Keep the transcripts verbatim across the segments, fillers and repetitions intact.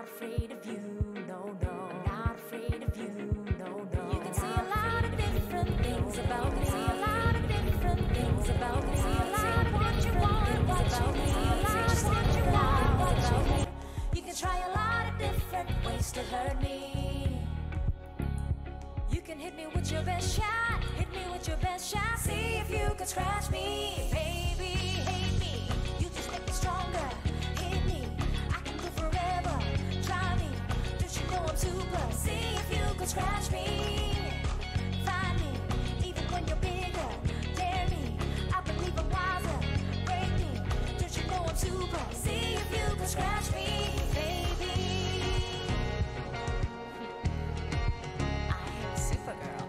afraid of you, no, no. I'm not afraid of you, no, no. You can say a lot of different things about me. Say a lot of different things about me. Say a lot of what you want, what you need. Say a lot of what you want, what you need. You can try a lot of different ways to hurt me. You can hit me with your best shot, hit me with your best shot. See if you can scratch me, baby. Hate me, you just make me stronger. Hit me, I can go forever. Try me, don't you know I'm super? See if you can scratch me. Find me, even when you're bigger. Dare me, I believe I'm wiser. Break me, don't you know I'm super? See if you can scratch me, baby. I am Supergirl.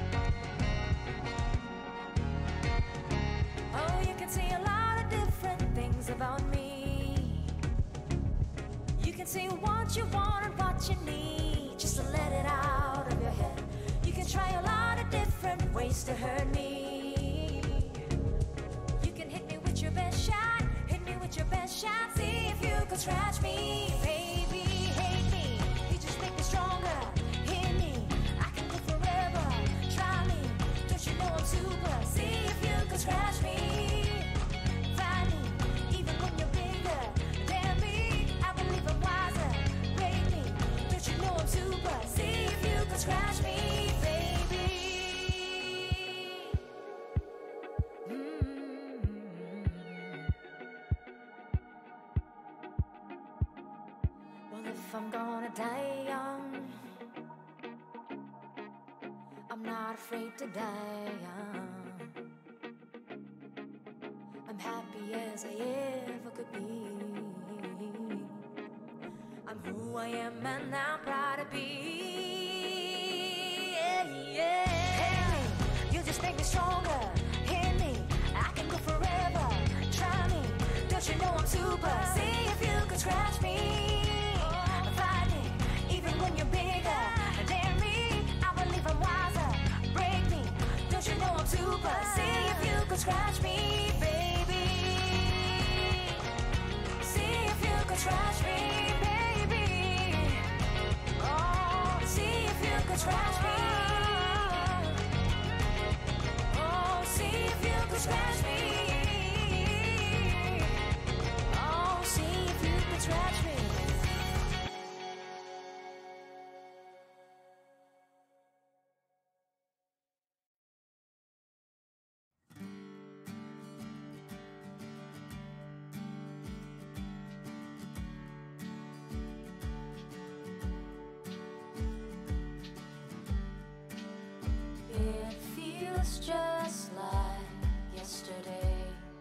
Oh, you can say a lot of different things about me. You can say what you want and what you need, just to let it out of your head. You can try a lot of different ways to hurt me. You can hit me with your best shot, hit me with your best shot. See if you can scratch me, baby. Hate me, you just make me stronger. Hit me, I can go forever. Try me, don't you know I'm super? See if you can scratch me. Find me, even when you're bigger. Dare me, I believe I'm wiser. Break me, don't you know I'm super? See if you can scratch me, baby. Mm-hmm. Well, if I'm gonna die young, I'm not afraid to die young. I'm happy as I ever could be. I'm who I am and I'm proud to be. Yeah, yeah. Hit me, you just make me stronger. Hit me, I can go forever. Try me, don't you know I'm super? See if you can scratch me. Find me, even when you're bigger. Dare me, I believe I'm wiser. Break me, don't you know I'm super? See if you can scratch me, baby. See if you can scratch me, baby. Oh, see if you can scratch me. Oh, see if you can scratch me. Oh, see if you can scratch me. It feels just like yesterday.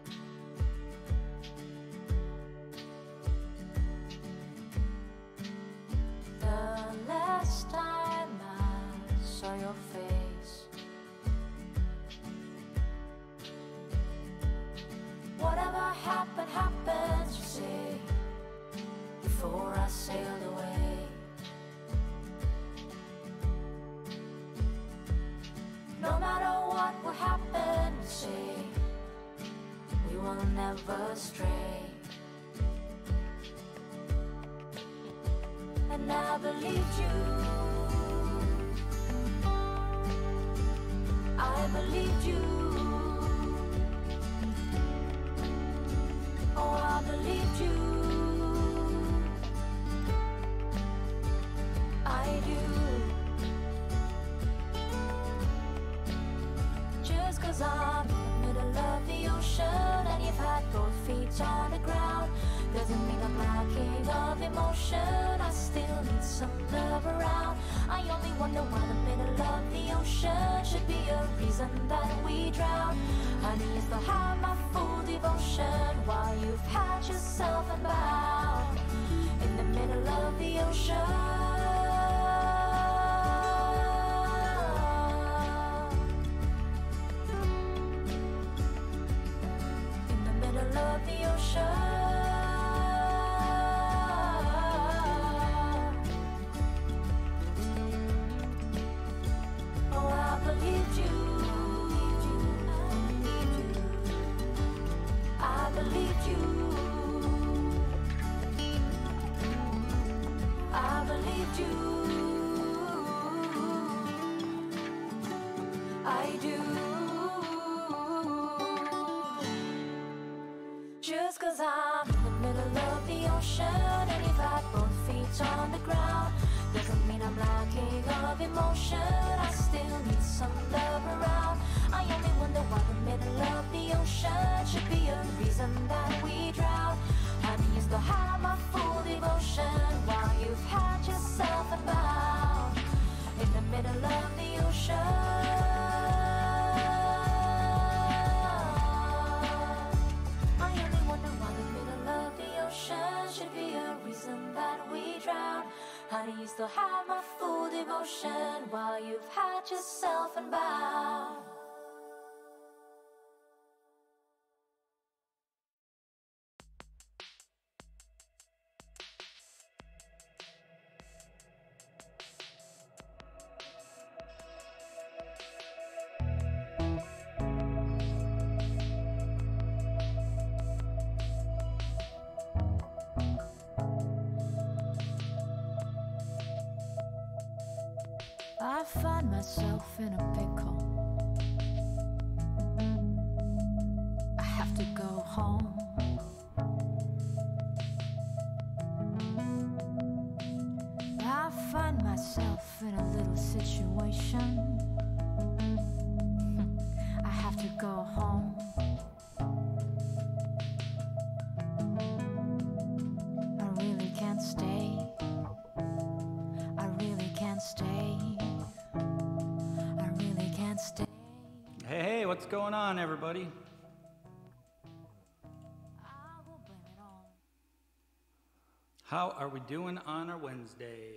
The last time I saw your face. Whatever happened, happens, you say, before I sailed away. No matter what will happen, you say, we will never stray. And I believed you. I believed you. Oh, I believed you. I do. Just cause I'm in the middle of the ocean and you've had both feet on the ground doesn't mean I'm lacking of emotion. I still need some love around. I only wonder why the middle of the ocean should be a reason that we drown. Honey, you still have my full devotion while you've had yourself unbound in the middle of the ocean. Of the ocean. Oh, I believed you. I believed you. I do. I do. Just cause I'm in the middle of the ocean and you've got both feet on the ground doesn't mean I'm lacking of emotion. I still need some love around. I only wonder why the middle of the ocean should be a reason that we drown. Honey, you still have my full devotion while you've had yourself about in the middle of the ocean. I only wonder why the middle of the ocean should be a reason that we drown. Honey, you still have my full devotion while you've had yourself unbound. I find myself in a pickle. I have to go home. I find myself in a little situation. I have to go home. I really can't stay. I really can't stay. Hey, hey, what's going on, everybody? How are we doing on our Wednesday?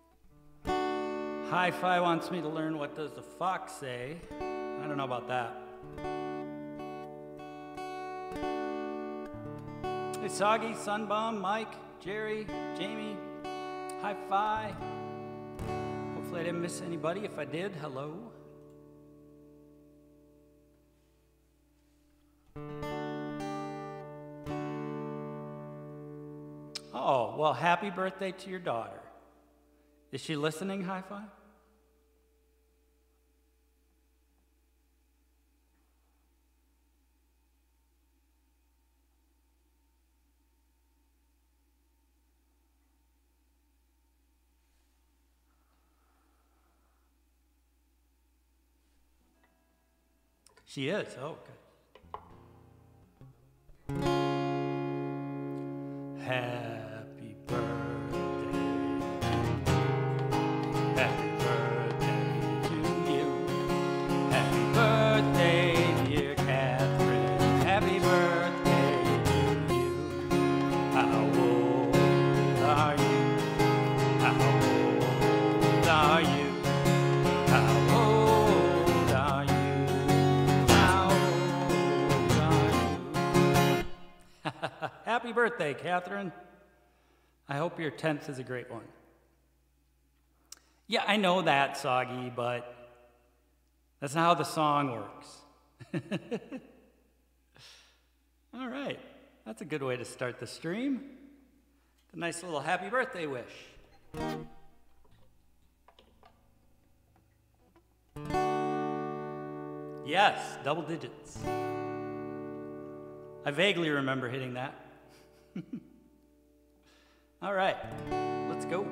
Hi-Fi wants me to learn what does the fox say. I don't know about that. Hey, Soggy, Sunbomb, Mike, Jerry, Jamie, Hi-Fi. Hopefully I didn't miss anybody. If I did, hello. Oh, well, happy birthday to your daughter. Is she listening, Hi-Fi? She is, oh, good. Happy birthday. Happy birthday to you. Happy birthday, dear Catherine. Happy birthday to you. How old are you? How old are you? How old are you? How old are you? Happy birthday, Catherine. I hope your tenth is a great one. Yeah, I know that, Soggy, but that's not how the song works. All right, that's a good way to start the stream. A nice little happy birthday wish. Yes, double digits. I vaguely remember hitting that. All right, let's go.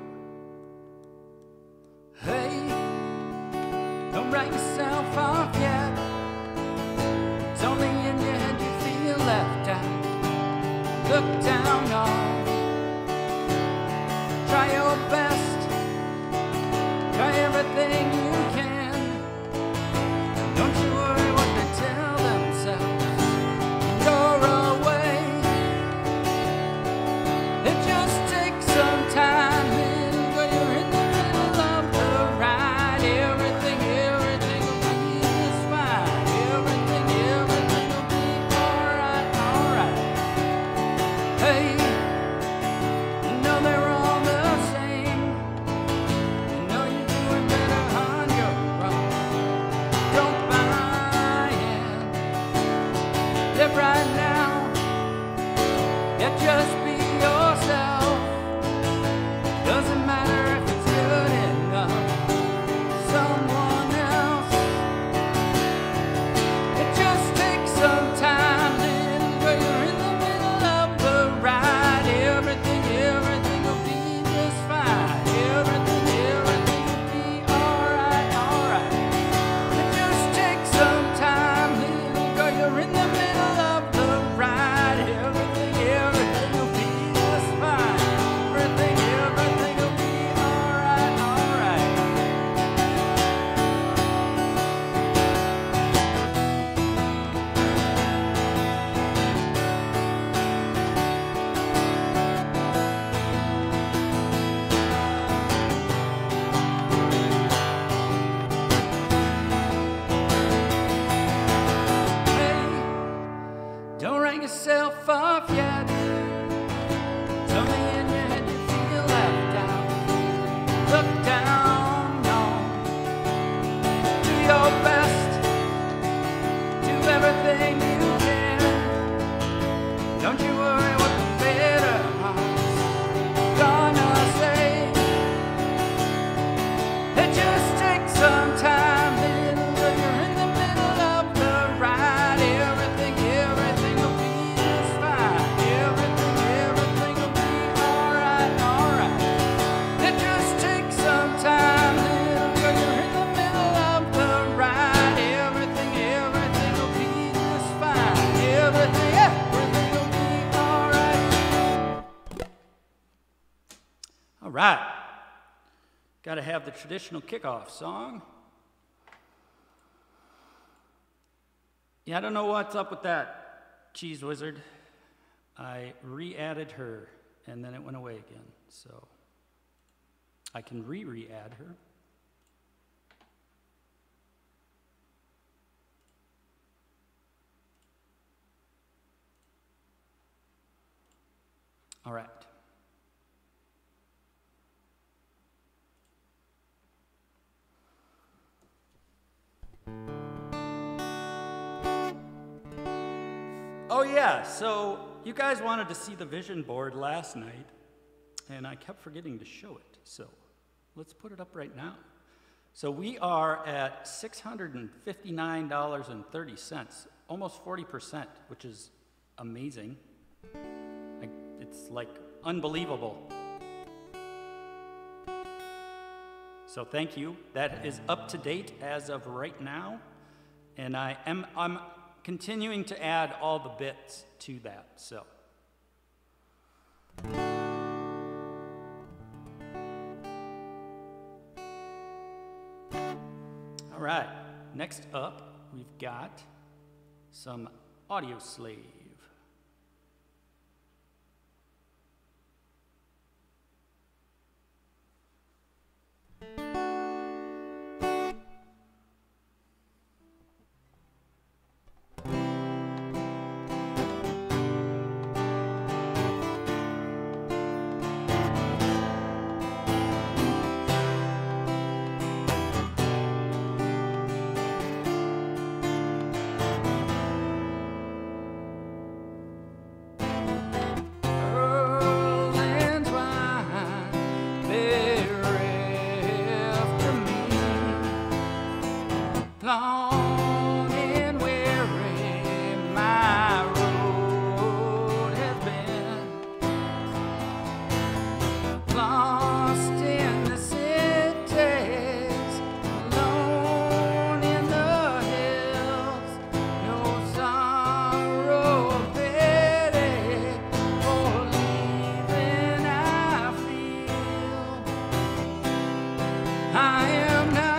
Hey, don't write yourself off yet. It's only in your head you feel left out. Look down on. Try your best. Try everything you can. Don't you worry what they tell themselves. You're away. It just takes some time in, but you're in the middle of the ride. Everything, everything will be just fine. Everything, everything will be alright, alright. Hey, you know they're all the same. You know you're doing better, honey. right. Got to have the traditional kickoff song. Yeah, I don't know what's up with that cheese wizard. I re-added her, and then it went away again. So I can re-re-add her. All right. Oh yeah, so you guys wanted to see the vision board last night, and I kept forgetting to show it, so let's put it up right now. So we are at six hundred fifty-nine dollars and thirty cents, almost forty percent, which is amazing. I, it's like unbelievable. So thank you. That is up to date as of right now, and I am I'm continuing to add all the bits to that. So. All right, next up, we've got some Audio Slave. Long and weary my road has been, lost in the cities, alone in the hills, no sorrow or pity for leaving I feel. I am not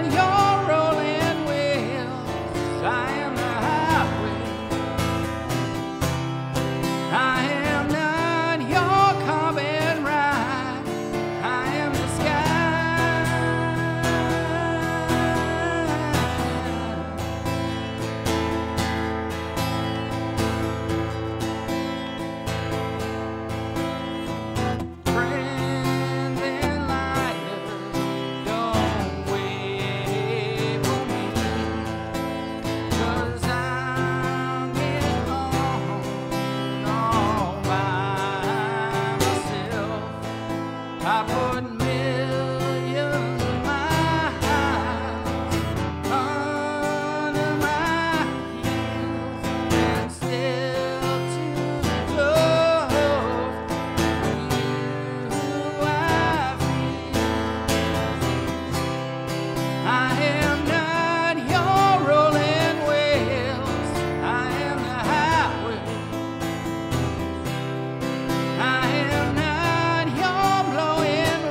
I put millions of miles under my heels and still too close to you I feel. I am not your rolling wheels, I am the highway. I am not your blowing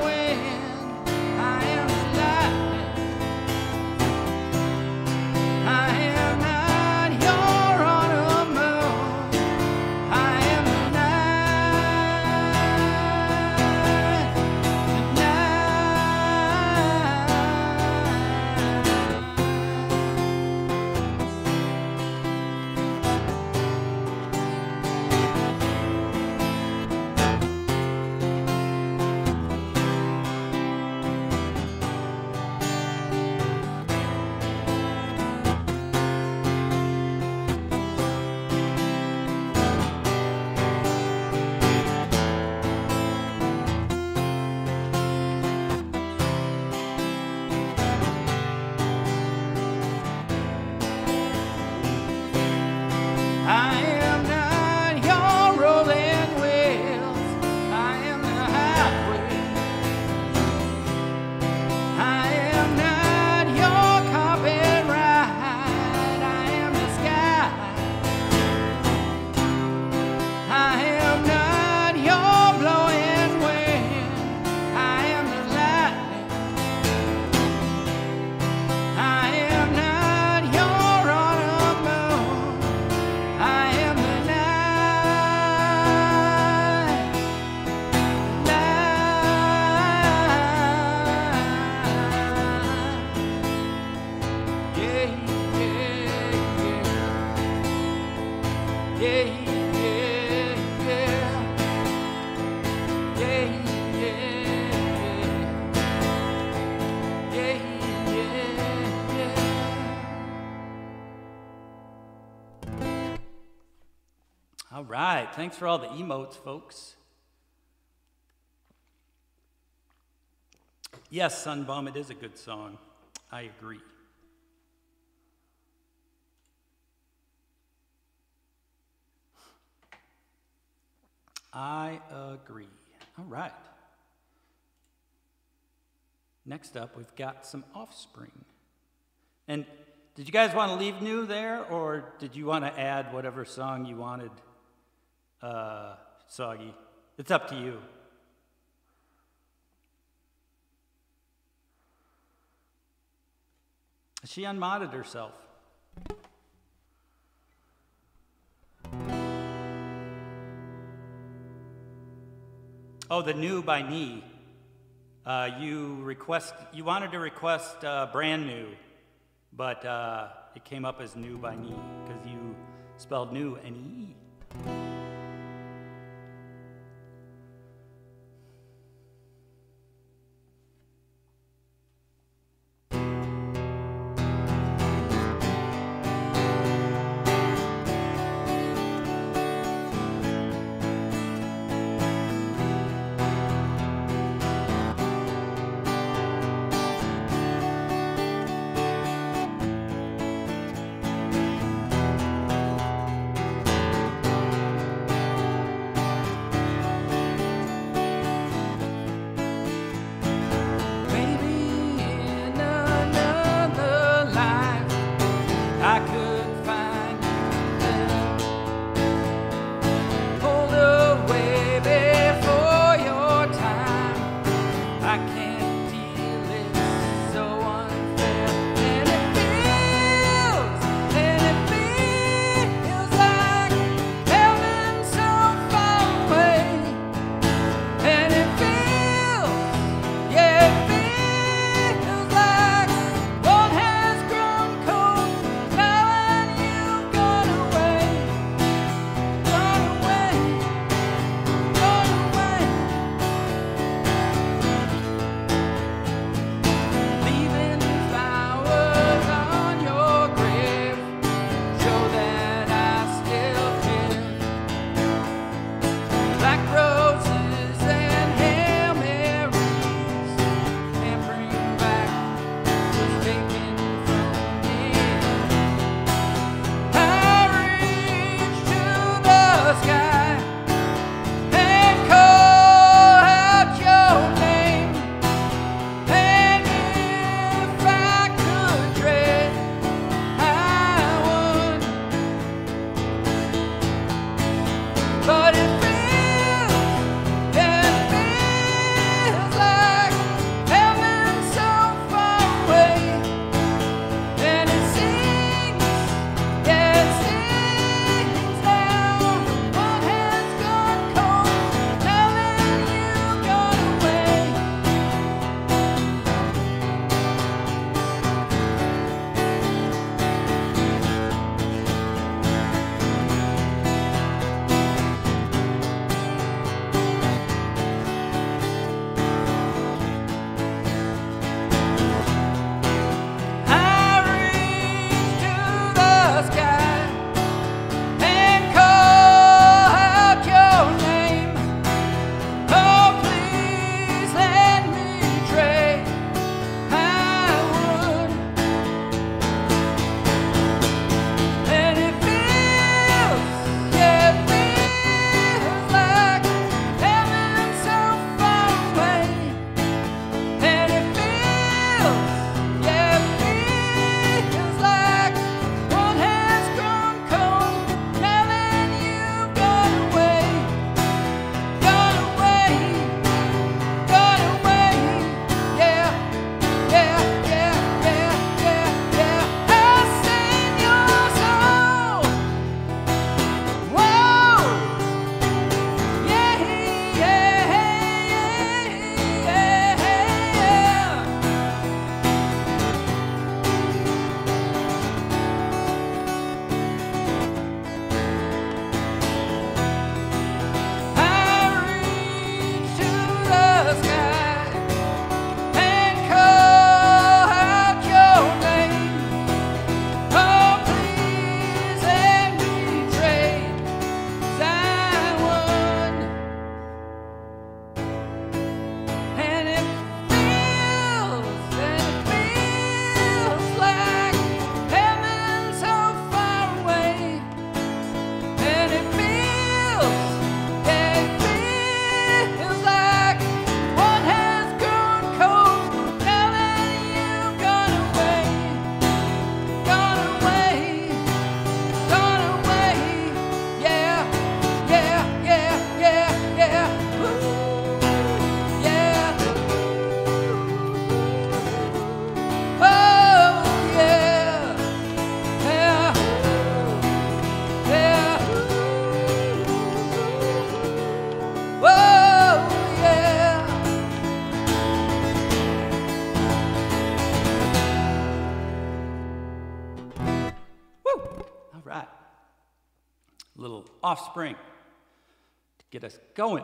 right, thanks for all the emotes, folks. Yes, Sunbum, it is a good song. I agree. I agree. All right. Next up, we've got some Offspring. And did you guys want to leave new there, or did you want to add whatever song you wanted, uh, Soggy? It's up to you. She unmodded herself. Oh, the New by Knee. Uh, you request. You wanted to request uh, Brand New, but uh, it came up as New by Knee because you spelled new N E E. Offspring to get us going.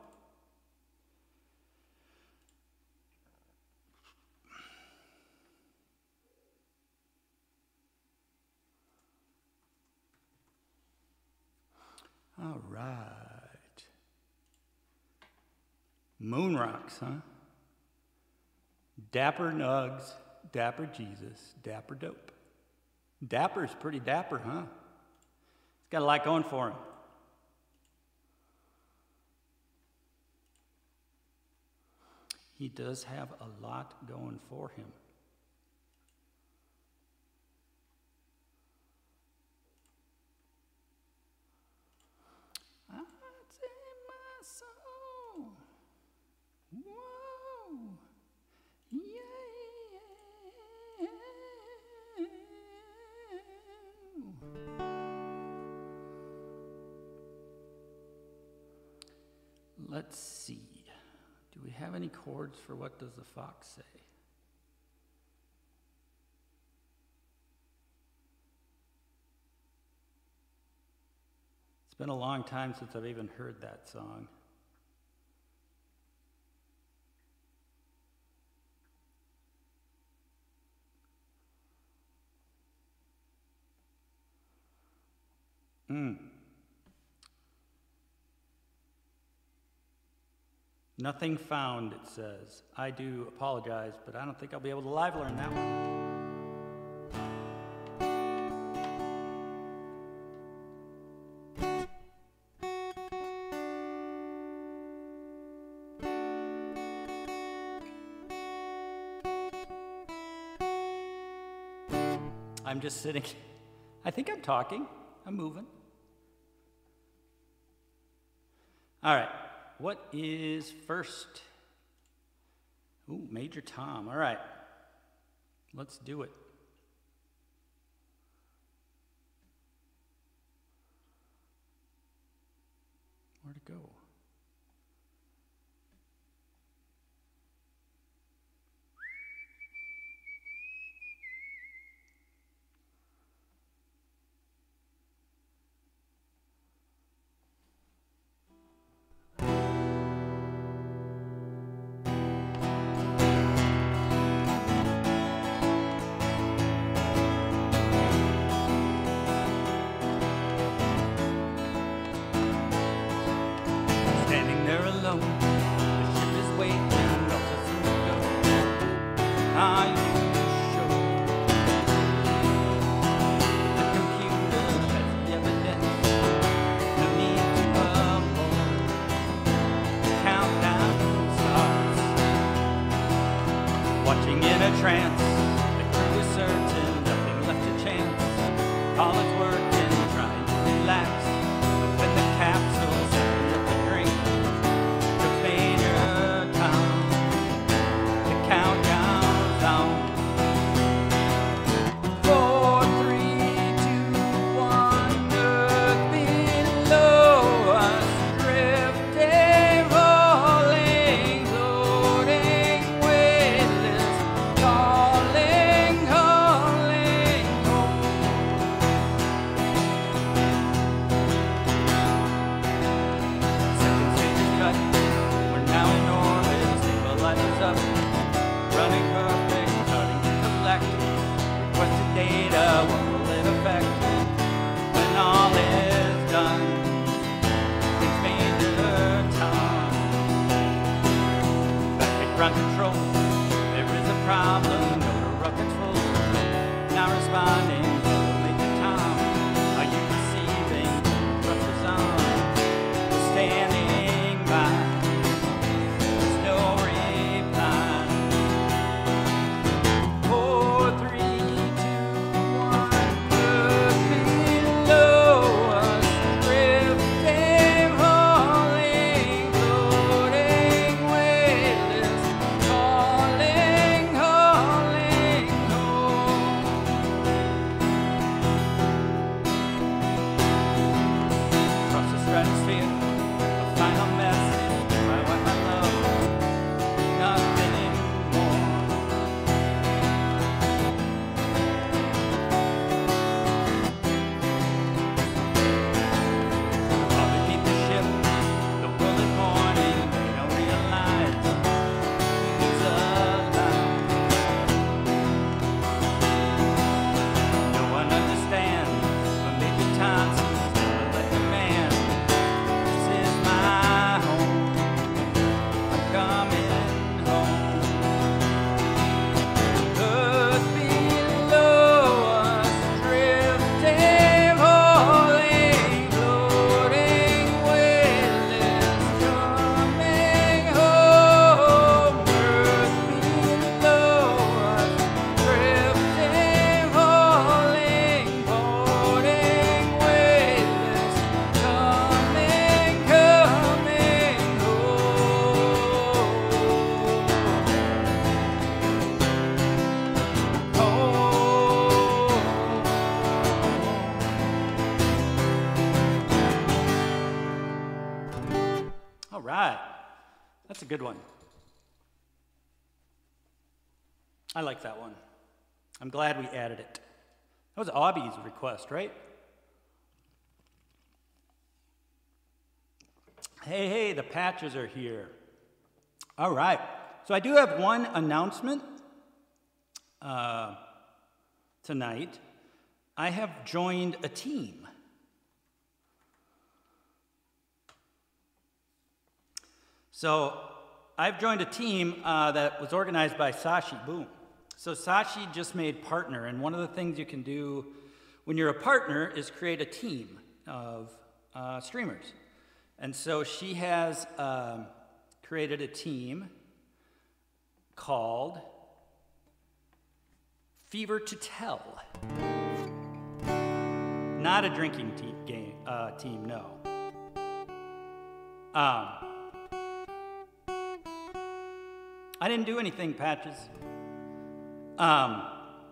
All right. Moon Rocks, huh? Dapper Nugs, Dapper Jesus, Dapper Dope. Dapper's pretty dapper, huh? He's got a lot going for him. He does have a lot going for him. What's in my soul? Whoa, yeah. Let's see. Do we have any chords for What Does the Fox Say? It's been a long time since I've even heard that song. Hmm. Nothing found, it says. I do apologize, but I don't think I'll be able to live learn that one. I'm just sitting. I think I'm talking. I'm moving. All right. What is first? Ooh, Major Tom. All right. Let's do it. Where to go? Trance, the crew is certain, nothing left to chance. All is working, trying to relax. But when the capsule's opened up the drink, the failure time, the countdown's on. Four, three, two, one, earth below us, drifting, rolling, floating, weightless. Calling, calling home. Second stage is cut. We're now in orbit. Stabilizers up. Running perfect. Starting to collect. Requested data. What will it affect? When all is done. It's Major Tom. Back at ground control. Problem, no, the rocket's full. Now responding, hello, Major Tom. Are you receiving thrusters on? Standing by, there's no reply. Four, three, two, one, earth below us, drifting, rolling, floating, weightless, calling. That's a good one. I like that one. I'm glad we added it. That was Aubie's request, right? Hey, hey, the Patches are here. All right. So I do have one announcement uh, tonight. I have joined a team. So I've joined a team uh, that was organized by Sashi Boom. So Sashi just made partner, and one of the things you can do when you're a partner is create a team of uh, streamers. And so she has um, created a team called Fever to Tell. Not a drinking team, game, uh, team, no. Um, I didn't do anything, Patches. Um,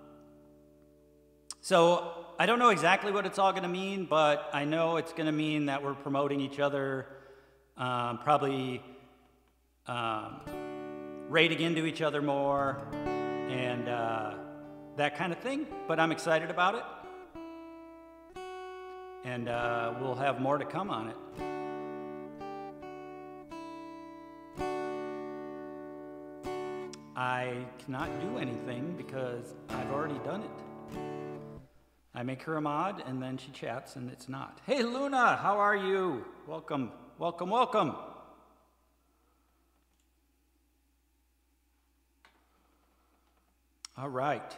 so I don't know exactly what it's all going to mean, but I know it's going to mean that we're promoting each other, um, probably um, rating into each other more, and uh, that kind of thing. But I'm excited about it, and uh, we'll have more to come on it. I cannot do anything because I've already done it. I make her a mod, and then she chats, and it's not. Hey, Luna, how are you? Welcome, welcome, welcome. All right.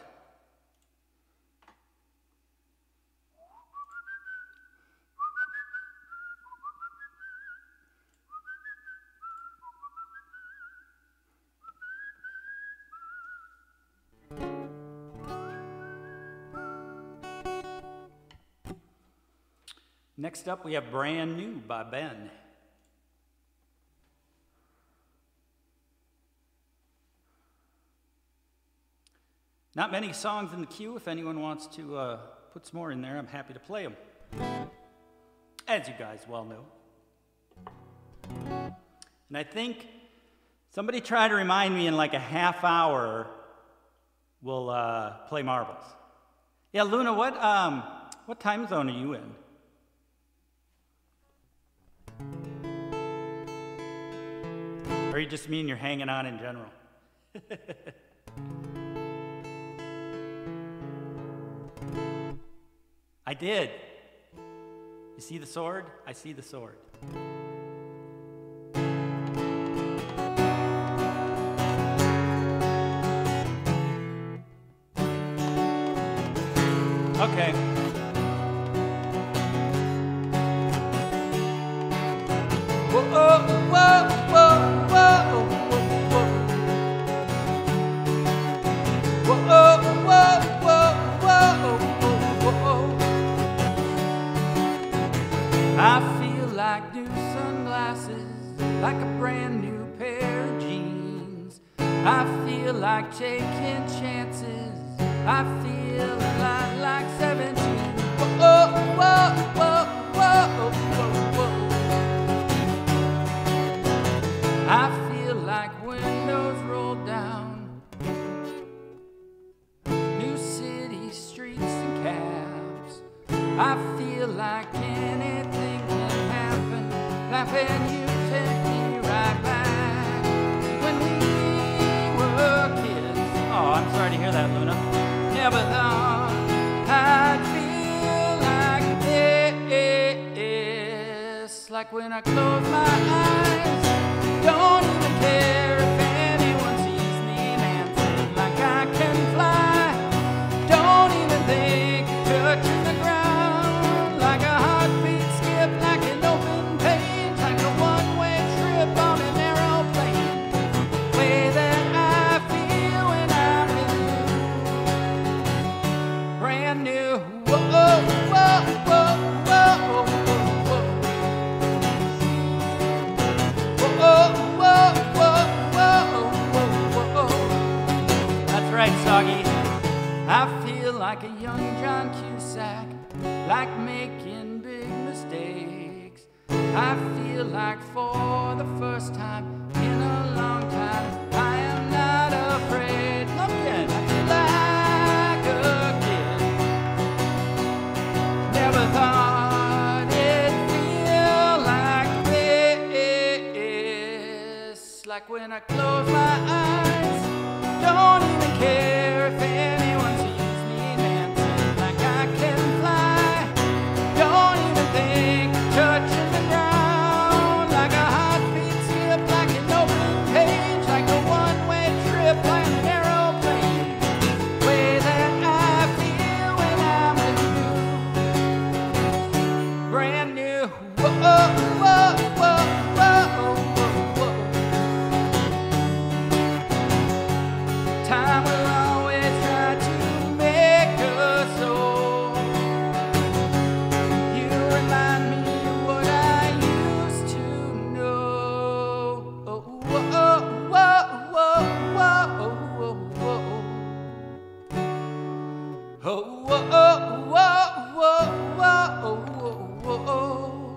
Next up, we have Brand New by Ben. Not many songs in the queue. If anyone wants to uh, put some more in there, I'm happy to play them. As you guys well know. And I think somebody try to remind me in like a half hour we'll uh, play marbles. Yeah, Luna, what, um, what time zone are you in? Or you just mean you're hanging on in general? I did. You see the sword? I see the sword. Okay. Whoa, whoa, whoa, whoa, whoa, whoa. Whoa, whoa, whoa, whoa, whoa. I feel like new sunglasses, like a brand new pair of jeans. I feel like taking chances. I feel a lot like seventeen. Whoa, whoa, whoa, whoa, whoa, whoa. I feel like windows roll down, new city streets and cabs. I feel like anything can happen, like when you take me right back when we were kids. Oh, I'm sorry to hear that, Luna. Never thought I'd feel like this, like when I close my eyes. Don't even care if anyone sees me dancing like I can fly. Don't even think of touching the ground, like a heartbeat skip, like an open page, like a one-way trip on an aeroplane. The way that I feel when I'm with you. Brand new. Whoa, whoa, whoa, whoa, whoa. Right, Soggy. I feel like a young John Cusack, like making big mistakes. I feel like for the first time in a It's like when I close my eyes, don't even care if anyone sees me dancing like I can fly. Don't even think of touching the ground, like a heartbeat skip, like an open page, like a one-way trip, like an aeroplane. Way that I feel when I'm with you, brand new. Whoa, whoa, whoa, whoa, whoa, whoa. Time will always try to make us old. You remind me of what I used to know. Oh, whoa, whoa, whoa, whoa, whoa, whoa. Oh, whoa, whoa, whoa, whoa, whoa, whoa.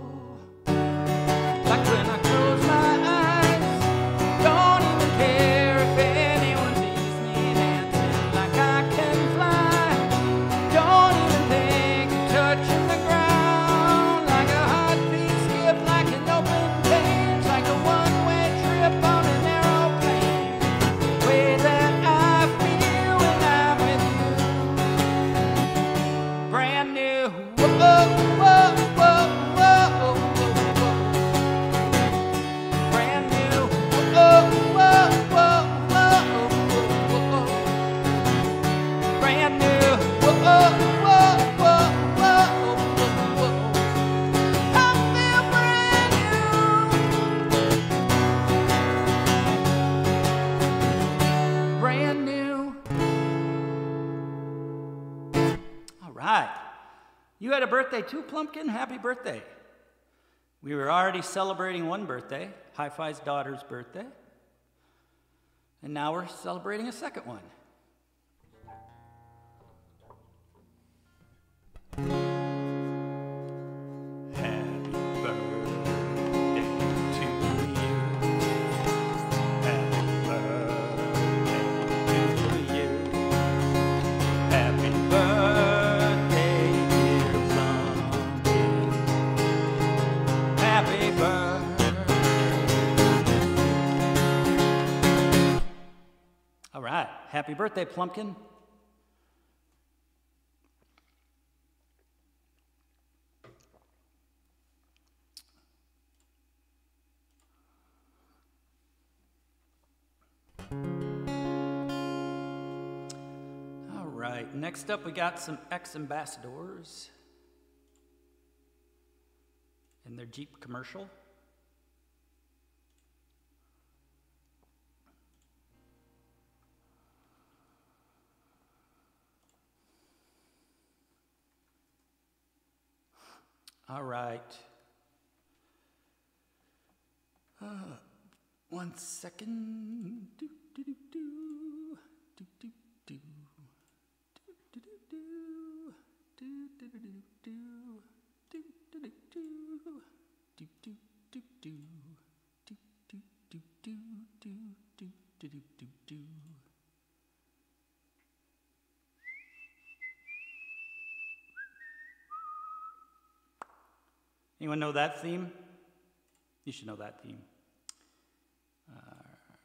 Like when I close my eyes, don't even care if anyone sees me dancing like I can fly. Don't even think of touching the ground, like a heartbeat skip, like an open page, like a one-way trip on an aeroplane. Way that I feel when I'm with you, brand new. Whoa, whoa, whoa, whoa, whoa. Brand new. Whoa, whoa, whoa, whoa, whoa. Brand new. Whoa, whoa, whoa, whoa, whoa. I feel brand new. Brand new. All right. You had a birthday too, Plumpkin? Happy birthday. We were already celebrating one birthday, Hi-Fi's daughter's birthday. And now we're celebrating a second one. Happy birthday to you. Happy birthday to you. Happy birthday, dear Plumpkin. Happy birthday. All right. Happy birthday, Plumpkin. All right. Next up, we got some ex-ambassadors in their Jeep commercial. All right. Uh, one second. Do, do, do, do. Do, do, do. Do, do, do, do. Do, do, do, do, do. Do, do, do, do. Do, do, do, do. Do, do, do, do. Do, do, do, do, do. Anyone know that theme? You should know that theme. All right.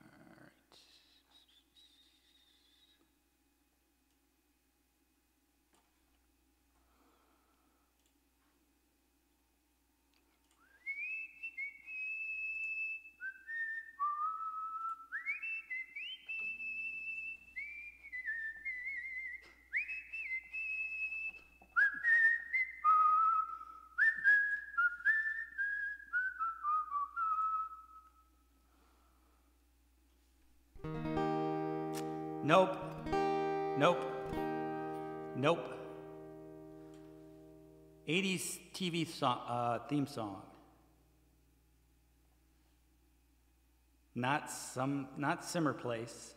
Nope. Nope. Nope. eighties T V song, uh, theme song. Not some, not Simmer Place.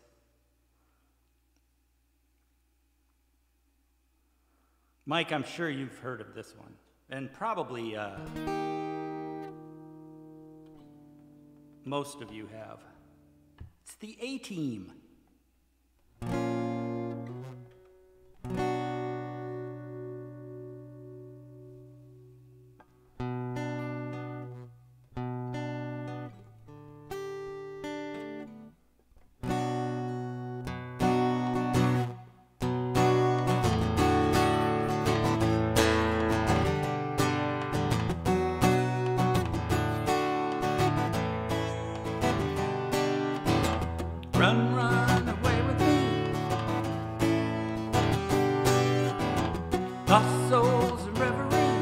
Mike, I'm sure you've heard of this one, and probably uh, most of you have. It's the A-Team. Run, run away with me. Lost souls in reverie,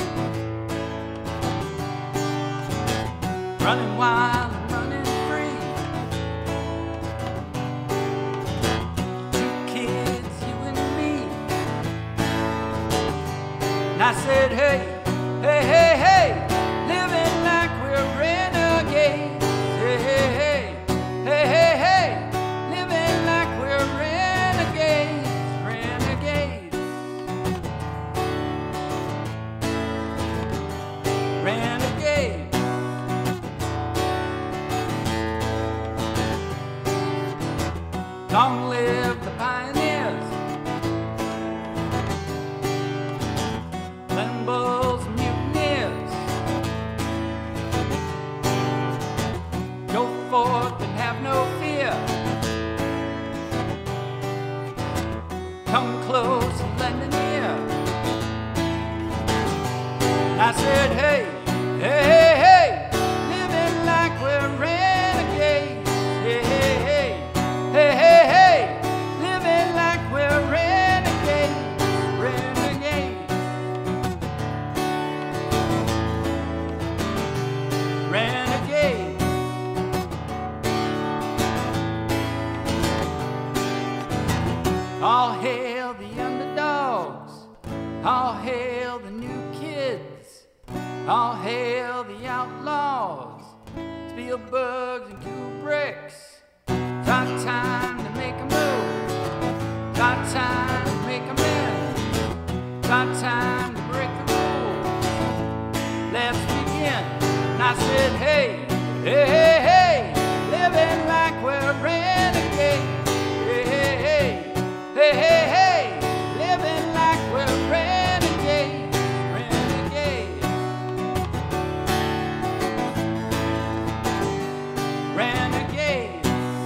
running wild and running free. Two kids, you and me. And I said, hey, hey, hey, hey, living like we're renegades. Hey, hey, hey, hey, hey, hey, living like we're renegades, renegades, renegades. Long live the pioneers, Glen Bull's mutineers. Go forth and have no fear. Come close and lend an ear. I said, hey, hey, hey, hey, living like we're renegades. Hey, hey, hey, hey, hey, hey, living like we're renegades, renegades, renegades. All hail the underdogs, all hail the new kids, all hail the outlaws, Spielbergs and Kubricks. It's our time to make a move, it's our time to make amends, it's our time to break the rules. Let's begin. And I said, hey, hey, hey, hey, living like we're renegades. Hey, hey, hey, hey, hey, hey, living like we're renegades, renegades, renegades.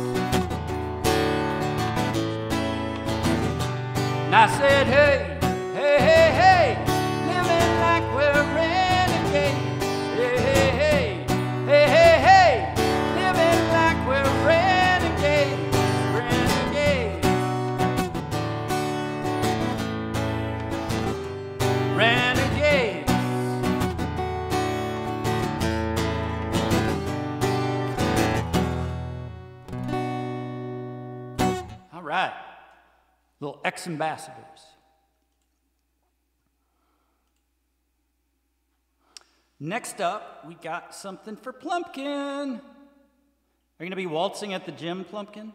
And I said, hey, hey, hey, hey, living like we're renegades. Hey, hey, hey, hey, hey, hey, living like we're renegades, renegades, renegades. All right, little ex-ambassadors. Next up, we got something for Plumpkin. Are you going to be waltzing at the gym, Plumpkin?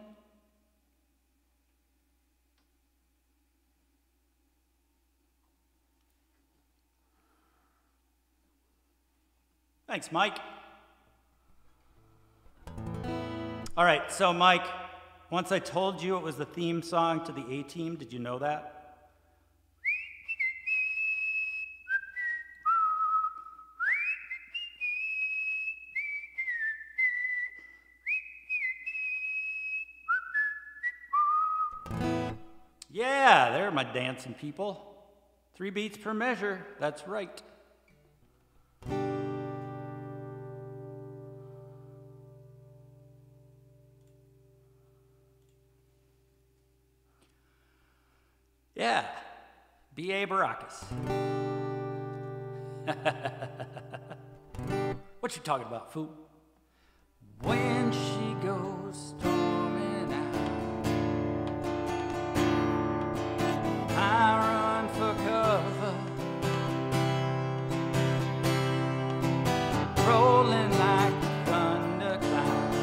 Thanks, Mike. All right, so Mike, once I told you it was the theme song to the A-Team, did you know that? Yeah, they're my dancing people. Three beats per measure, that's right. Yeah, B A Baracus. What you talking about, fool? When she goes storming out, I run for cover, rolling like thunder clouds,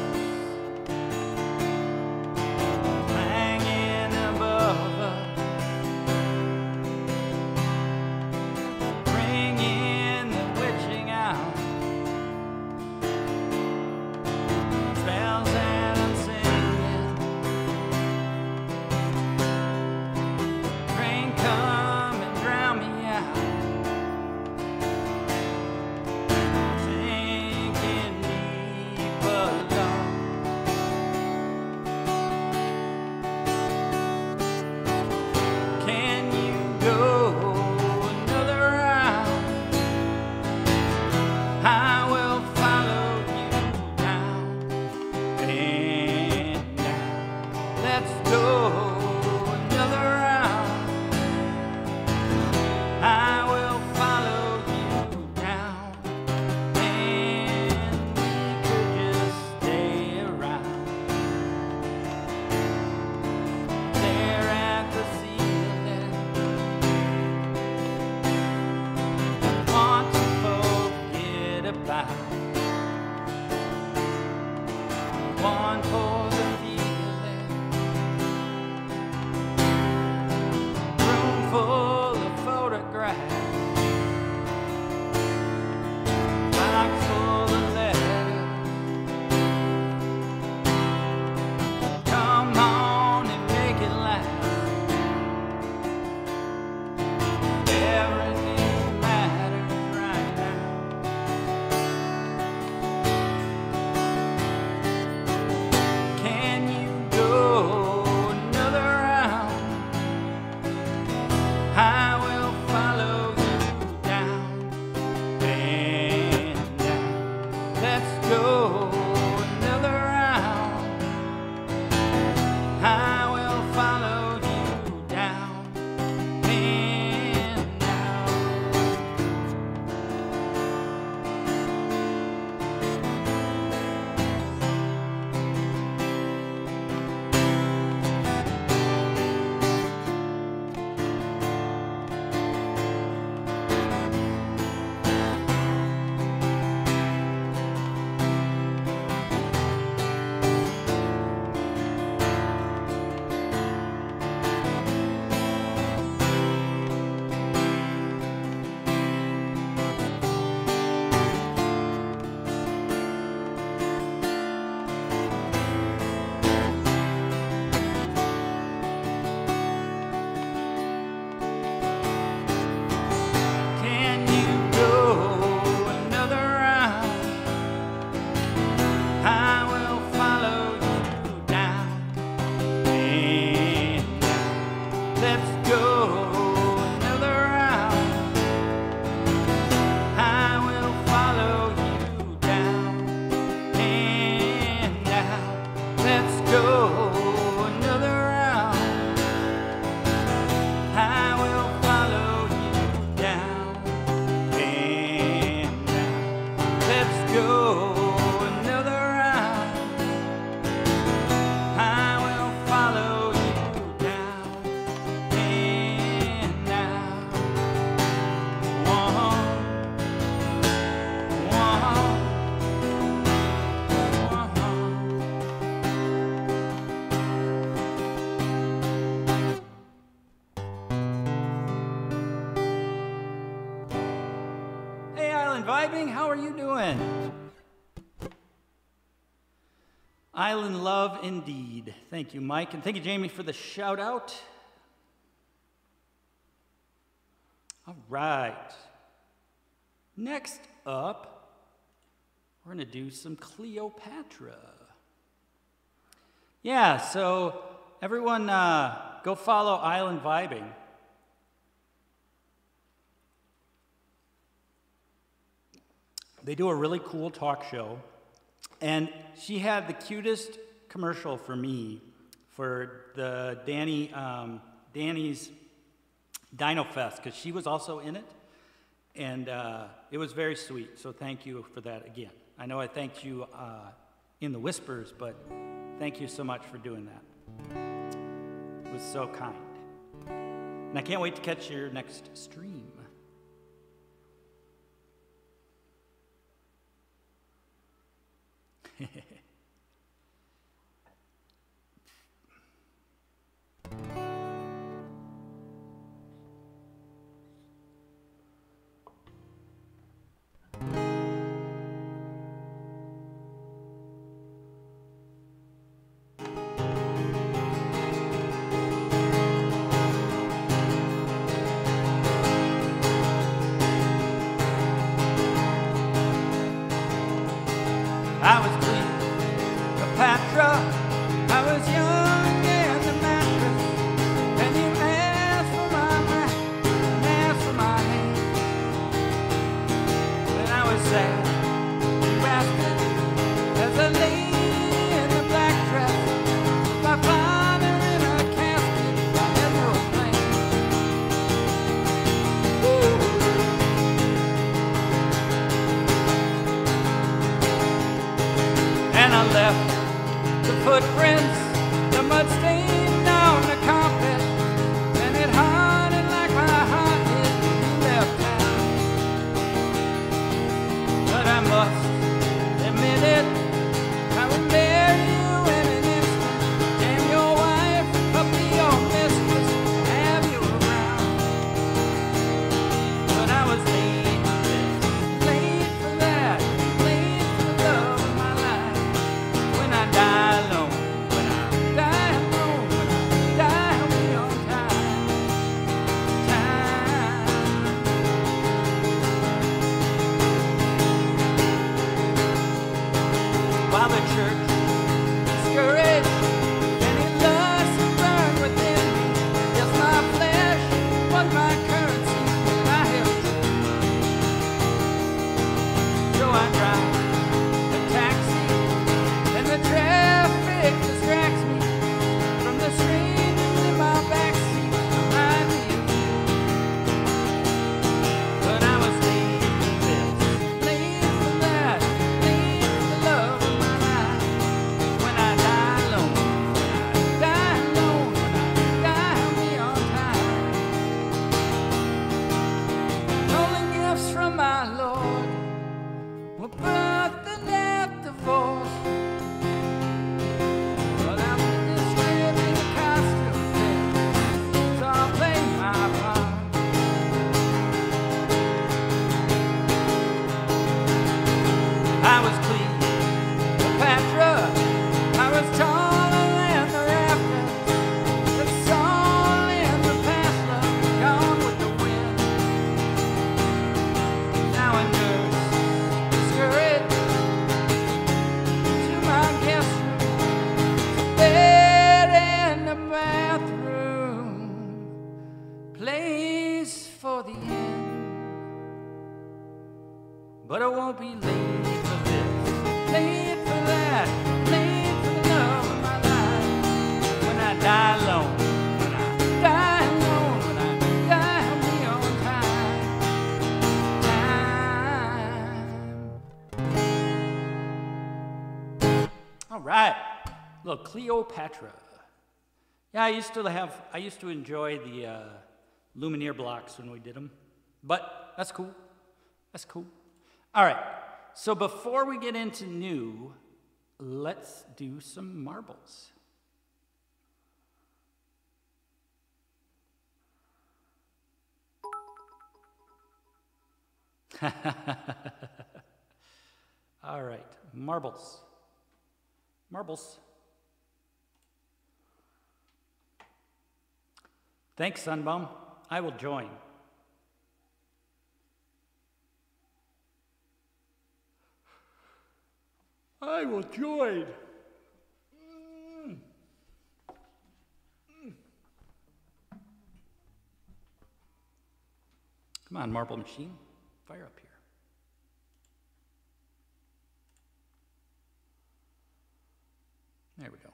hanging above her, bringing the witching out, spells and one for the feeling. Room full of photographs, box full of letters. Come on and make it last. Everything matters right now. Can you go another round? I will follow you down and down. Let's go another round. I will follow you down and down. Can you go another round? I will follow you down and down. Let's go another round. I will follow you down and down. Let's go another round. I will follow you down and down. Let's go another round. I will follow you down and down. One, one, one. Hey, Island Vibing, how are you doing? Island love indeed. Thank you, Mike, and thank you, Jamie, for the shout out. All right. Next up, we're going to do some Cleopatra. Yeah, so everyone uh, go follow Island Vibing. They do a really cool talk show, and she had the cutest commercial for me for the Danny um, Danny's Dino Fest, because she was also in it, and uh, it was very sweet. So thank you for that again. I know I thanked you uh, in the whispers, but thank you so much for doing that. It was so kind, and I can't wait to catch your next stream. I was Cleopatra, I was young and the mattress, and you asked for my back, and asked for my hand. When I was sad, you asked it, as a lady in the black dress, my father in a casket, I had no plan. Ooh. And I left the footprints, the mud stain on the carpet, and it haunted like my heart did when you left town. But I must admit it, I was buried Little Cleopatra. Yeah, I used to have, I used to enjoy the uh, Lumineer blocks when we did them. But that's cool. That's cool. All right. So before we get into new, let's do some marbles. All right, marbles. Marbles. Thanks, Sunbum. I will join. I will join. Mm. Mm. Come on, marble machine. Fire up here. There we go.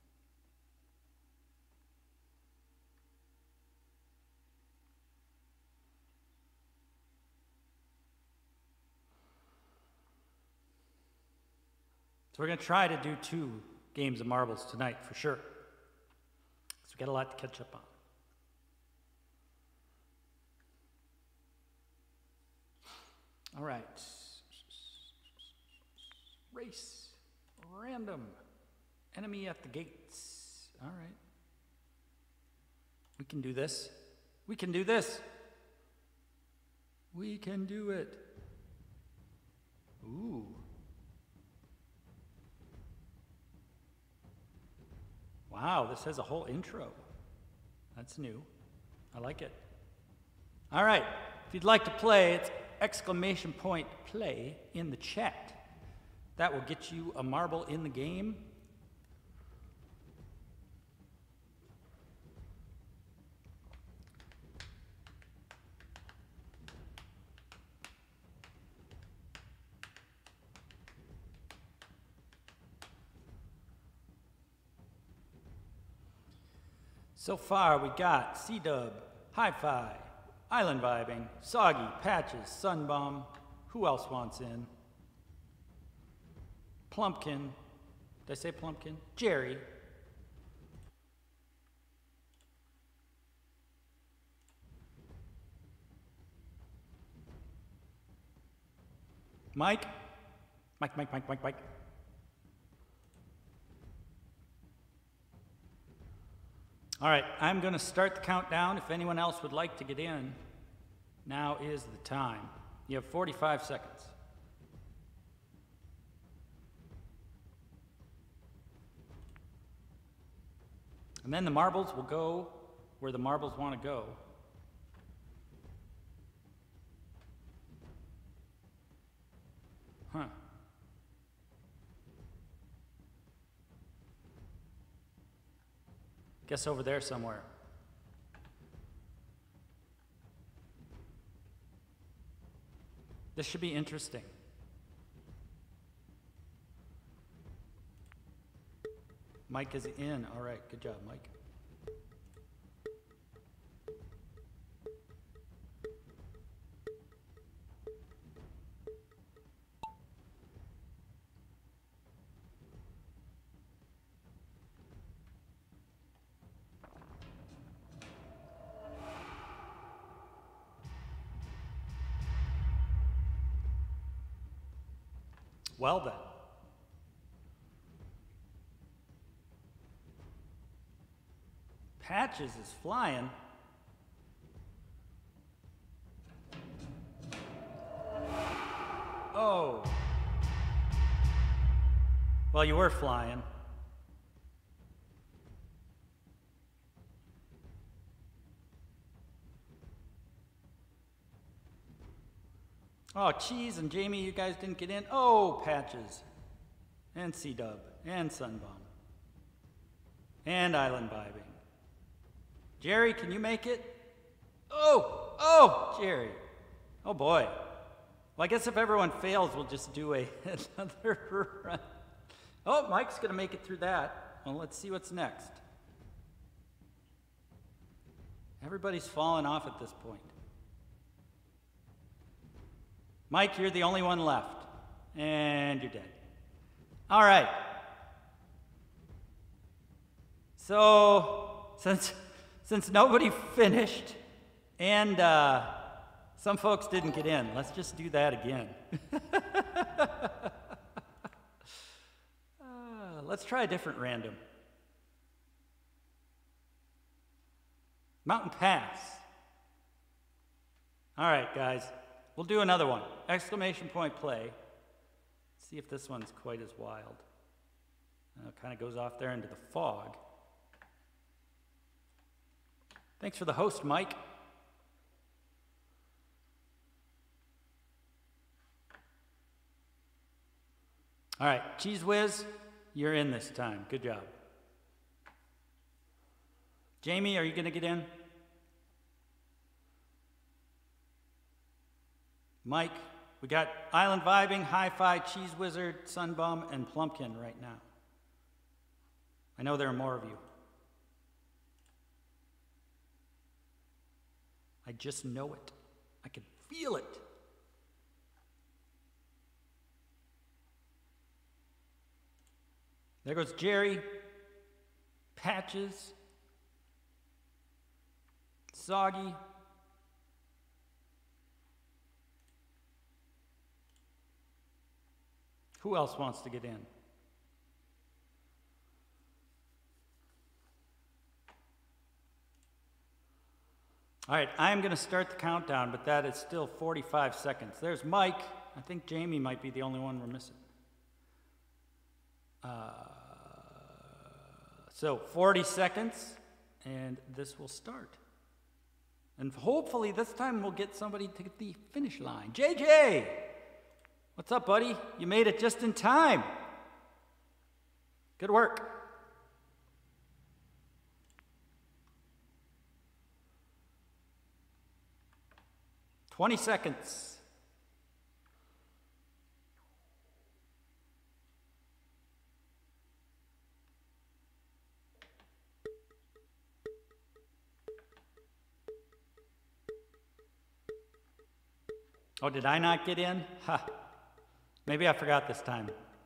So we're going to try to do two games of marbles tonight for sure. So we got a lot to catch up on. All right. Race. Random. Enemy at the gates. All right. We can do this. We can do this. We can do it. Ooh. Wow, this has a whole intro. That's new. I like it. All right. If you'd like to play, it's exclamation point play in the chat. That will get you a marble in the game. So far, we got C-Dub, Hi-Fi, Island Vibing, Soggy, Patches, Sunbomb. Who else wants in? Plumpkin. Did I say Plumpkin? Jerry. Mike? Mike, Mike, Mike, Mike, Mike. All right, I'm going to start the countdown. If anyone else would like to get in, now is the time. You have forty-five seconds. And then the marbles will go where the marbles want to go. Huh. Guess over there somewhere. This should be interesting. Mike is in. All right, good job, Mike. Well then. Patches is flying. Oh. Well, you were flying. Oh, Cheese and Jamie, you guys didn't get in. Oh, Patches. And C-Dub. And Sunbomb. And Island Vibing. Jerry, can you make it? Oh, oh, Jerry. Oh, boy. Well, I guess if everyone fails, we'll just do a, another run. Oh, Mike's going to make it through that. Well, let's see what's next. Everybody's fallen off at this point. Mike, you're the only one left. And you're dead. All right. So, since, since nobody finished, and uh, some folks didn't get in, let's just do that again. uh, let's try a different random. Mountain Pass. All right, guys, we'll do another one. Exclamation point play. See if this one's quite as wild. Uh, it kind of goes off there into the fog. Thanks for the host, Mike. All right, Cheese Whiz, you're in this time. Good job. Jamie, are you going to get in? Mike, we got Island Vibing, Hi-Fi, Cheese Wizard, Sunbum, and Plumpkin right now. I know there are more of you. I just know it. I can feel it. There goes Jerry, Patches, Soggy, who else wants to get in? All right, I'm going to start the countdown, but that is still forty-five seconds. There's Mike. I think Jamie might be the only one we're missing. Uh, so forty seconds, and this will start. And hopefully this time we'll get somebody to the finish line. J J! What's up, buddy? You made it just in time. Good work. twenty seconds. Oh, did I not get in? Ha. Maybe I forgot this time.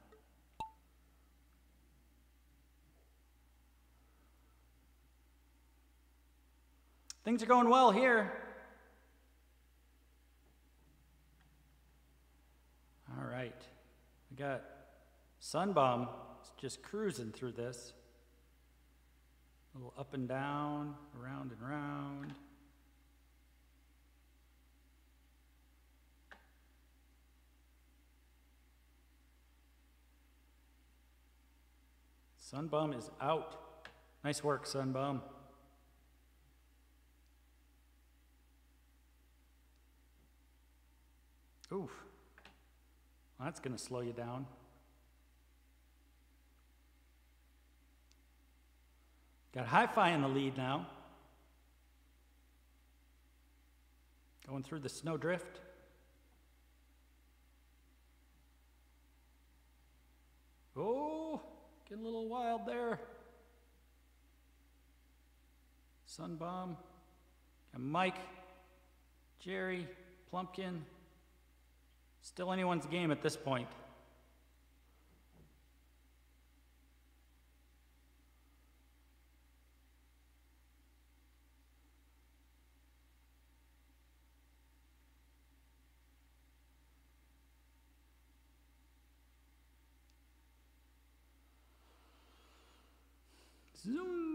Things are going well here. All right. We got Sunbum just cruising through this. A little up and down, around and round. Sunbum is out. Nice work, Sunbum. Oof. Well, that's going to slow you down. Got Hi-Fi in the lead now. Going through the snowdrift. Oh, getting a little wild there. Sunbum. Got Mike, Jerry, Plumpkin. Still anyone's game at this point. Zoom.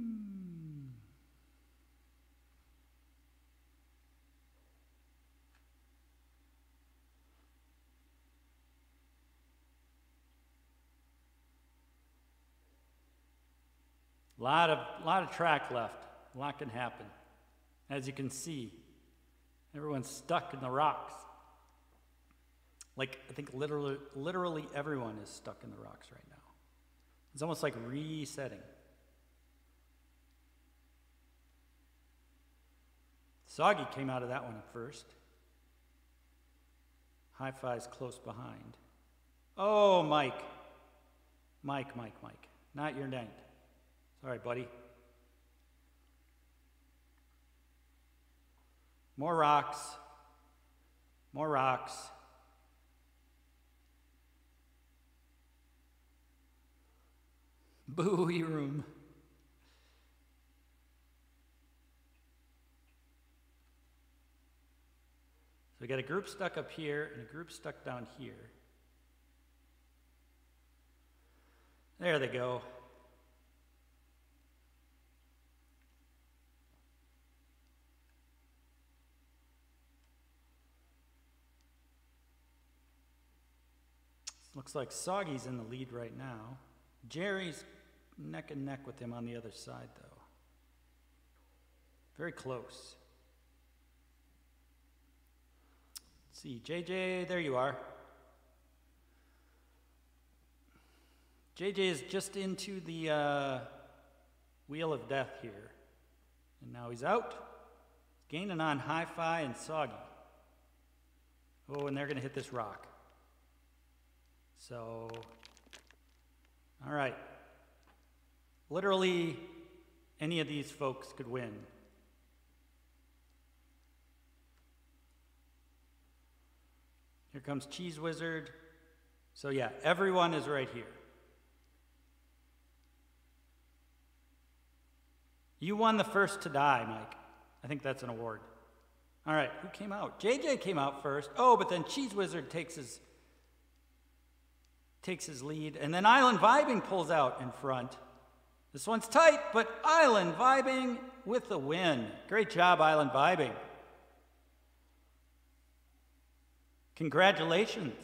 A lot of, lot of track left. A lot can happen. As you can see, everyone's stuck in the rocks. Like, I think literally, literally everyone is stuck in the rocks right now. It's almost like resetting. Soggy came out of that one at first. Hi-Fi's close behind. Oh, Mike. Mike, Mike, Mike. Not your night. Sorry, buddy. More rocks. More rocks. Buoy room. got a group stuck up here and a group stuck down here. There they go. Looks like Soggy's in the lead right now. Jerry's neck and neck with him on the other side, though. Very close. Let's see, J J, there you are. J J is just into the uh, wheel of death here. And now he's out. Gaining on Hi-Fi and Soggy. Oh, and they're going to hit this rock. So, all right. Literally, any of these folks could win. Here comes Cheese Wizard. So yeah, everyone is right here. You won the first to die, Mike. I think that's an award. All right, who came out? J J came out first. Oh, but then Cheese Wizard takes his takes his lead, and then Island Vibing pulls out in front. This one's tight, but Island Vibing with the win. Great job, Island Vibing. Congratulations.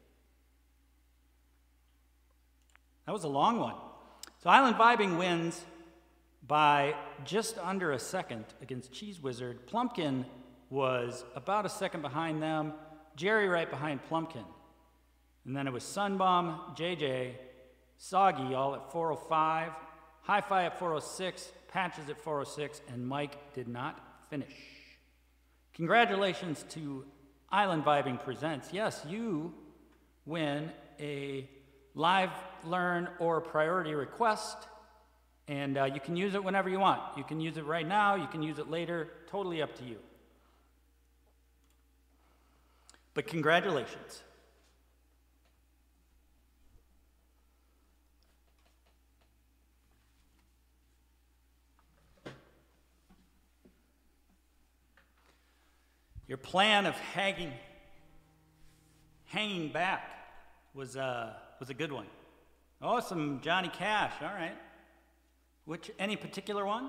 That was a long one. So Island Vibing wins by just under a second against Cheese Wizard. Plumpkin was about a second behind them. Jerry right behind Plumpkin. And then it was Sunbum, J J, Soggy all at four oh five, Hi-Fi at four oh six, Patches at four oh six, and Mike did not finish. Congratulations to Island Vibing Presents. Yes, you win a live, learn, or priority request, and uh, you can use it whenever you want. You can use it right now, you can use it later, totally up to you. But congratulations. Your plan of hanging, hanging back was, uh, was a good one. Oh, some Johnny Cash, all right. Which, any particular one?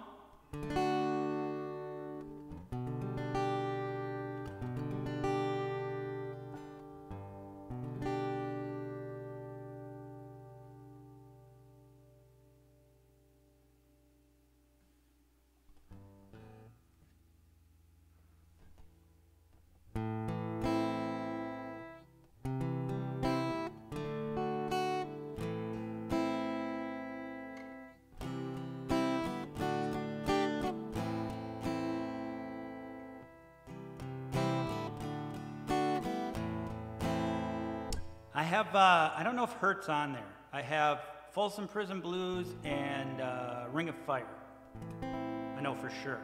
I have, uh, I don't know if Hurt's on there. I have Folsom Prison Blues and uh, Ring of Fire. I know for sure.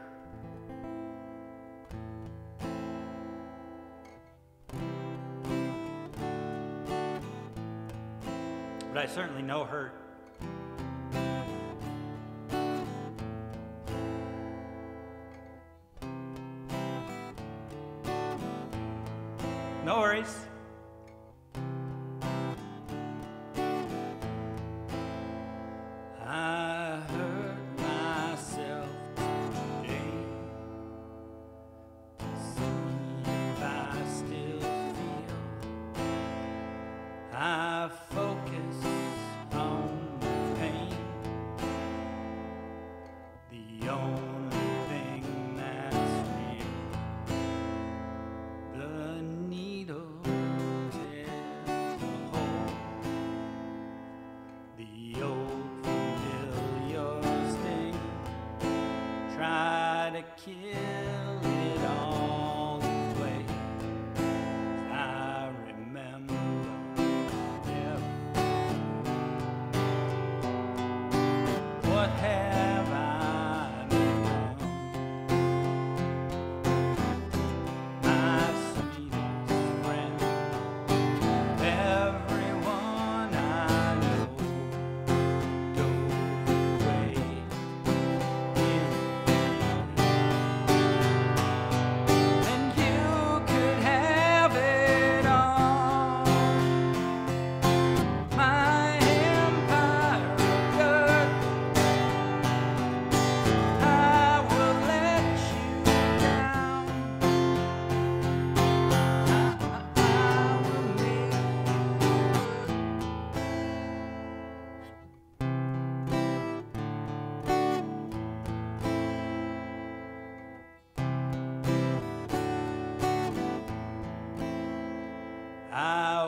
But I certainly know Hurt. No worries.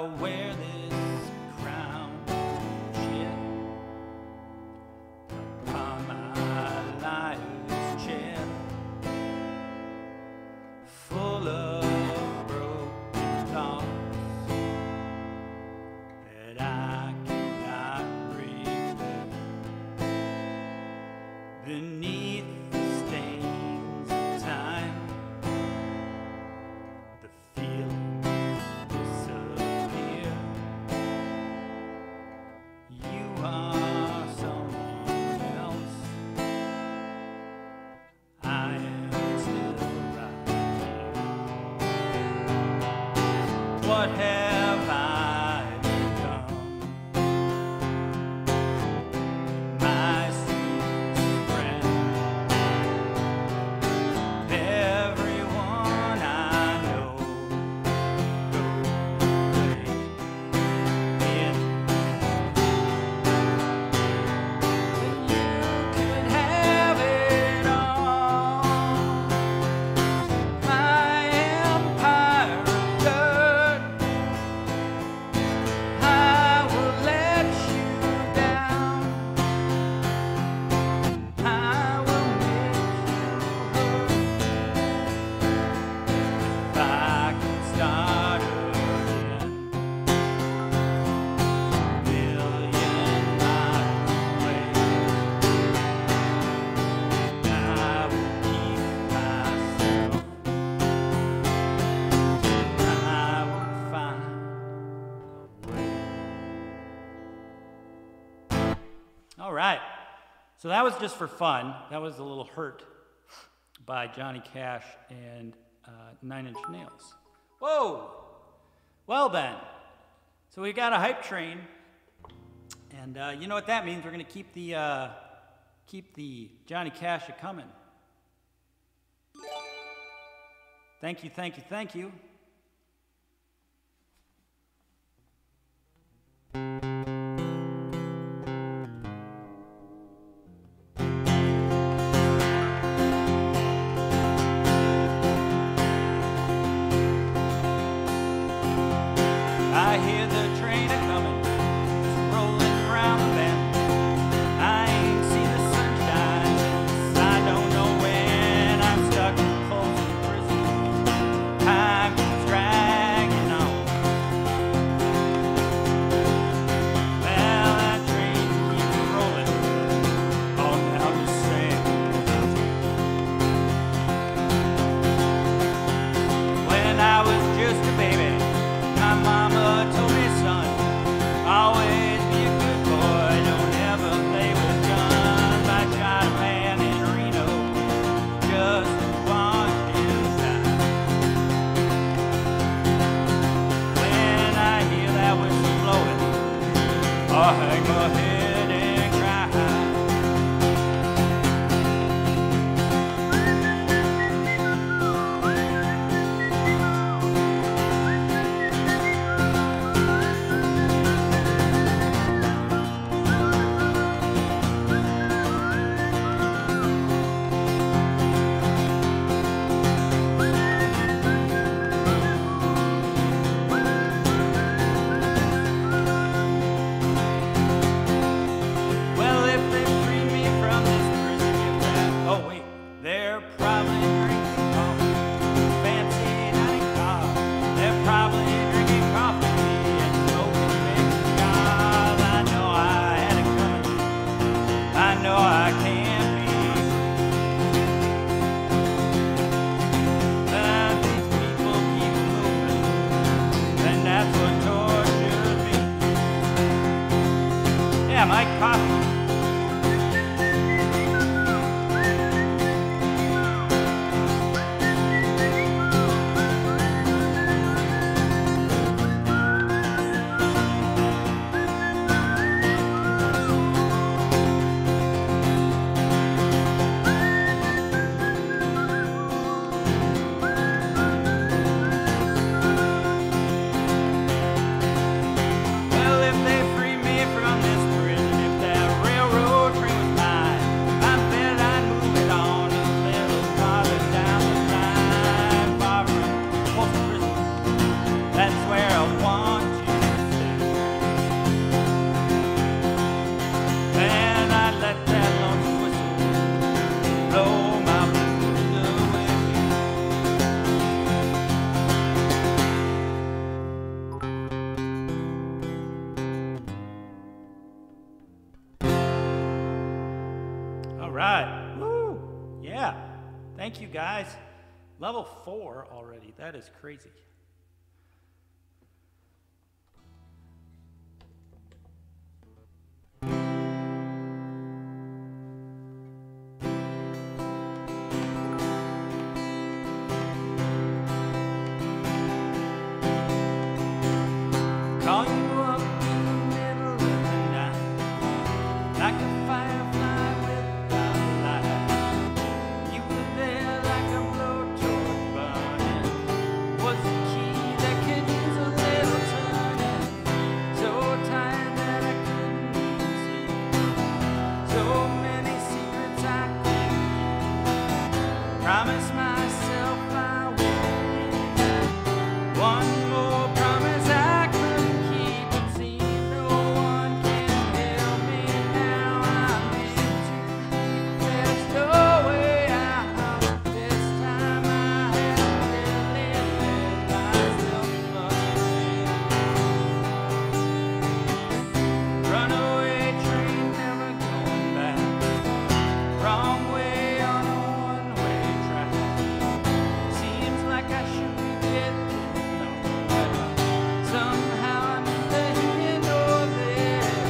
I'll wear this crown of shit upon my liar's chair, full of broken thoughts that I cannot repair. Beneath the stains of time, the feelings disappear. You are someone else. I am still right here. What have I become? My sweetest friend. Everyone I know goes away in. But you could have it all. My empire of dirt. I will let you down. I will make you hurt. If I could start again, a million miles away, I would keep myself till I would find a way. All right. So that was just for fun. That was a little Hurt by Johnny Cash and uh, Nine Inch Nails. Whoa! Well then, so we got a hype train, and uh, you know what that means? We're gonna keep the uh, keep the Johnny Cash a coming. Thank you, thank you, thank you. I hear the train a comin', it's rolling around the bend. I ain't seen the sunshine since I don't know when. I'm stuck in Folsom Prison. I'm right. Woo! Yeah. Thank you, guys. Level four already. That is crazy. Call you up in the middle of the night, like a firefly without a light. You were there like a blowtorch burning. Was the key that could use a little turning. So tired that I couldn't even sleep. So many secrets I couldn't keep. Promise myself I would. One more promise I couldn't keep. It seemed no one can help me now. I'm in too deep. There's no way out. This time I have really let myself astray. Runaway train, never going back. Wrong way on a one-way track. Seems like I should be getting nowhere. Somehow I'm either here or there.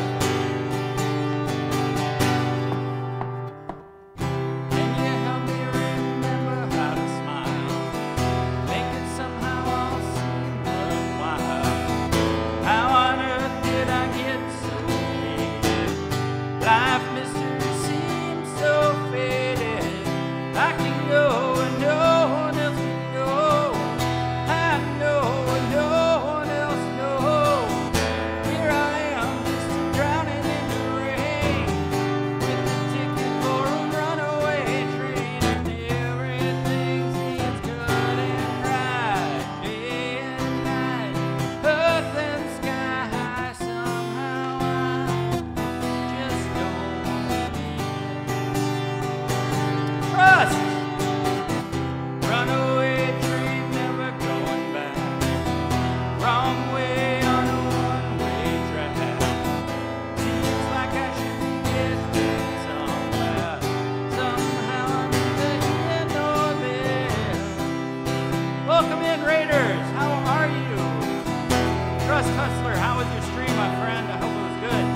Can you help me remember how to smile? Make it somehow all seem worthwhile. How on earth did I get so jaded? Life mystery seems so faded. I can go and no one else can go. I know and no one else knows. Here I am, just drowning in the rain, with a ticket for a runaway train, and everything seems good and right. Day and night, earth and sky, somehow I just don't believe. Trust! Runaway train, never going back. Wrong way on a one-way track. Seems like I should be getting somewhere. Somehow I'm either here or there. Welcome in, Raiders. How are you? Trust Hustler, how was your stream, my friend? I hope it was good.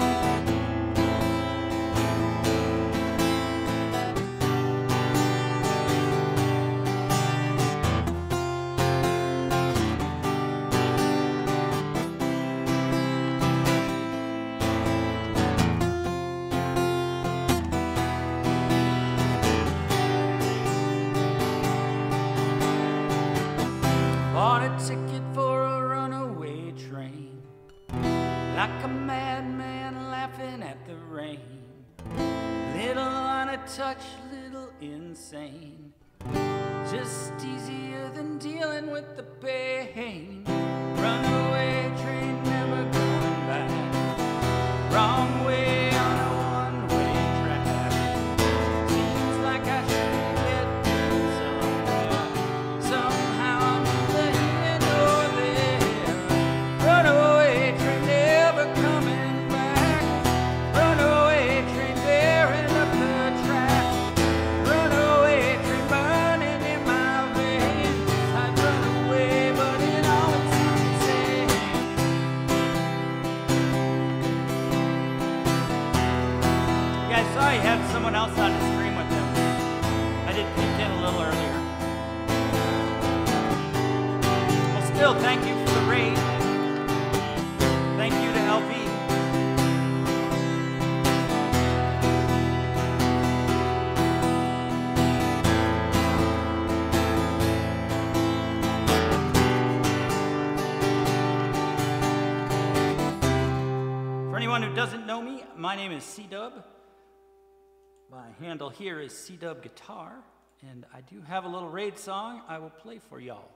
Bought a ticket for a runaway train, like a madman laughing at the rain. Little on a touch, little insane. Just easier than dealing with the pain. Runaway train, never going back. Wrong way on a one-way track. Seems like I should be getting somewhere. Somehow I'm either here or there. Runaway train, never coming back. Runaway train, bearing up the track. Runaway train, burning in my veins. I'd run away, but it always seems the same. You guys saw he had someone else on his stream with him. I did peek in a little earlier. Well, still, thank you for the raid. Thank you to L V. For anyone who doesn't know me, my name is C-Dub. My handle here is C-Dub Guitar, and I do have a little raid song I will play for y'all.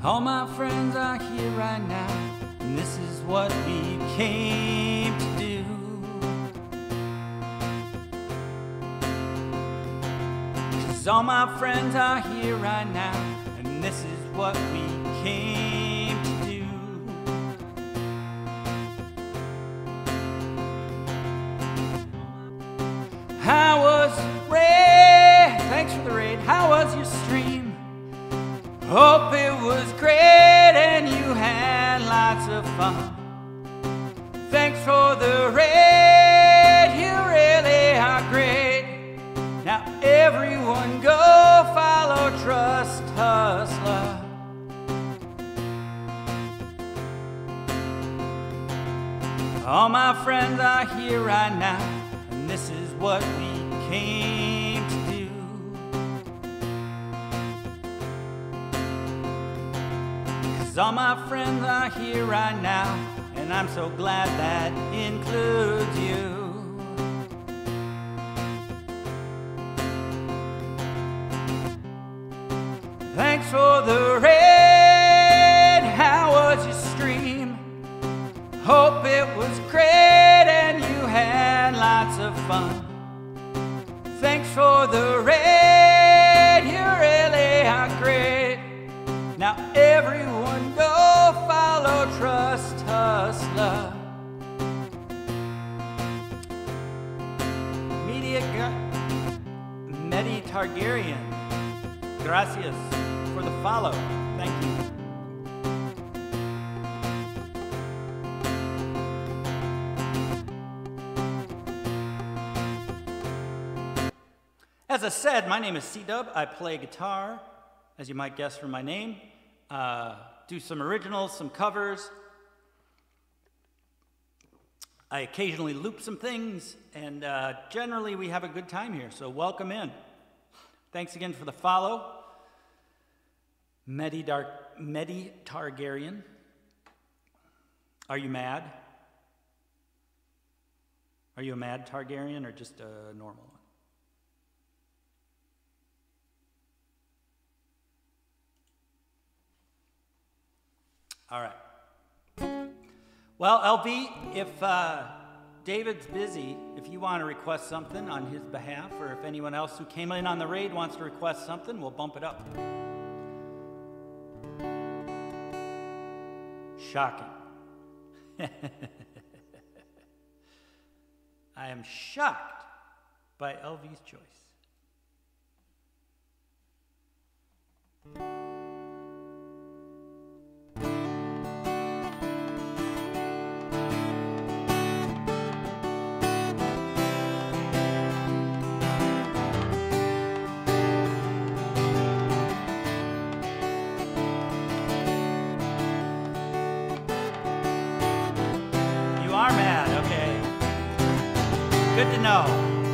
All my friends are here right now, and this is what we came to do. 'Cause all my friends are here right now, and this is what we came to do. How was raid? Thanks for the raid. How was your stream? Hope it was great and you had lots of fun. Thanks for the raid, you really are great. Now everyone go follow Trust Hustler. All my friends are here right now, and this is what we came to do. 'Cause all my friends are here right now, and I'm so glad that includes you. Thanks for the raid. How was your stream? Hope it was great and you had lots of fun. Thanks for the raid, you really are great. Now everyone go follow Trust Hustler. Media Medi Targaryen, gracias for the follow. Thank you. As I said, my name is C-Dub. I play guitar, as you might guess from my name. Uh, do some originals, some covers. I occasionally loop some things, and uh, generally we have a good time here, so welcome in. Thanks again for the follow. Medi, Dar Medi Targaryen. Are you mad? Are you a mad Targaryen or just a normal one? All right. Well, L V, if uh, David's busy, if you want to request something on his behalf, or if anyone else who came in on the raid wants to request something, we'll bump it up. Shocking. I am shocked by L V's choice. Good to know.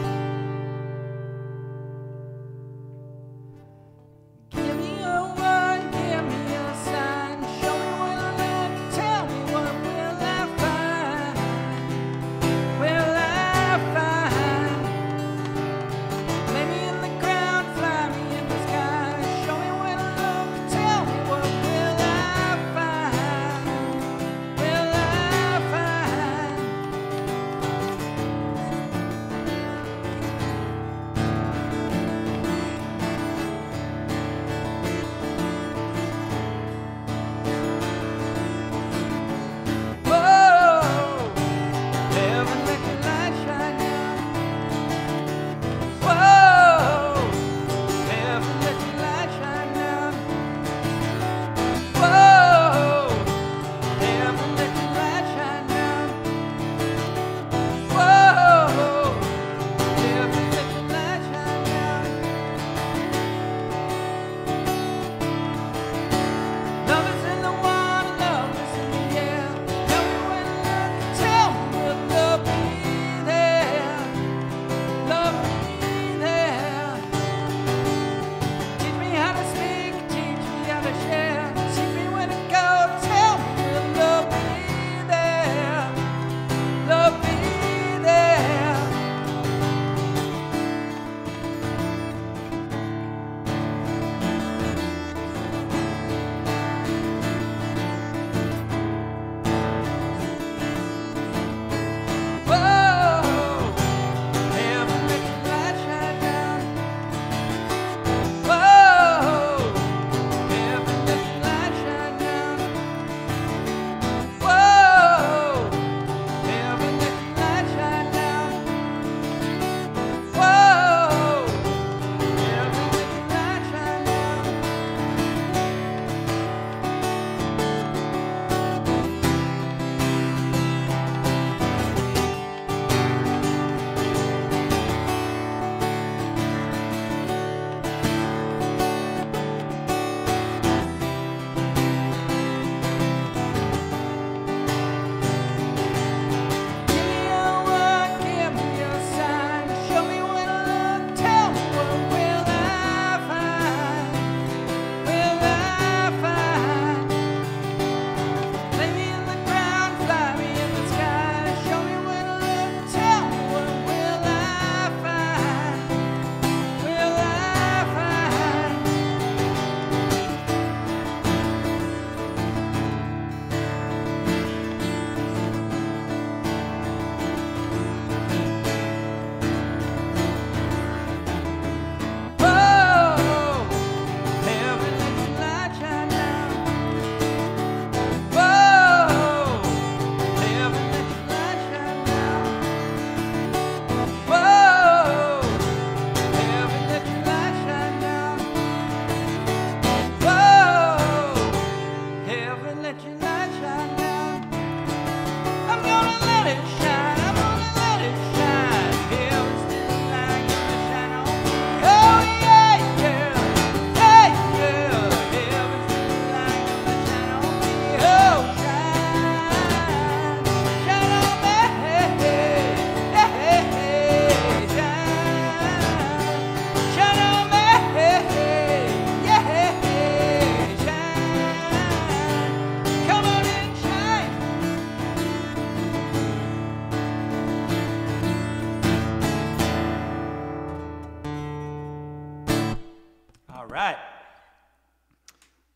Give me a word, give me a sign. Show me what I like, tell me what will I find. Will I find? Lay me in the ground, fly me in the sky. Show me what I look, tell me what will I find. Will I find?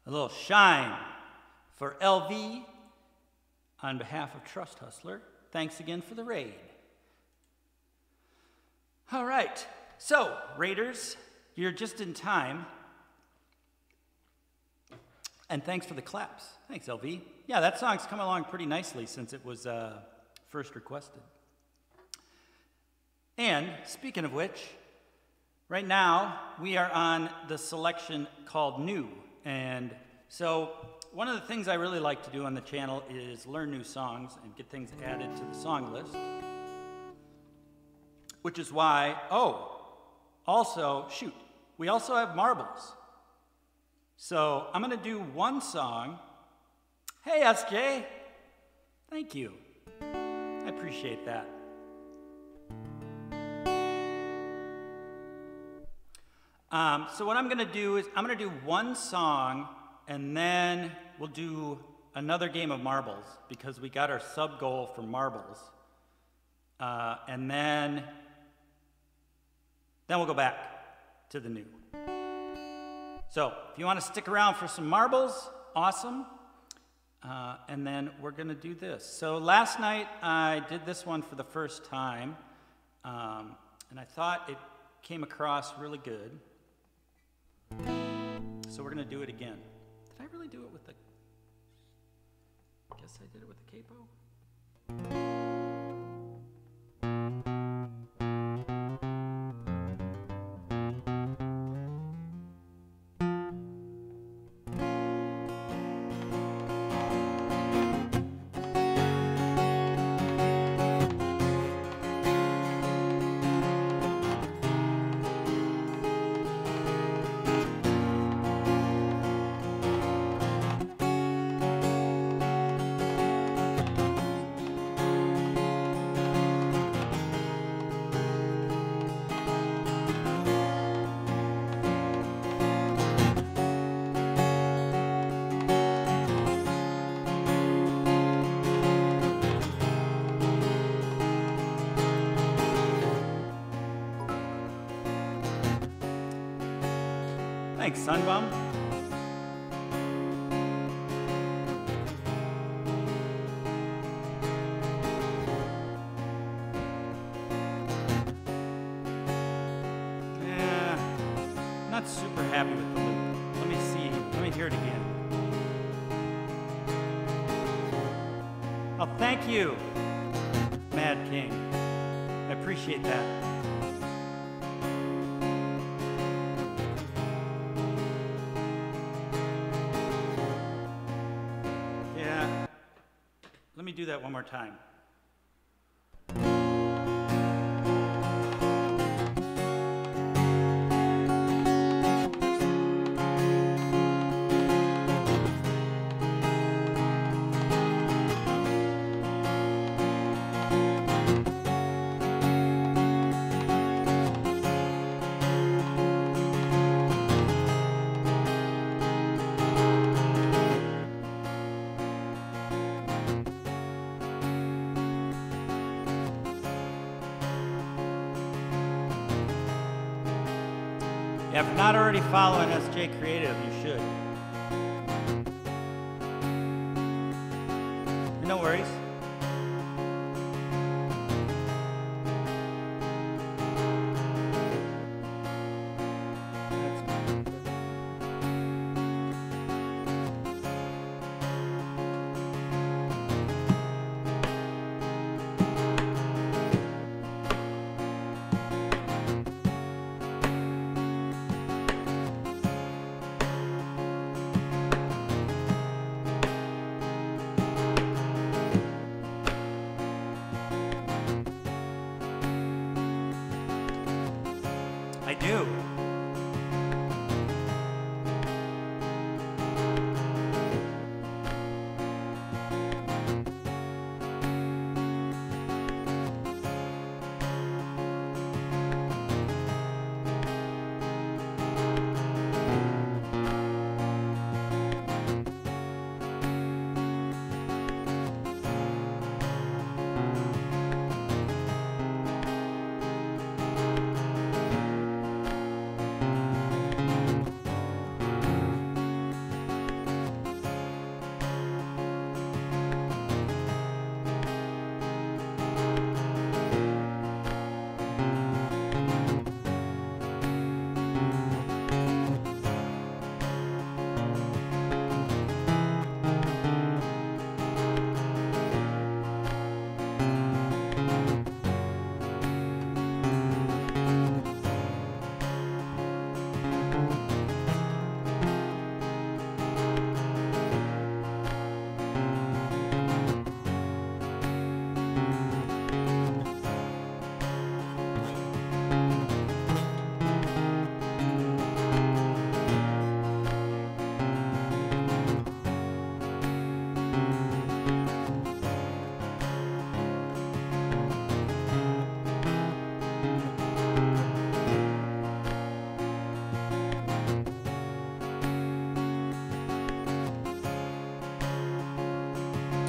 A little shine for L V on behalf of Trust Hustler. Thanks again for the raid. All right, so Raiders, you're just in time. And thanks for the claps. Thanks, L V. Yeah, that song's come along pretty nicely since it was uh, first requested. And speaking of which, right now we are on the selection called New. And so one of the things I really like to do on the channel is learn new songs and get things added to the song list. Which is why, oh, also, shoot, we also have marbles. So I'm going to do one song. Hey, S J. Thank you. I appreciate that. Um, so what I'm going to do is I'm going to do one song, and then we'll do another game of marbles because we got our sub goal for marbles. Uh, and then, then we'll go back to the new. So if you want to stick around for some marbles, awesome. Uh, and then we're going to do this. So last night I did this one for the first time, um, and I thought it came across really good. So we're going to do it again. Did I really do it with the... I guess I did it with the capo? Thanks, Sunbum. Yeah, not super happy with the loop. Let me see. Let me hear it again. Oh, thank you, Mad King. I appreciate that. Let me do that one more time. If not already following S J Creative, you should. No worries.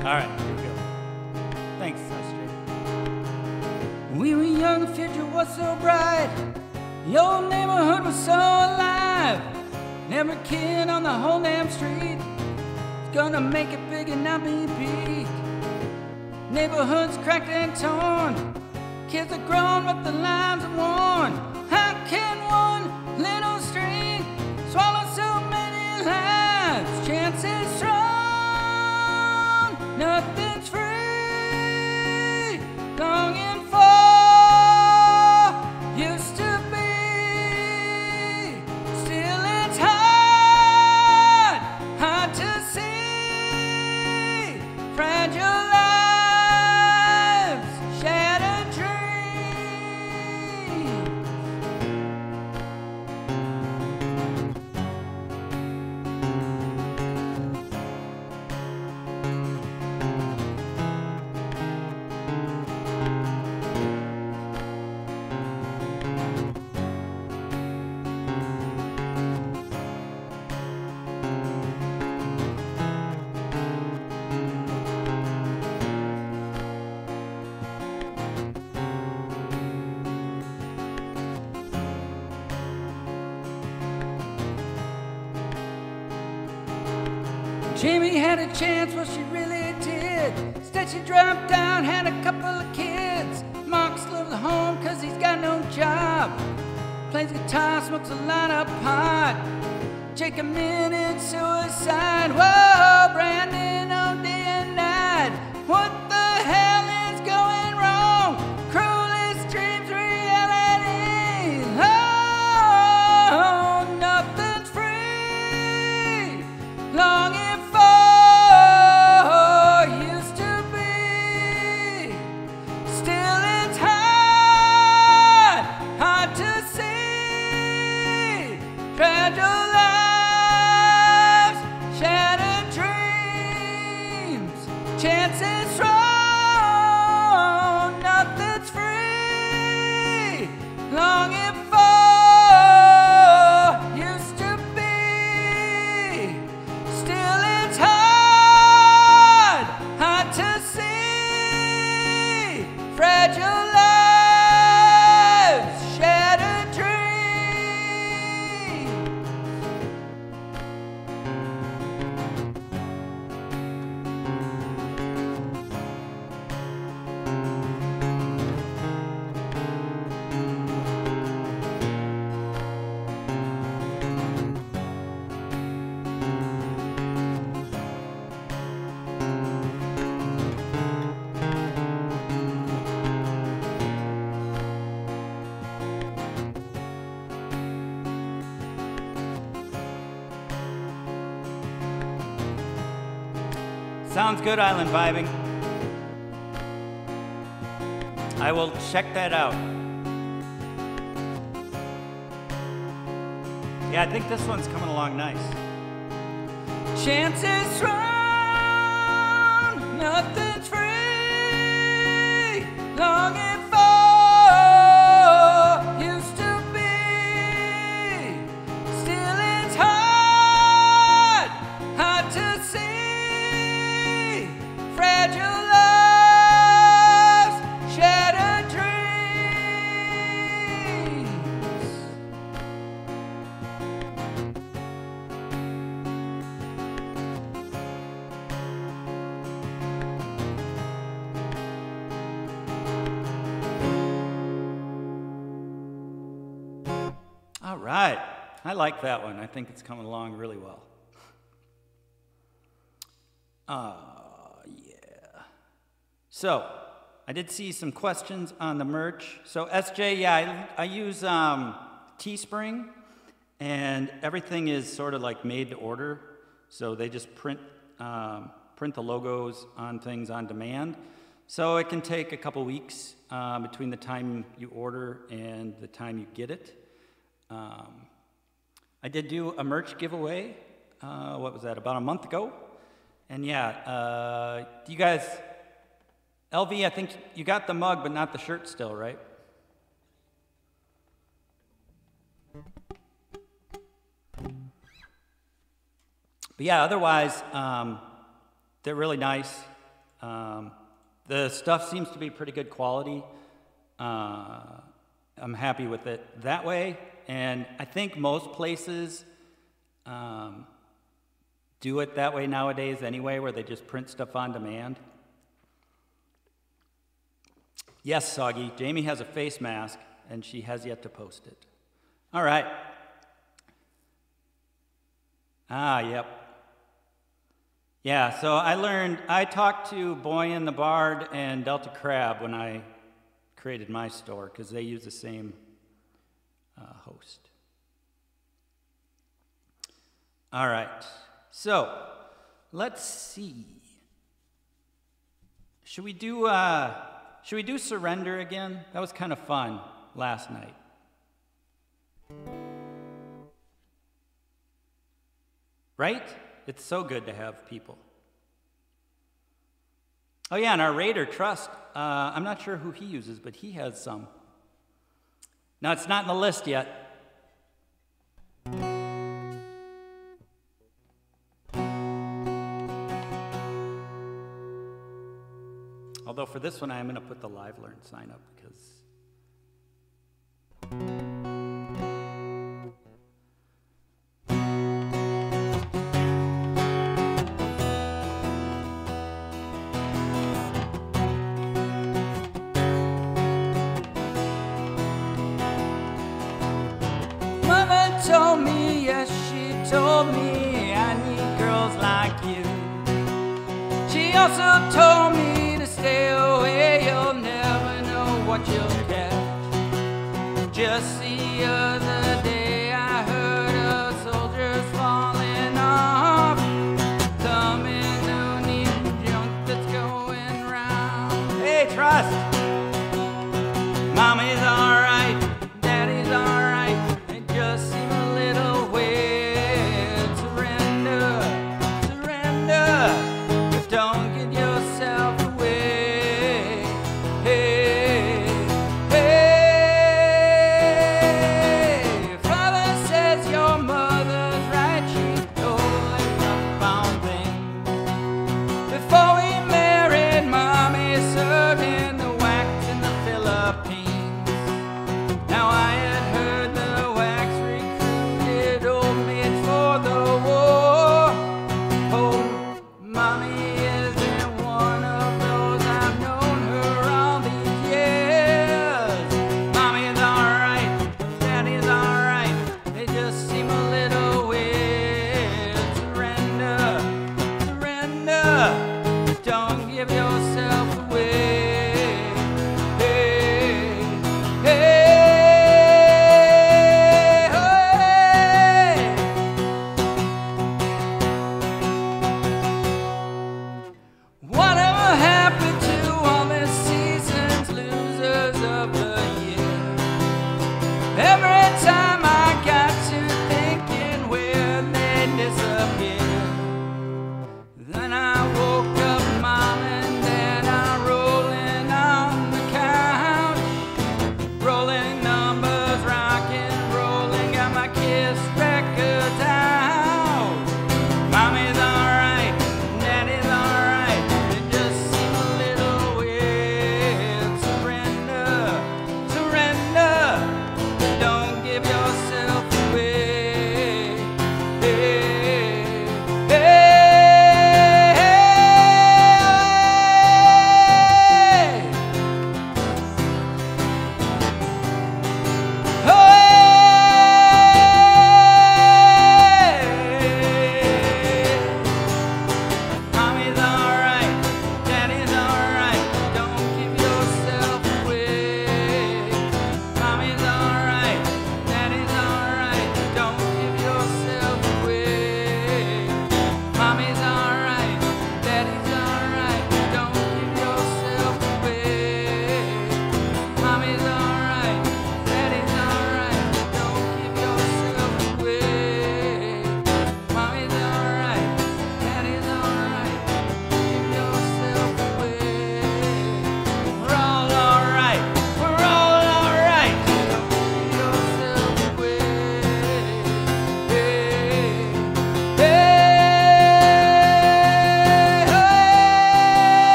All right, here we go. Thanks, S J. We were young, the future was so bright. The old neighborhood was so alive. Every kid on the whole damn street is gonna make it big and not be beat. Neighborhoods cracked and torn. Kids are grown, but the lives are worn. How can one little street swallow so many lives? Chances strong, nothing's free. Longing for used to be. Still it's hard, hard to see. Fragile lives, shattered dreams. Jamie had a chance, well she really did. Instead she dropped down, had a couple of kids. Mark's lives at home cause he's got no job. Plays guitar, smokes a lot of pot. Jake committed suicide. Whoa, Brandon on day and night. What the hell is going wrong? Cruelest dreams, reality. Oh, nothing's free. Longing used to be. Still it's hard, hard to see. Fragile lives, shattered dreams. Chances strong, nothing's free. Longing for used to be. Still it's hard, hard to see. Fragile lives, shattered dreams. Sounds good, Island Vibing. I will check that out. Yeah, I think this one's coming along nice. Chances strong, nothing's free. Longing for used to be. Still it's hard, hard to see. Fragile lives, shattered dreams. All right, I like that one. I think it's coming along really well. Uh, So, I did see some questions on the merch. So, S J, yeah, I, I use um, Teespring, and everything is sort of like made to order. So they just print um, print the logos on things on demand. So it can take a couple weeks uh, between the time you order and the time you get it. Um, I did do a merch giveaway. Uh, what was that? About a month ago. And yeah, uh, you guys. L V, I think you got the mug, but not the shirt still, right? But yeah, otherwise, um, they're really nice. Um, the stuff seems to be pretty good quality. Uh, I'm happy with it that way. And I think most places um, do it that way nowadays anyway, where they just print stuff on demand. Yes, Soggy, Jamie has a face mask, and she has yet to post it. All right. Ah, yep. Yeah, so I learned, I talked to Boyan the Bard and Delta Crab when I created my store, because they use the same uh, host. All right, so let's see. Should we do, uh, should we do Surrender again? That was kind of fun last night. Right? It's so good to have people. Oh yeah, and our Raider Trust, uh, I'm not sure who he uses, but he has some. Now, it's not in the list yet. Although for this one, I am going to put the Live Learn sign up because... told me, yes, she told me I need girls like you. She also told me to stay away, you'll never know what you'll catch. Just the other day I heard of soldiers falling off. Coming no need junk that's going round. Hey, Trust! Mommy's alright, Daddy's alright. Just seem a little weird. Surrender, surrender, but don't get yourself away. Hey, hey.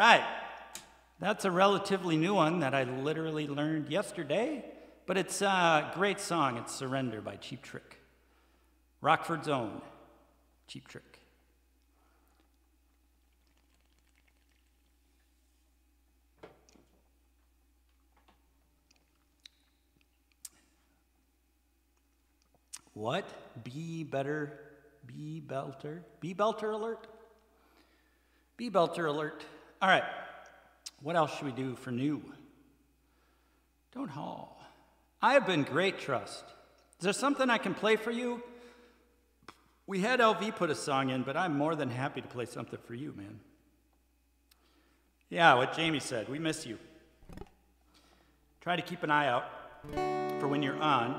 right. That's a relatively new one that I literally learned yesterday, but it's a great song. It's Surrender by Cheap Trick. Rockford's own Cheap Trick. What? Be better, be belter, be belter alert? Be belter alert. All right, what else should we do for new? Don't haul. I have been great, Trust. Is there something I can play for you? We had L V put a song in, but I'm more than happy to play something for you, man. Yeah, what Jamie said, we miss you. Try to keep an eye out for when you're on.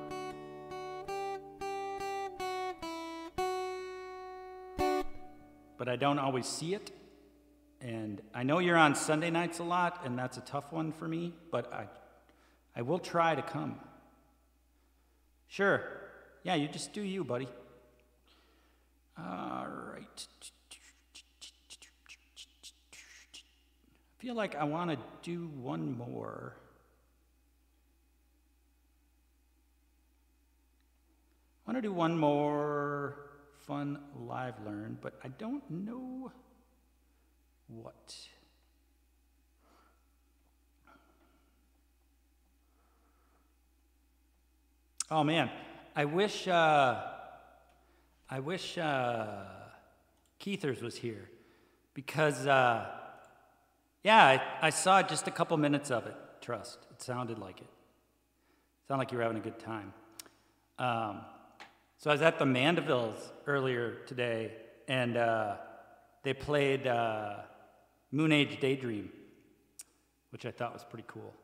But I don't always see it. And I know you're on Sunday nights a lot, and that's a tough one for me, but I, I will try to come. Sure. Yeah, you just do you, buddy. All right. I feel like I want to do one more. I want to do one more fun live learn, but I don't know what. Oh man, I wish uh, I wish uh, Keithers was here, because uh, yeah, I, I saw just a couple minutes of it. Trust, it sounded like it. It sounded like you were having a good time. Um, So I was at the Mandevilles earlier today, and uh, they played uh, Moon Age Daydream, which I thought was pretty cool.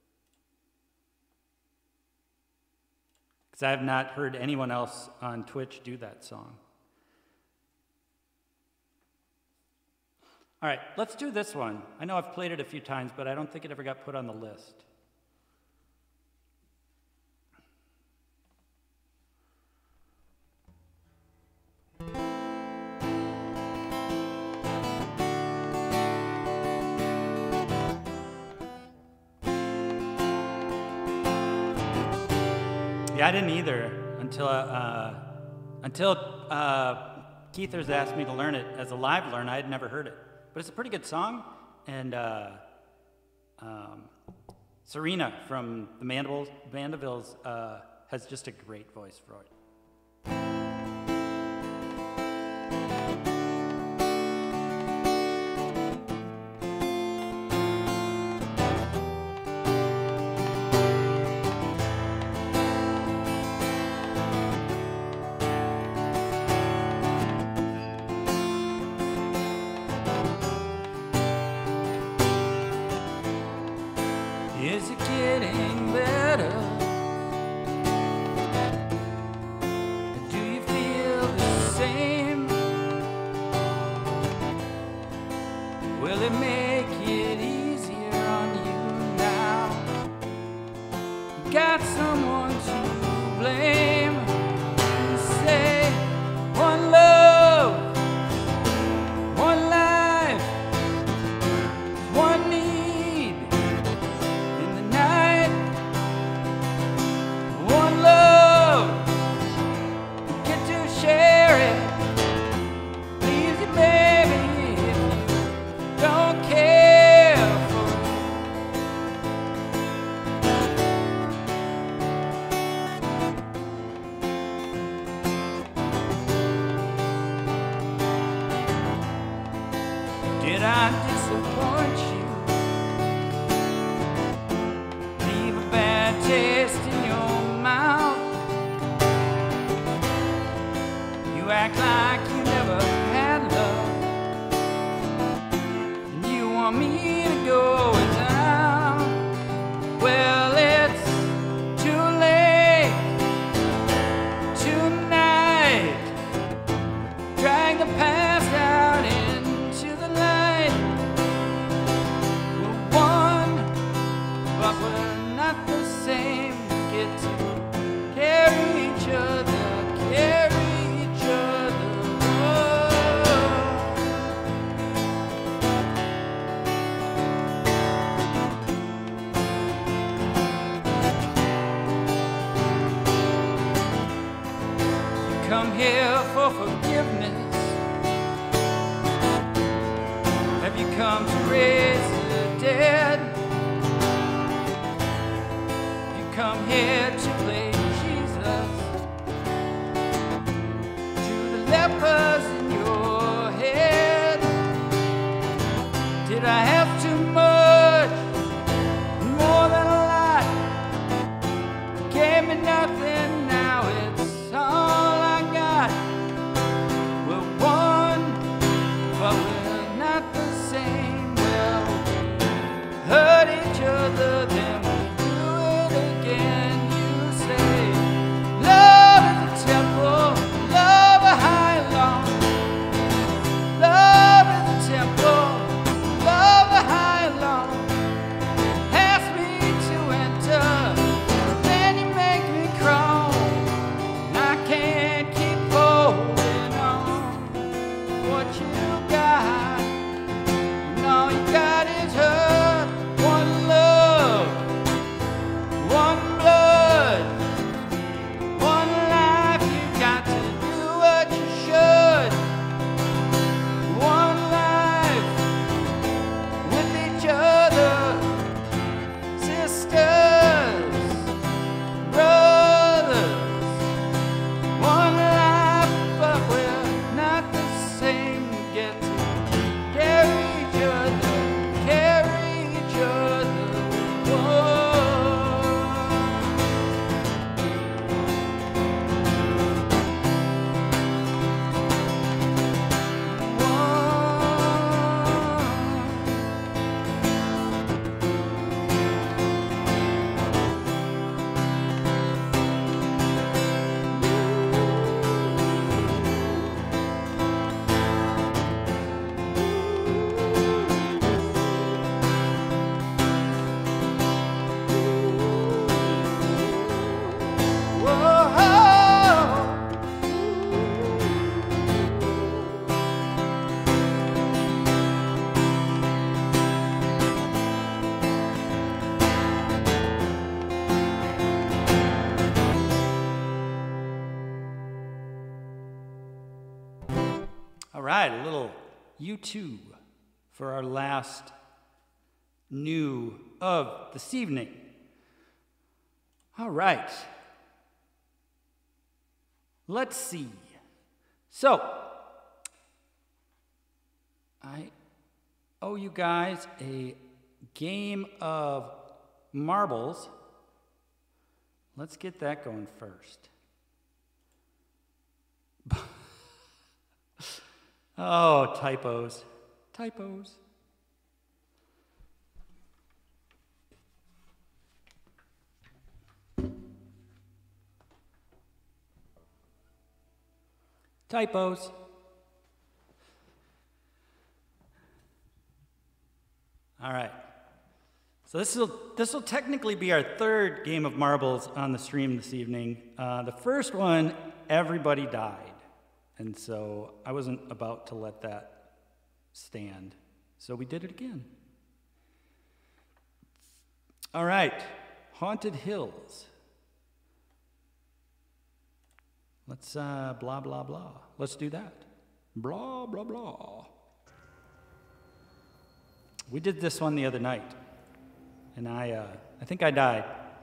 Because I have not heard anyone else on Twitch do that song. All right, let's do this one. I know I've played it a few times, but I don't think it ever got put on the list. Yeah, I didn't either until uh, until uh, Keithers asked me to learn it as a live learn. I had never heard it, but it's a pretty good song. And uh, um, Serena from the Mandibles, Mandevilles uh, has just a great voice for it. Is it getting better? Do you feel the same? Will it make it easier on you now? You got someone to blame. You say one love, one life, one need. Did I disappoint you? Leave a bad taste in your mouth? You act like you never had love, and you want me to go down. Well, it's too late tonight. Drag the past out into the light. We're one, but we're not the same. Get to carry each other, carry each other. Oh. what you got. And all you got is hurt. One love, one blood, one life. You got to do what you should. One life with each other, sisters, brothers. One life, but we're not the same. We get to carry each other, carry each other. Whoa. All right, a little U two for our last new of this evening. All right. Let's see. So, I owe you guys a game of marbles. Let's get that going first. Oh, typos. Typos. Typos. All right. So this will this will technically be our third game of marbles on the stream this evening. Uh, the first one, everybody died. And so I wasn't about to let that stand. So we did it again. All right, Haunted Hills. Let's uh, blah, blah, blah. Let's do that. Blah, blah, blah. We did this one the other night. And I, uh, I think I died.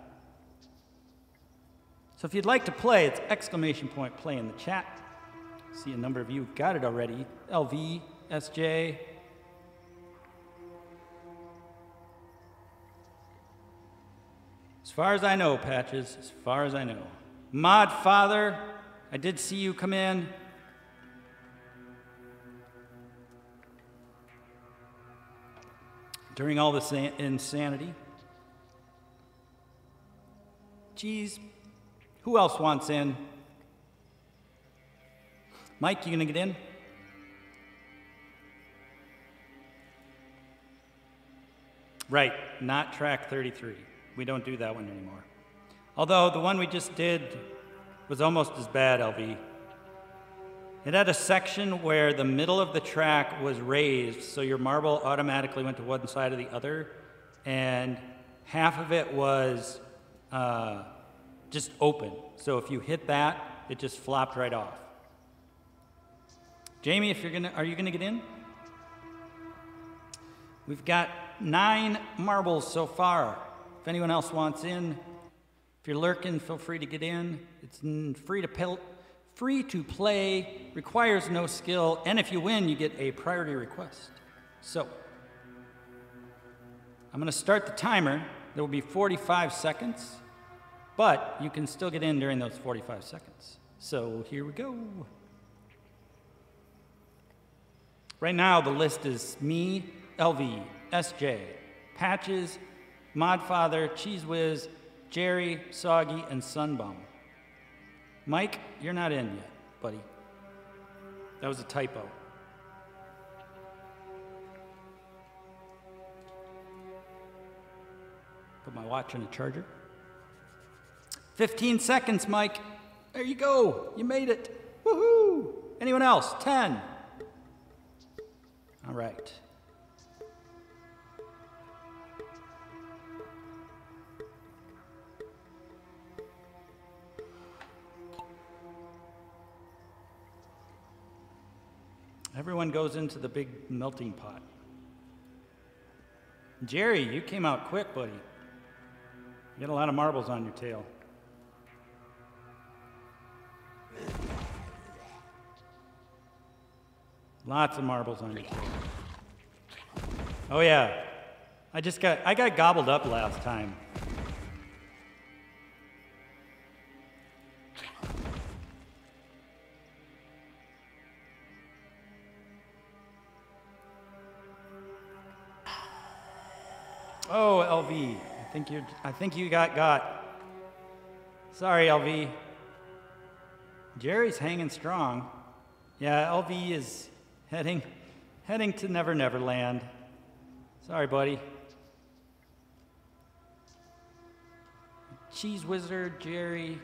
So if you'd like to play, it's exclamation point play in the chat. See a number of you got it already. L V, S J. As far as I know, Patches, as far as I know. Mod Father, I did see you come in. During all this insanity. Geez, who else wants in? Mike, you gonna get in? Right, not track thirty-three. We don't do that one anymore. Although the one we just did was almost as bad, L V. It had a section where the middle of the track was raised, so your marble automatically went to one side or the other, and half of it was uh, just open. So if you hit that, it just flopped right off. Jamie, if you're gonna, are you gonna get in? We've got nine marbles so far. If anyone else wants in, if you're lurking, feel free to get in. It's free to pay, free to play, requires no skill, and if you win, you get a priority request. So, I'm gonna start the timer. There will be forty-five seconds, but you can still get in during those forty-five seconds. So here we go. Right now, the list is me, L V, S J, Patches, Modfather, Cheese Whiz, Jerry, Soggy, and Sunbum. Mike, you're not in yet, buddy. That was a typo. Put my watch in a charger. fifteen seconds, Mike. There you go. You made it. Woohoo! Anyone else? ten, All right. Everyone goes into the big melting pot. Jerry, you came out quick, buddy. You got a lot of marbles on your tail. Lots of marbles on your tail. Oh yeah, I just got, I got gobbled up last time. Oh, L V, I think you're, I think you got got. Sorry, L V. Jerry's hanging strong. Yeah, L V is heading, heading to Never Never Land. Sorry, buddy. Cheese Wizard, Jerry,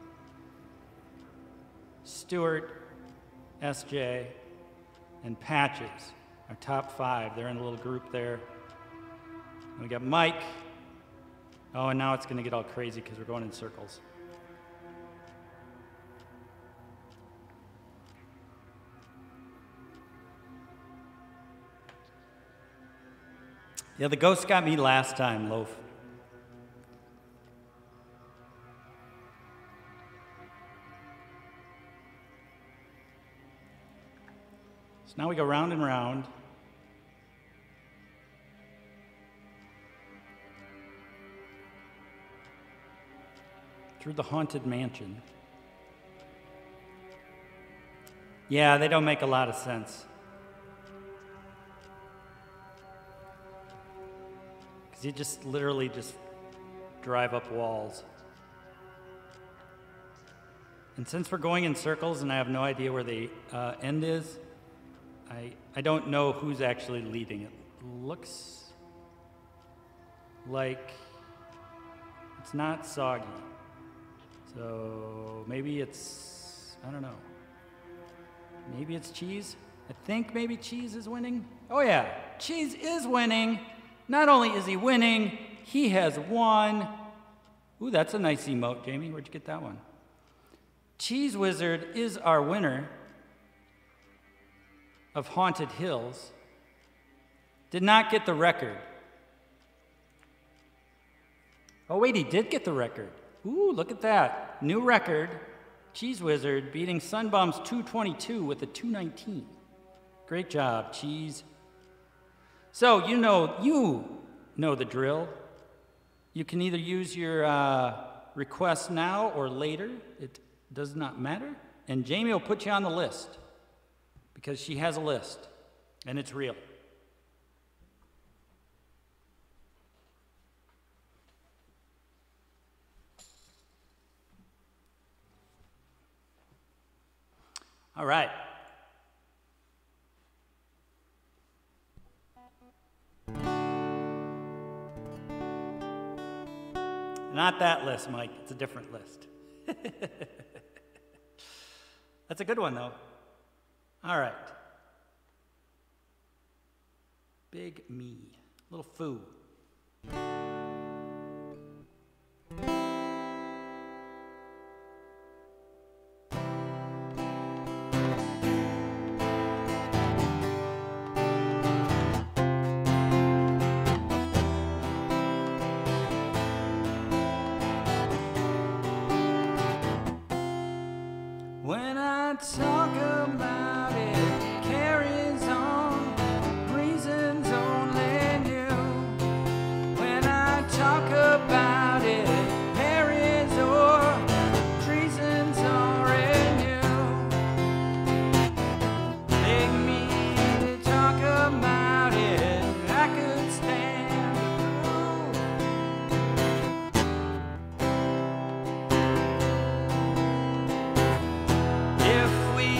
Stuart, S J, and Patches, our top five. They're in a little group there. We got Mike. Oh, and now it's going to get all crazy because we're going in circles. Yeah, the ghost got me last time, Loaf. So now we go round and round. Through the haunted mansion. Yeah, they don't make a lot of sense. Because you just literally just drive up walls. And since we're going in circles and I have no idea where the uh, end is, I, I don't know who's actually leading. It looks like it's not Soggy. So maybe it's, I don't know. Maybe it's Cheese. I think maybe Cheese is winning. Oh yeah, Cheese is winning. Not only is he winning, he has won. Ooh, that's a nice emote, Jamie. Where'd you get that one? Cheese Wizard is our winner of Haunted Hills. Did not get the record. Oh wait, he did get the record. Ooh, look at that. New record. Cheese Wizard beating Sunbum's two twenty-two with a two nineteen. Great job, Cheese. So you know, you know the drill. You can either use your uh, request now or later. It does not matter. And Jamie will put you on the list because she has a list and it's real. All right. Not that list, Mike. It's a different list. That's a good one, though. All right. Big me. Little foo. When I talk about it, carries on, reasons only new. When I talk about it, carries on, reasons already new. Beg me to talk about it, I could stand the proof. If we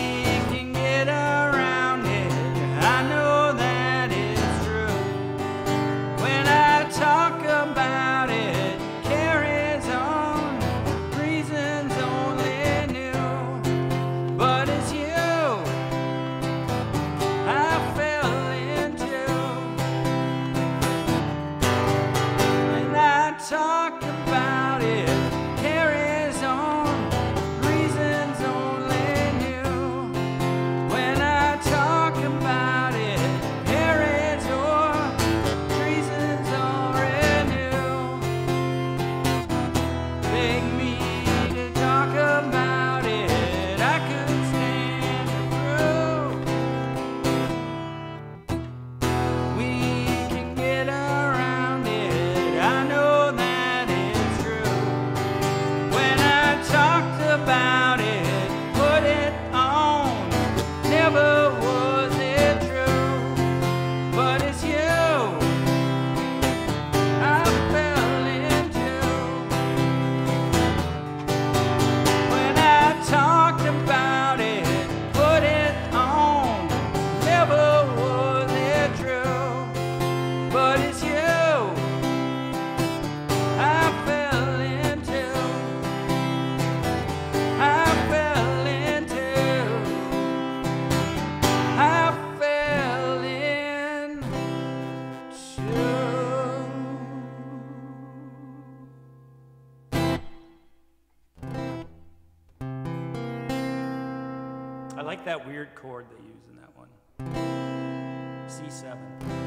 like that weird chord they use in that one. C seven.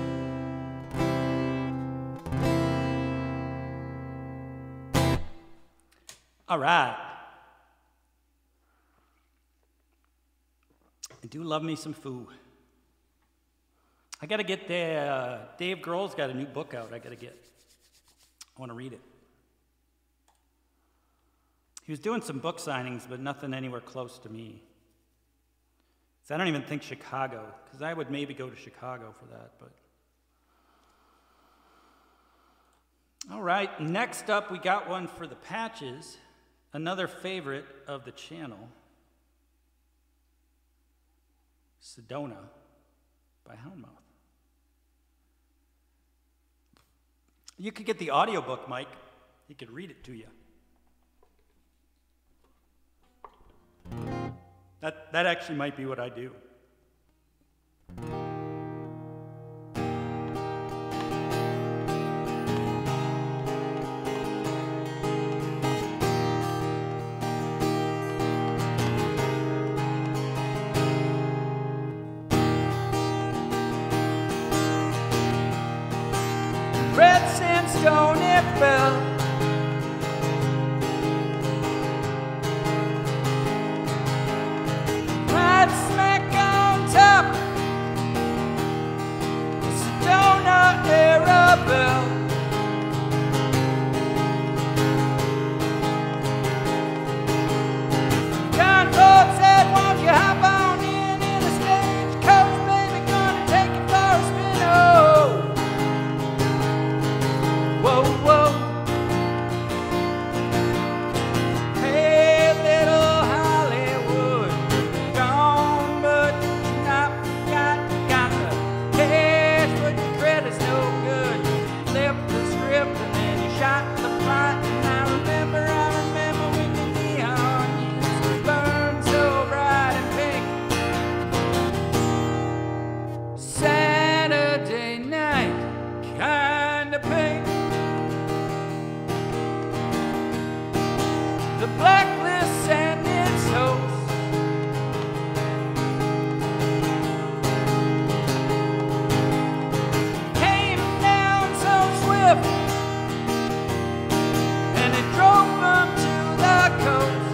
All right. I do love me some Foo. I got to get the, uh, Dave Grohl's got a new book out I got to get. I want to read it. He was doing some book signings, but nothing anywhere close to me. So I don't even think Chicago, because I would maybe go to Chicago for that, but. All right, next up we got one for the Patches, another favorite of the channel, Sedona by Houndmouth. You could get the audiobook, Mike. He could read it to you. That, that actually might be what I do. Red sandstone it fell. Right smack on top. Sedona Arabelle. John Ford said, won't you hop on in in a stagecoach, baby, gonna take you for a spin, oh. Whoa, whoa. Hey, little Hollywood, gone, but you're not forgot. Got the cash, but your credit's no good. You flipped the script and then you shot the plot. And I remember, I remember when the neon used to burn so bright and pink. Saturday night, kinda pink. The blacklist and its host. Came down so swift, and it drove them to the coast.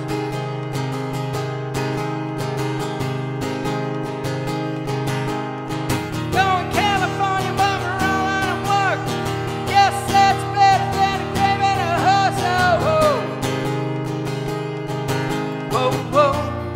Going California, but we're all out of work. Yes, that's better than a grave and a horse. Oh, oh. Whoa, whoa.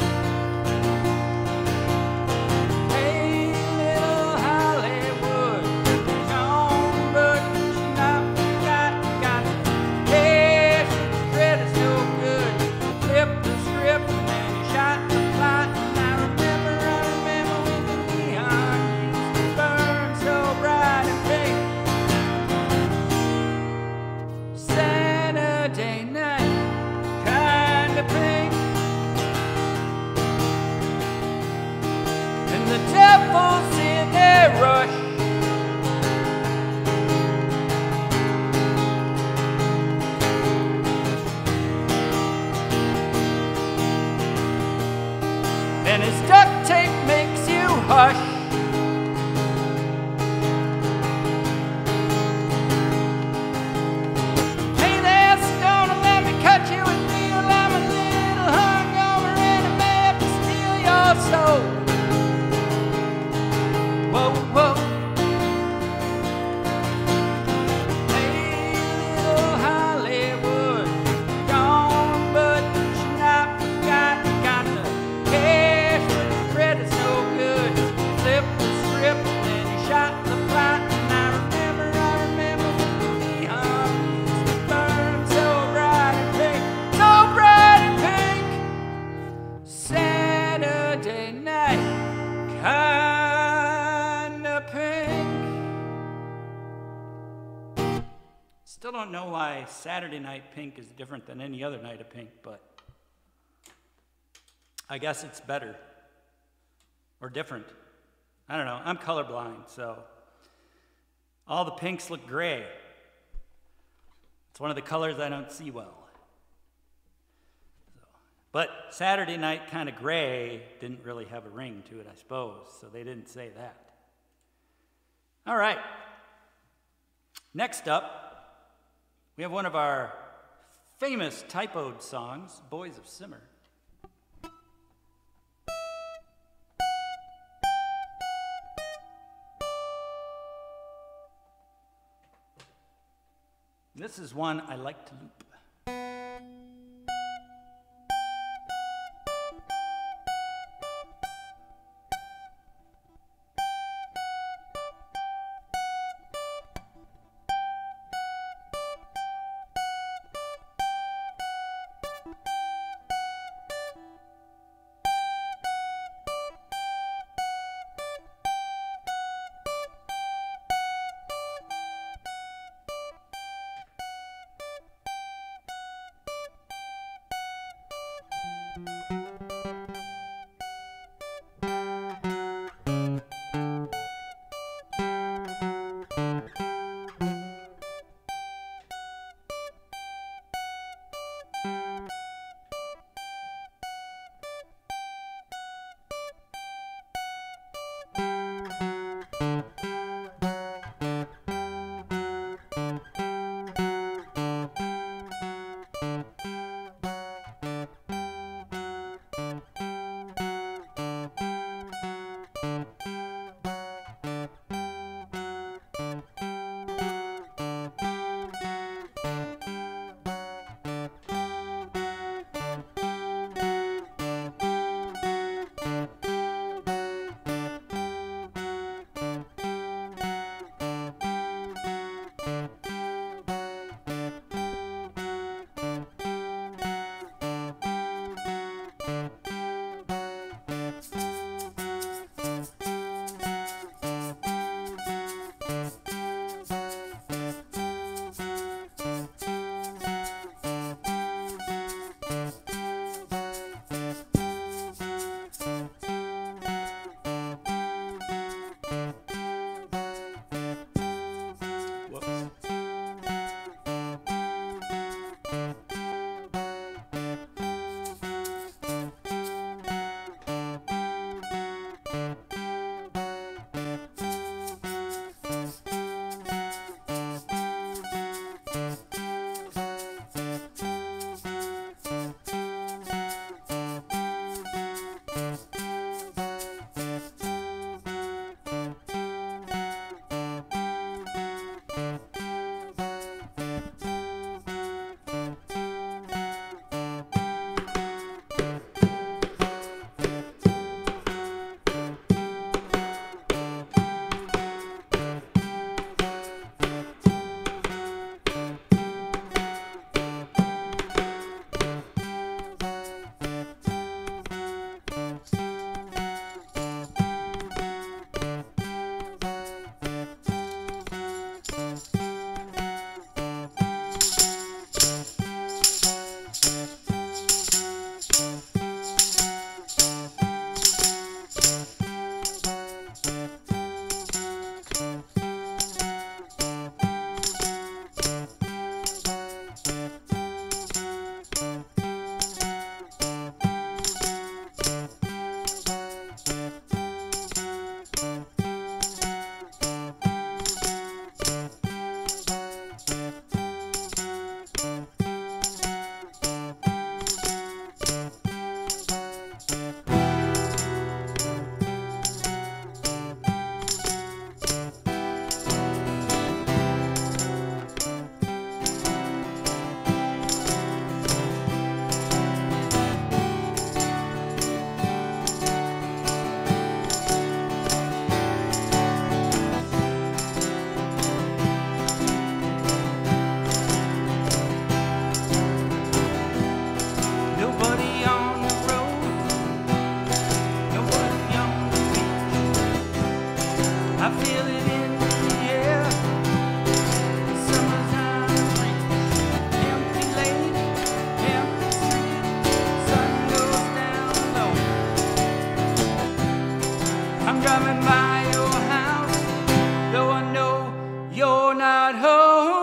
Hey, little Hollywood, gone, but you're not forgot. Got the cash, but your credit's no good. You flipped the script and then you shot the plot. And I remember, I remember when the neon used to burn so bright and pink. Saturday night, kinda pink. And the devil's in a rush. And his duct tape makes you hush. Hey there, Sedona, let me cut you a deal. I'm a little hungover and I may have to steal your soul. Whoa, whoa. Hey, little Hollywood, gone, but you're not forgot. Got the cash, but your credit's no good. Flipped the script and then you shot the plot. And I remember, I remember when the neon used to burn so bright and pink, so bright and pink. Saturday night, kinda pink. Still don't know why Saturday night pink is different than any other night of pink, but I guess it's better or different. I don't know. I'm colorblind, so all the pinks look gray. It's one of the colors I don't see well. So, But Saturday Night Kind of Gray didn't really have a ring to it, I suppose, so they didn't say that. All right. Next up, we have one of our famous typoed songs, Boys of Simmer. This is one I like to loop.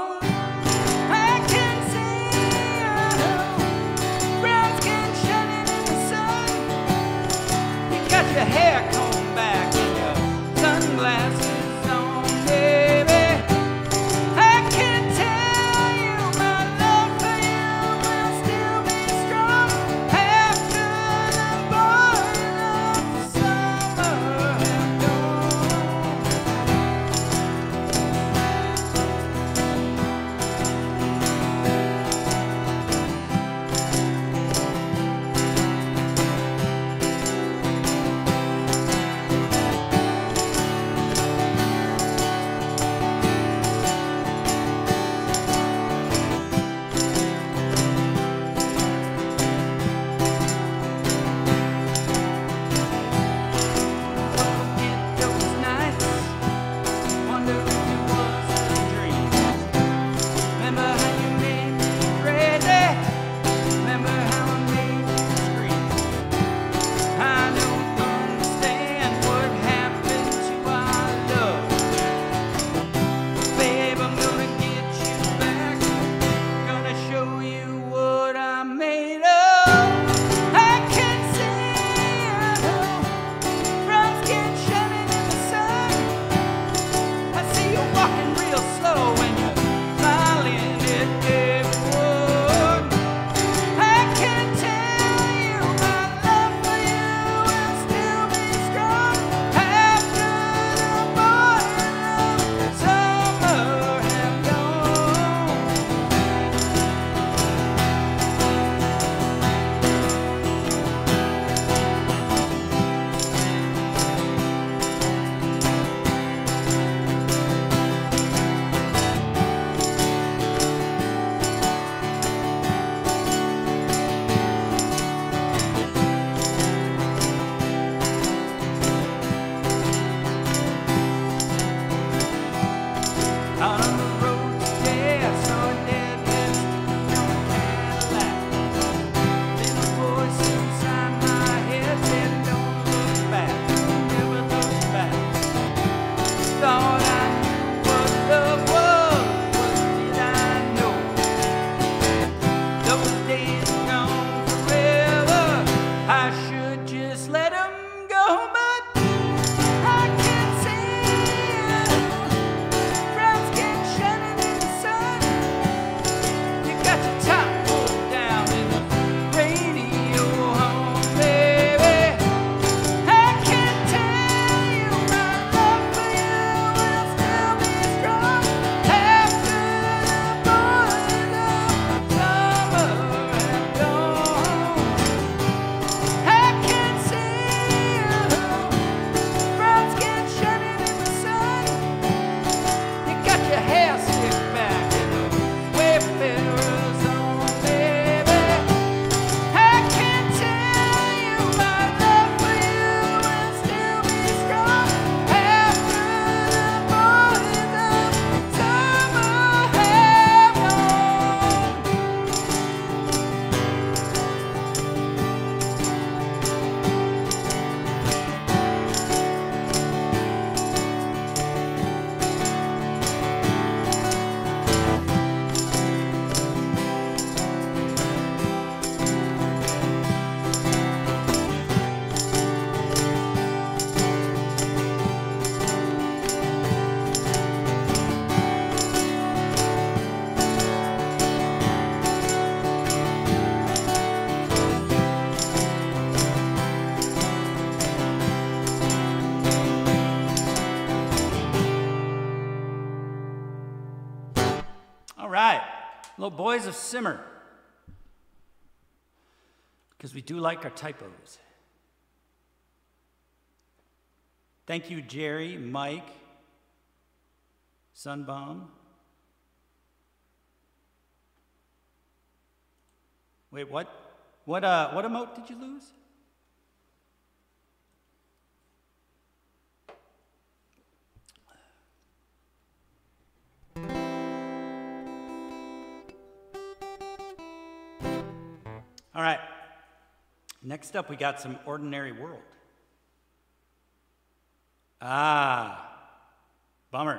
Brown skin shining Little boys of simmer. Because we do like our typos. Thank you, Jerry, Mike, Sunbomb. Wait, what? What, uh, what emote did you lose? All right. Next up, we got some Ordinary World. Ah, bummer.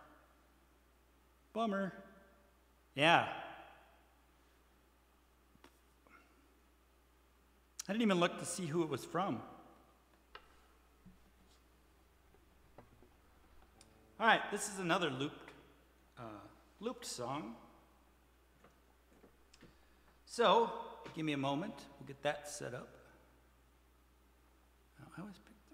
Bummer. Yeah. I didn't even look to see who it was from. All right, this is another looped, uh, looped song. So, give me a moment. We'll get that set up. Oh, I always pick the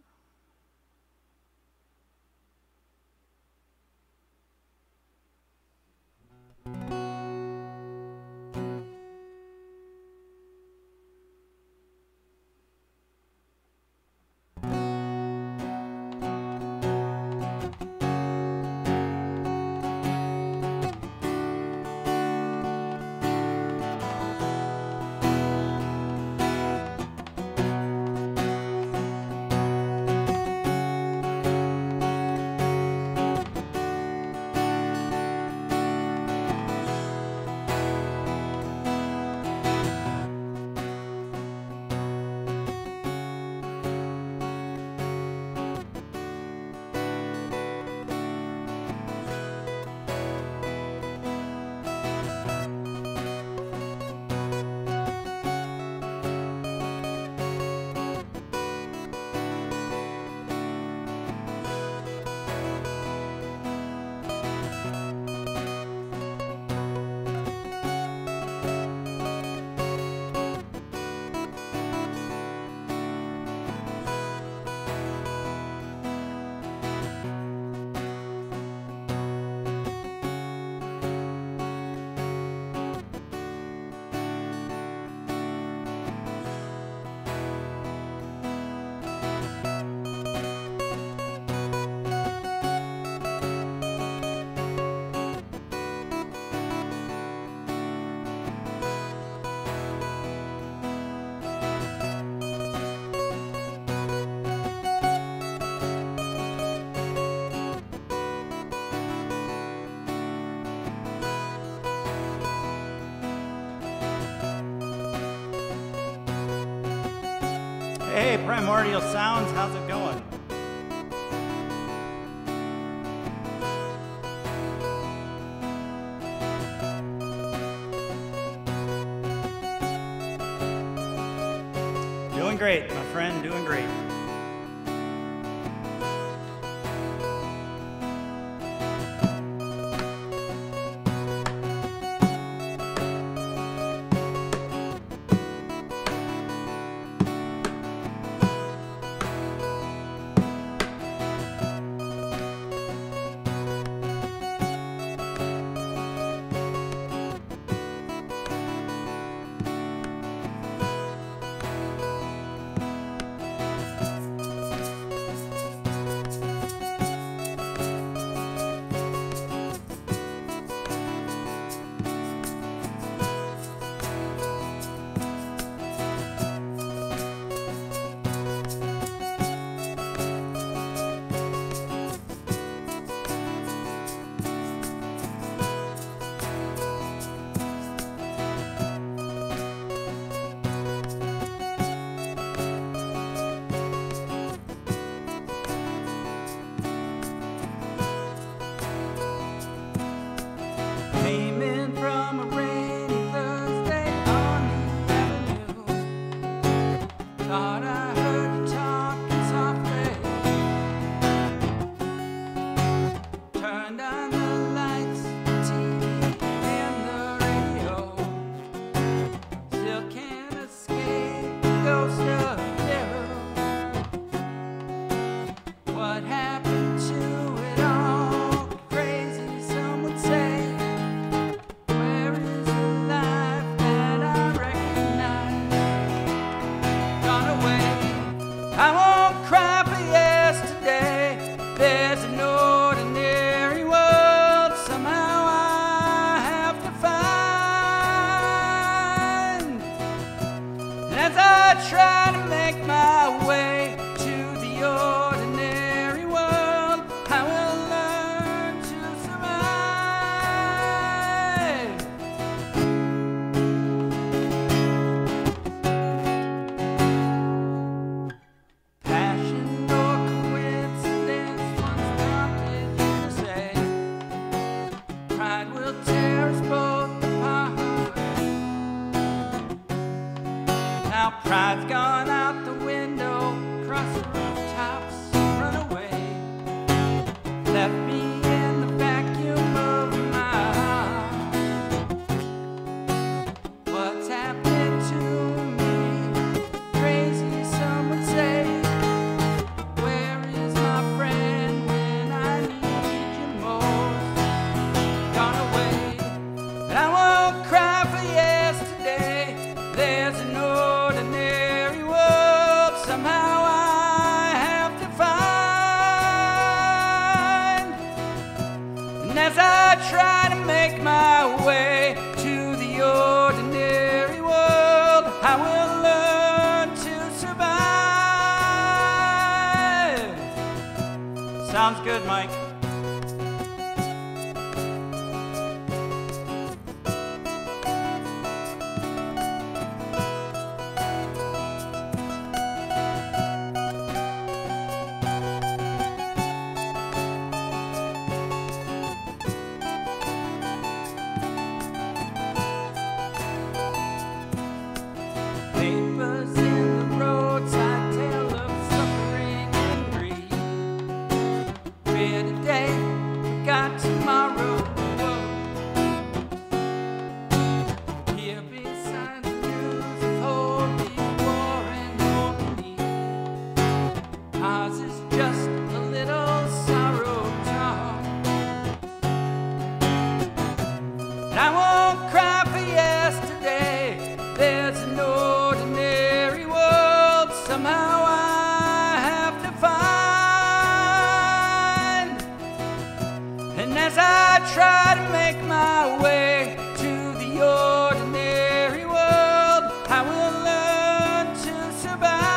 Hey, Primordial Sounds, how's it going? Doing great, my friend, doing great. ahead, Mike. Papers in the roadside tell of suffering and grief. Fear today, forgot tomorrow. Whoa. Here beside the news of holy war and no peace. Ours is just a little sorrow talk. And I won't cry for yesterday. There's an ordinary world somehow I have to find. And as I try to make my way to the ordinary world, I will learn to survive.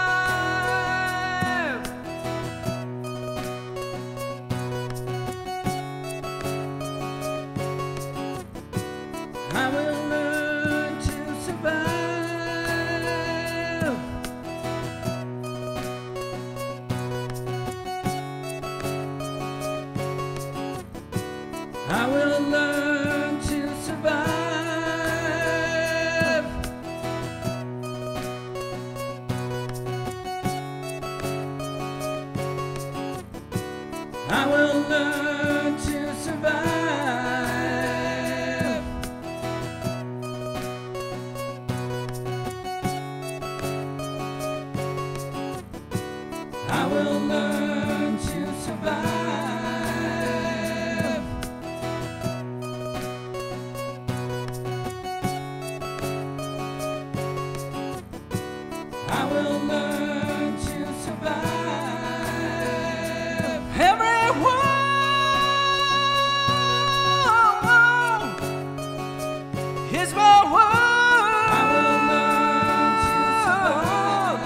I will learn to survive. I will learn to survive. I will learn to survive. I will learn to survive. I will learn to survive. Everyone is my world. I will learn to survive.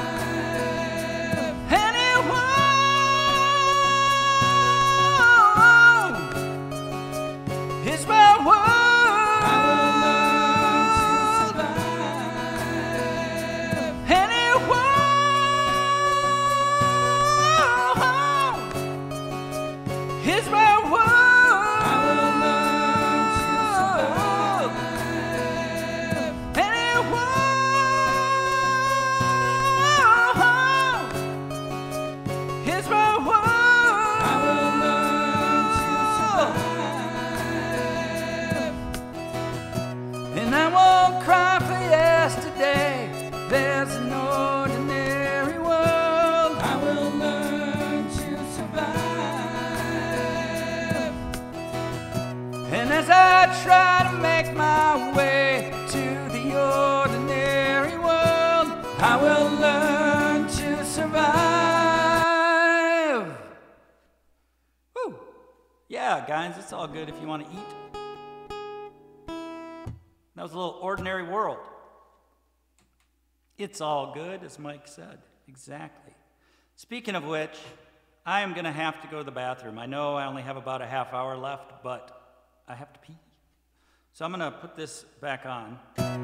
Anyone is my world. I will learn to survive. Anyone is my world. I will learn to survive. Anyone is my world. I will learn to survive. And I won't cry for yesterday. There's an ordinary world. I will learn to survive. And as I try to make my way to the ordinary world, I will learn to survive. Woo! Yeah, guys, it's all good if you want to eat. That was a little Ordinary World. It's all good, as Mike said. Exactly. Speaking of which, I am going to have to go to the bathroom. I know I only have about a half hour left, but I have to pee. So I'm going to put this back on.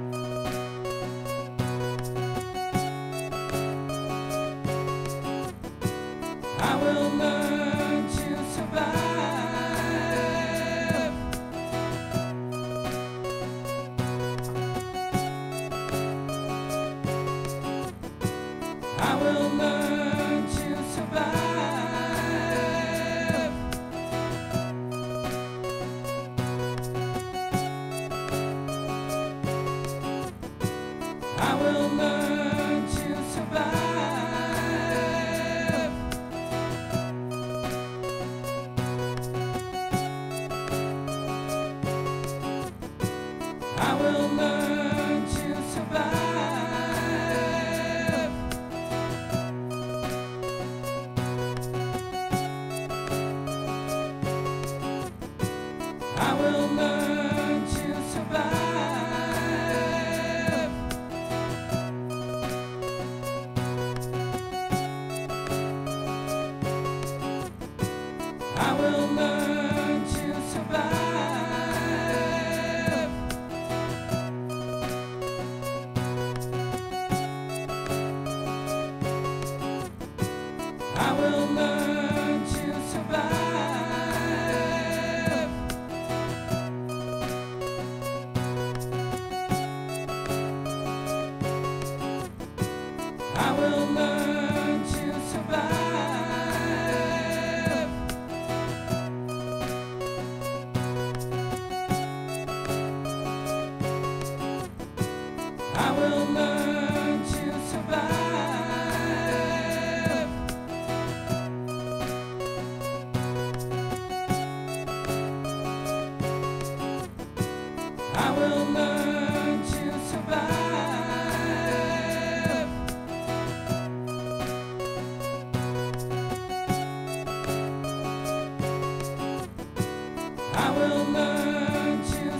I will learn to survive. I will learn to survive. I will learn to survive. I will learn to survive. I will learn to survive. I will learn to survive. I will learn to survive. I will learn to survive. I will learn to survive. I will learn to survive. I will learn to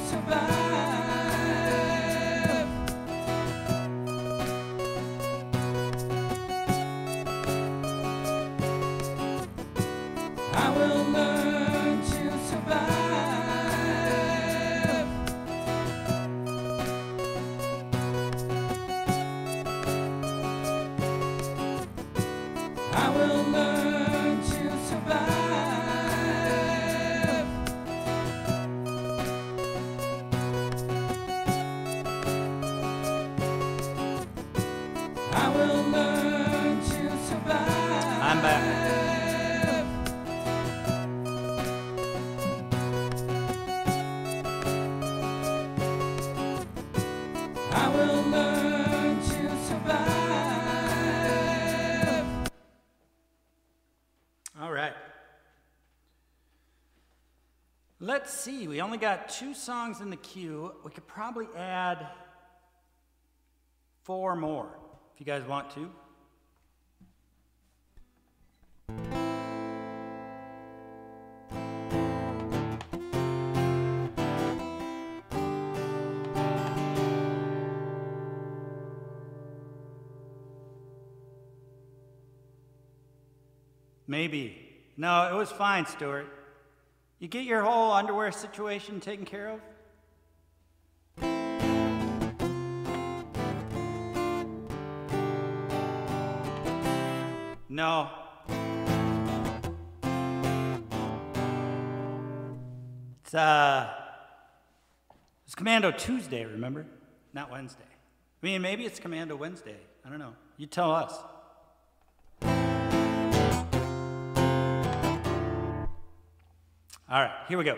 survive. I will learn to survive. I will learn to survive. I will learn to survive. I'm back. I will learn to survive. All right. Let's see. We only got two songs in the queue. We could probably add four more if you guys want to. Maybe. No, it was fine, Stuart. You get your whole underwear situation taken care of? No. It's, uh, it's Commando Tuesday, remember? Not Wednesday. I mean, maybe it's Commando Wednesday. I don't know. You tell us. All right, here we go.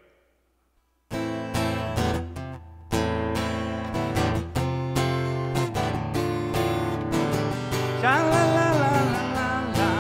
Sha-la-la-la-la-la.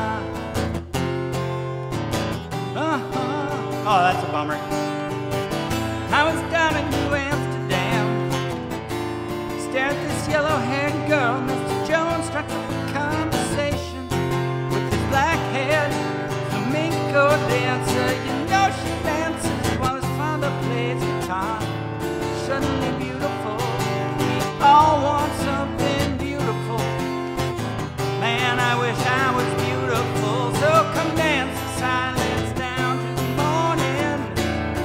Uh-huh. Oh, that's a bummer. I was down in New Amsterdam, stared at this yellow-haired girl. Mister Jones strikes up a conversation with his black-haired flamenco dancer. You know she dances while his father plays guitar. Suddenly beautiful, we all want something beautiful. Man, I wish I was beautiful. So come dance in silence down to the morning.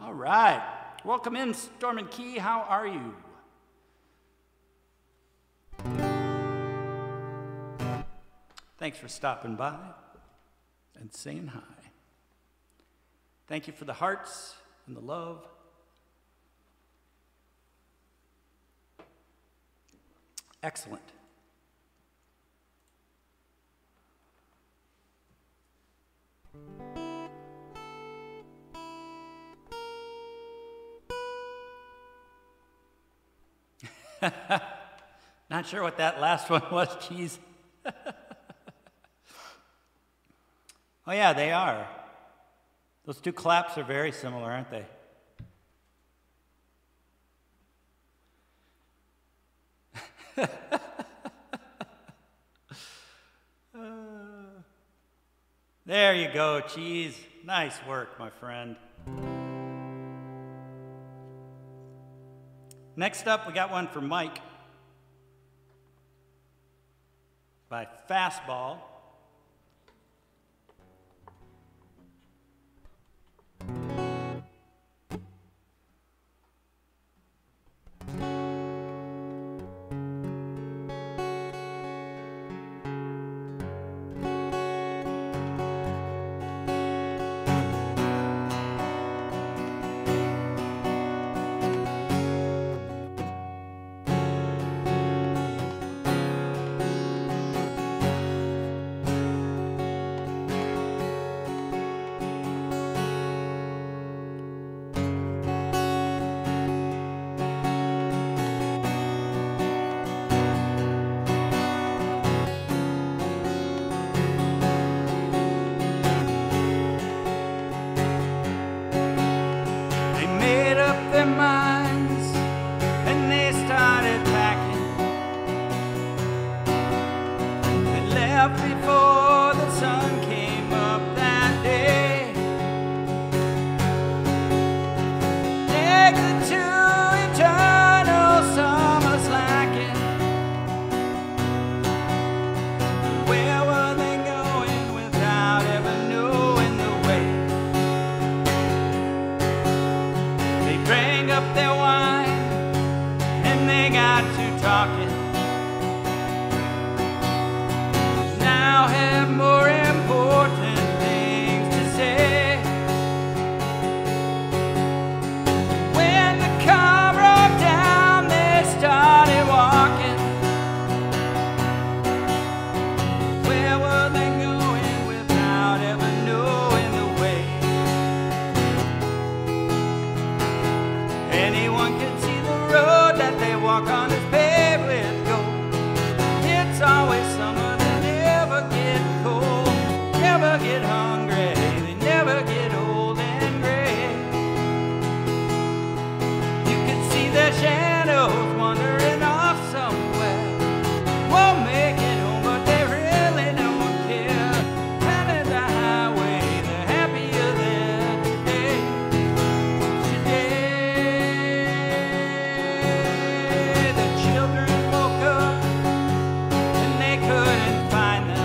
All right. Welcome in, Storm and Key. How are you? Thanks for stopping by and saying hi. Thank you for the hearts and the love. Excellent. Not sure what that last one was, geez. Oh yeah, they are. Those two claps are very similar, aren't they? uh, there you go, Cheese. Nice work, my friend. Next up, we got one for Mike by Fastball. Before the sun came up that day, naked to eternal summer slacking. Where were they going without ever knowing the way? They drank up their wine and they got to talking. Have more important things to say. When the car broke down, they started walking. Where were they going without ever knowing the way? Anyone can see the road that they walk on is paved with gold. It's always summer. Never get hungry, they never get old and gray. You can see their shadows wandering off somewhere. Won't make it home, but they really don't care. Running the highway, they're happier there today. Today, the children woke up and they couldn't find them.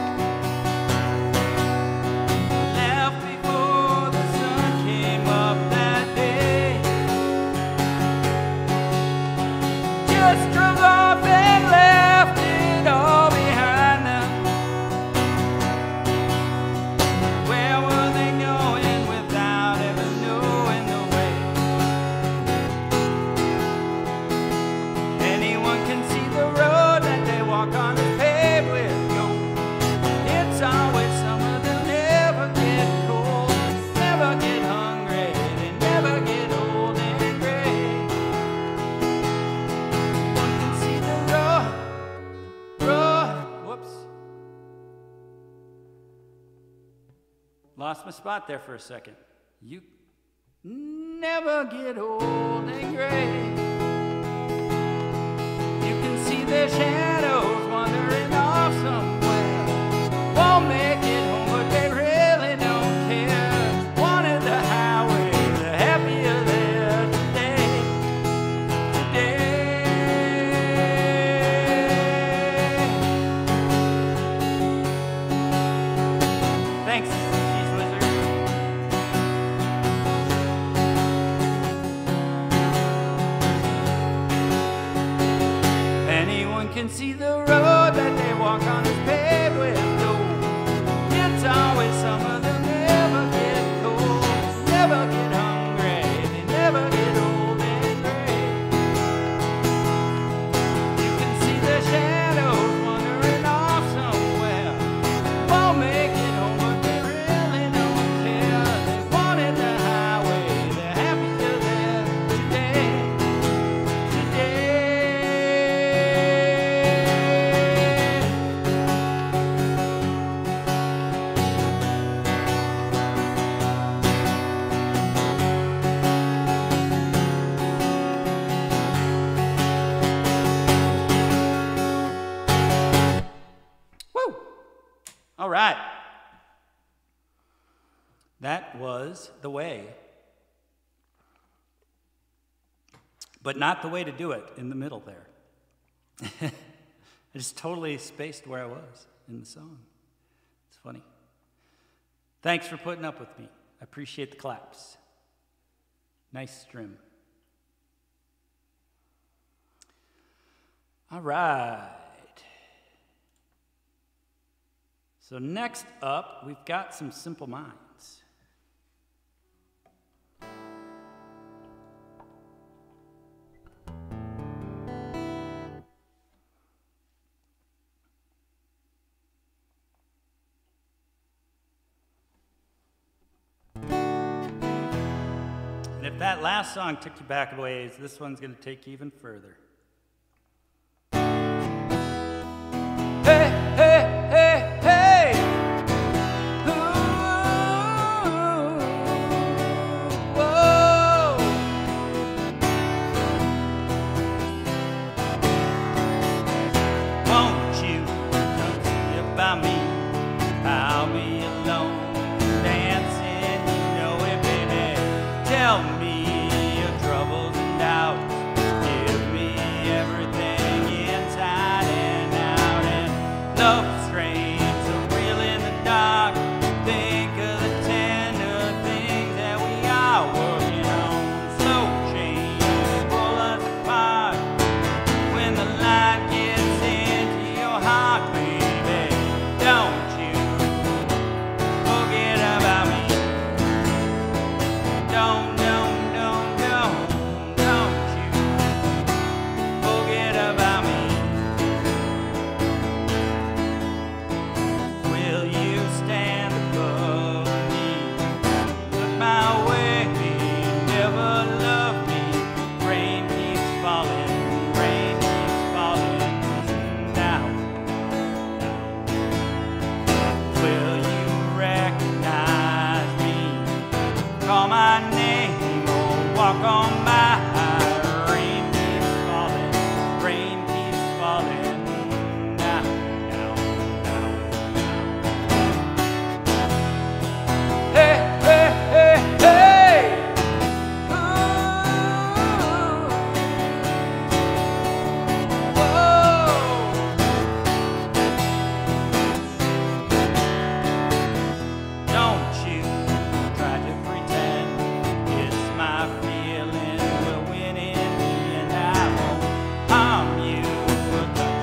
Just drove off and left it all behind them. Where were they going without ever knowing the way? Anyone can see the road that they walk on is paved with gold. It's always summer, they'll never get cold, never get hungry, they never get old and gray. Lost my spot there for a second. You never get old and gray. You can see their shadows wandering off somewhere. Won't make it home, but they really don't care. Wanted the highway, they're happier there today. Today. Thanks. can see the road that they walk on is paved with gold. It's always summer, they'll never get cold, never get hungry, they never get old and gray. You can see the shadows wandering off somewhere, won't make it home, but they really don't care. They wanted the highway, they're happier there today. Woo! All right. That was The Way. But not the way to do it in the middle there. I just totally spaced where I was in the song. It's funny. Thanks for putting up with me. I appreciate the claps. Nice strum. All right. So next up, we've got some Simple Minds. And if that last song took you back a ways, this one's going to take you even further. Hey, hey, hey, hey! Ooh, whoa. Won't you come see about me? I'll be alone, dancing, you know it, baby. Tell me your troubles and doubts. Give me everything inside and out. And love strange, so real in the dark. Think of the tender things that we are working on. Slow change, pull us apart. When the light gets into your heart, baby, don't you forget about me. Don't, don't, don't, don't, don't you forget about me. Will you stand above me? Look my way, never love me. Rain keeps falling, rain keeps falling now. Will you recognize me? Call my name or walk on by. Rain keeps falling, rain keeps falling now, now, now, now. Hey, hey, hey, hey! Ooh, whoa. Don't you try to pretend it's my feeling. We'll win in the end. I won't harm you. We'll come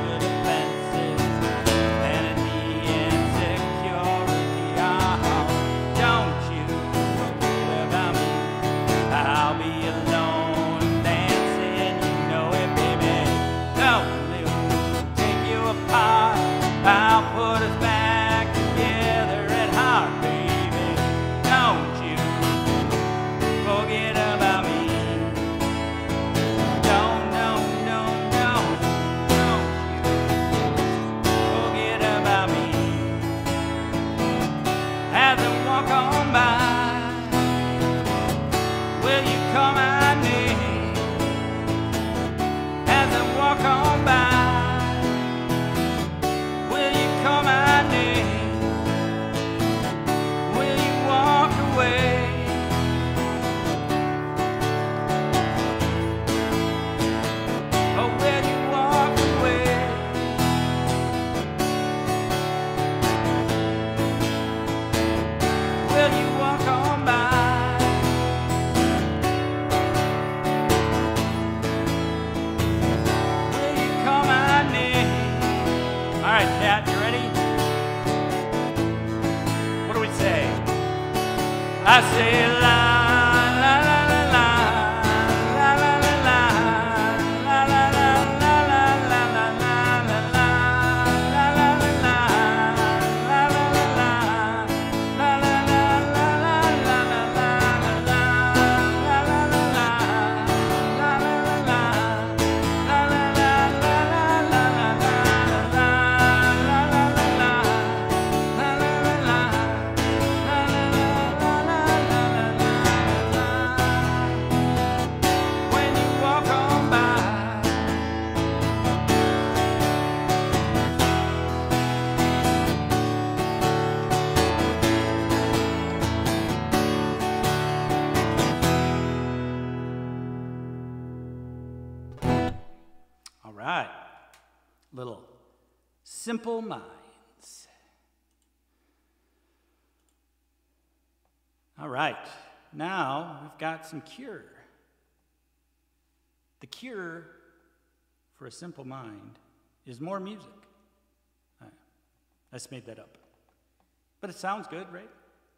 I say la la la la la la la la la la la la la la la la la la when you walk on by. All right, little Simple Minds. All right, now we've got some Cure. The cure for a simple mind is more music. I I just made that up. But it sounds good, right?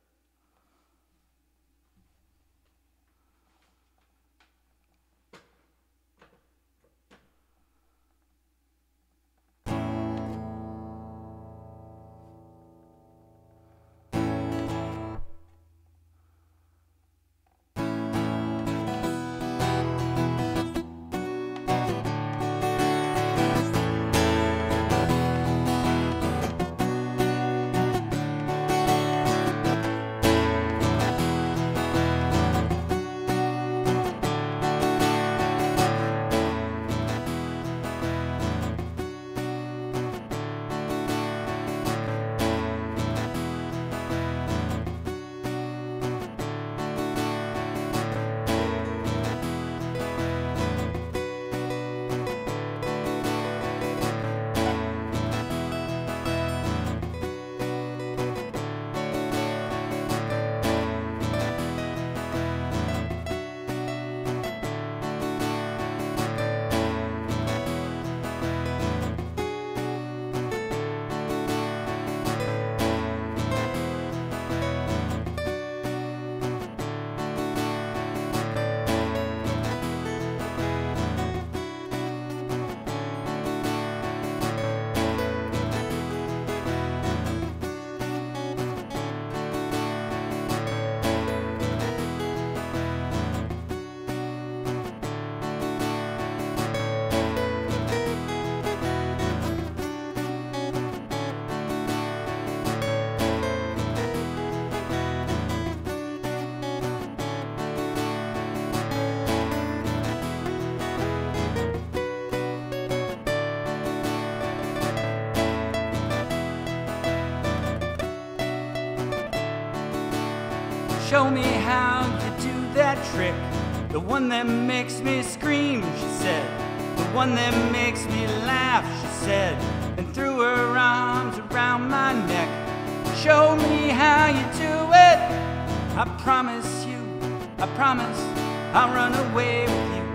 Show me how you do that trick, the one that makes me scream, she said, the one that makes me laugh, she said, and threw her arms around my neck. Show me how you do it. I promise you, I promise I'll run away with you.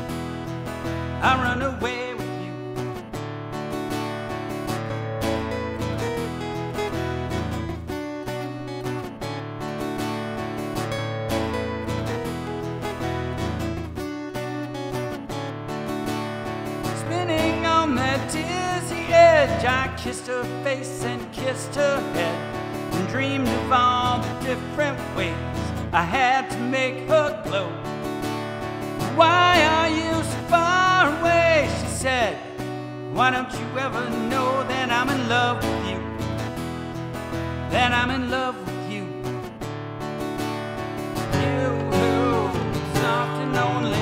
I'll run away with you. Spinning on that dizzy edge, I kissed her face and kissed her head, and dreamed of all the different ways I had to make her glow. Why are you so far away? She said. Why don't you ever know that I'm in love with you? That I'm in love with you. You, soft and lonely.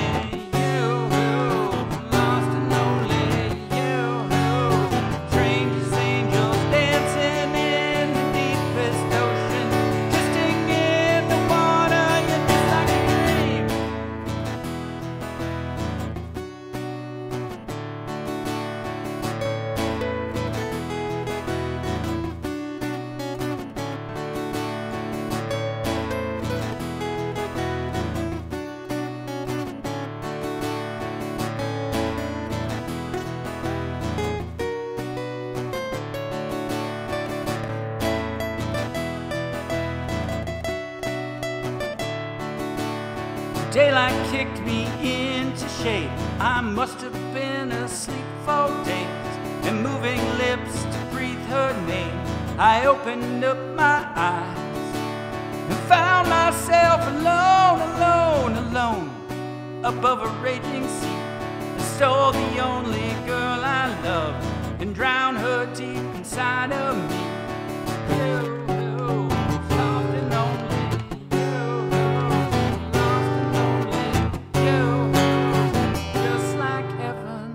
Daylight kicked me into shape. I must have been asleep for days, and moving lips to breathe her name. I opened up my eyes and found myself alone, alone, alone, above a raging sea. I stole the only girl I loved and drowned her deep inside of me. You, you, lost and lonely. You, lost and lonely. You, just like heaven.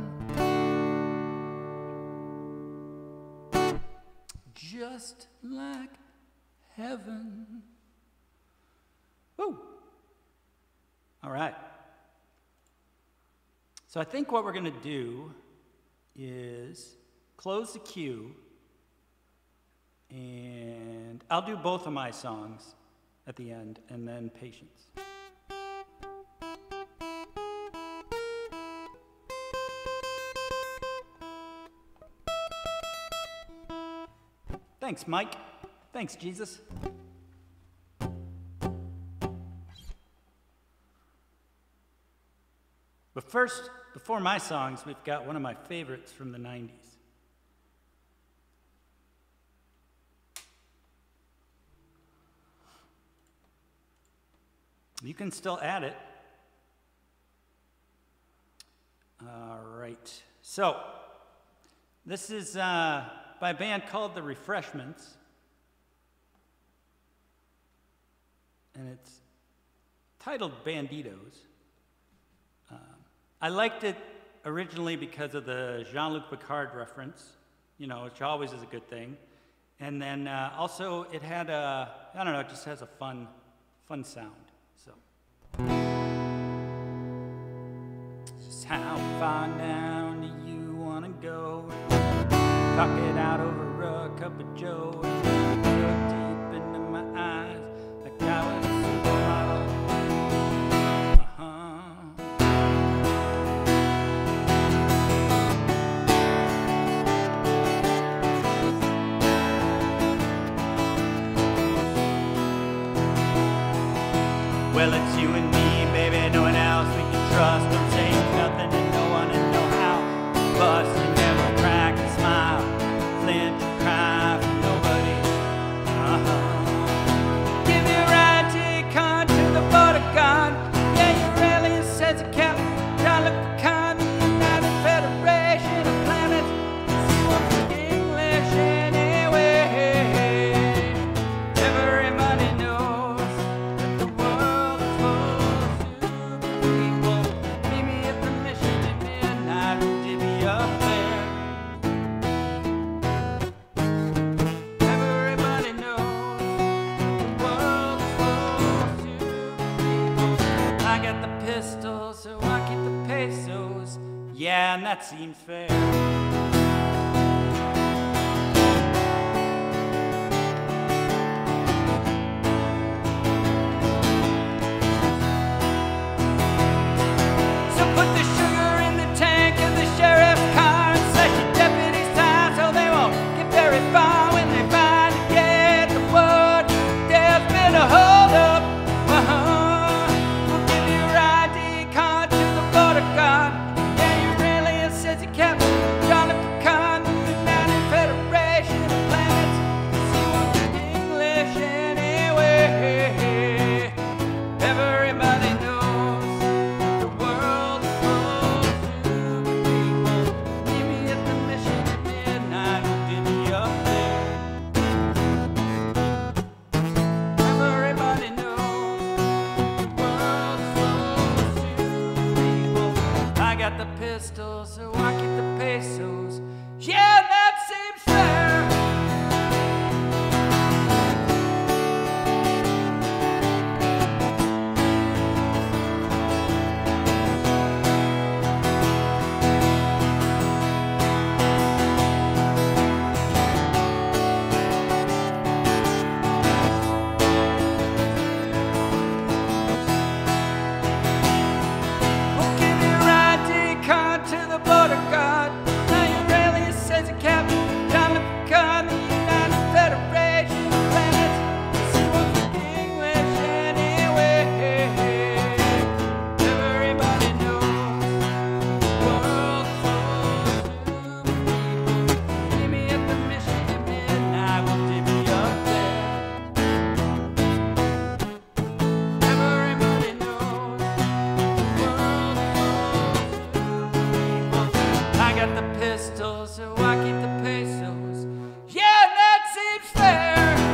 Just like heaven. Woo! All right. So I think what we're going to do is close the queue, and I'll do both of my songs at the end, and then Patience. Thanks, Mike. Thanks, Jesus. But first, before my songs, we've got one of my favorites from the nineties. You can still add it. All right. So, this is uh, by a band called The Refreshments. And it's titled Banditos. Um, I liked it originally because of the Jean-Luc Picard reference, you know, which always is a good thing. And then uh, also it had a, I don't know, it just has a fun, fun sound. So, just how far down do you want to go? Talk it out over a cup of joe. Look deep into my eyes like I was a supermodel. Uh-huh. Well, it's you and me, baby, no one else we can trust. Don't say nothing to no one and no how. Bust, you never crack a smile. Flinch, cry for nobody. Uh-huh. Give your right icon to the border guard. Yeah, your alien sense of captain. Jean-Luc Picard, the United Federation of Planets. See what's English anyway. Everybody knows that the world is full of super people. Meet me at the mission at midnight. We'll divvy up there. Everybody knows the world is full of super people. I got the pistol, so I keep the pesos. Yeah, and that seems fair. So put the sugar in the tank of the sheriff's car and slash your deputy's tires so they won't get very far when they finally get the word. There's been a hold-up. Uh-huh. We'll give your I D card to the border guard. Yeah, your alien says you captain. I keep the pesos. Yeah, that seems fair.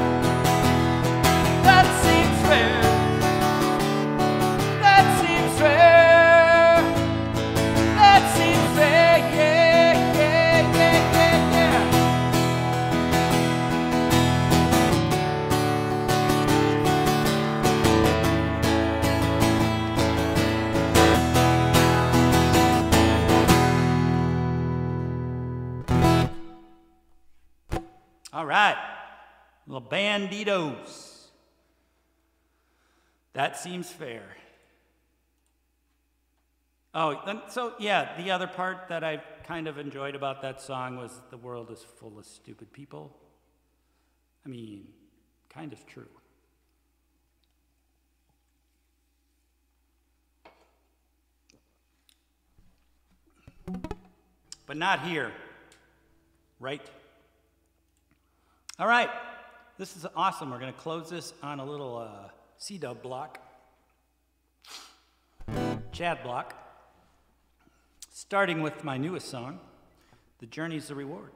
That seems fair. That seems fair. That seems fair. Yeah, yeah, yeah, yeah, yeah. All right, little Banditos. That seems fair. Oh, then- so yeah, the other part that I kind of enjoyed about that song was the world is full of stupid people. I mean, kind of true. But not here, right? All right, this is awesome. We're going to close this on a little uh, C-dub block, Chad block, starting with my newest song, The Journey's the Reward.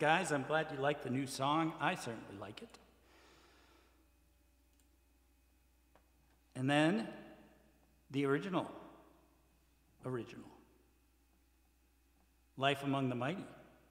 guys. I'm glad you like the new song. I certainly like it. And then the original. Original. Life Among the Mighty.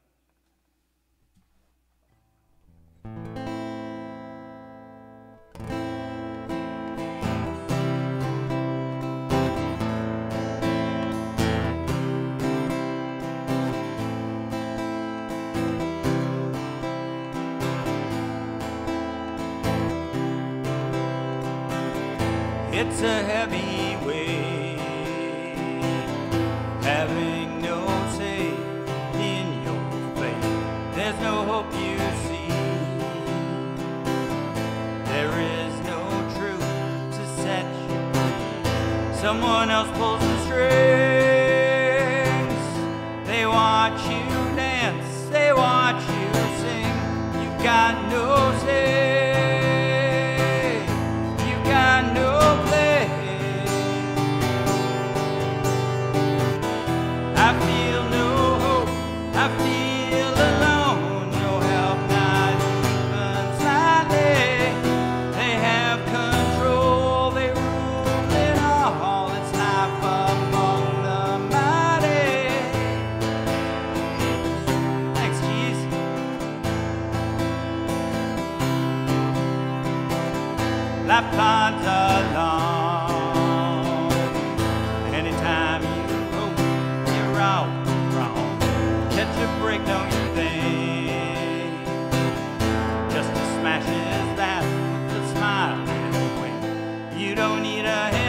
It's a heavy weight, having no say in your fate. There's no hope you see, there is no truth to set you free. Someone else pulls the strings, they watch you dance, they watch you sing. You got no say, you got no I feel no hope, I feel alone, no help, not even slightly. They have control, they rule it all, it's life among the mighty. Thanks, Keys. Life plods along, anytime you wrong, wrong. Catch a break, don't you think? Just as smashes that with a smile and a wink. You don't need a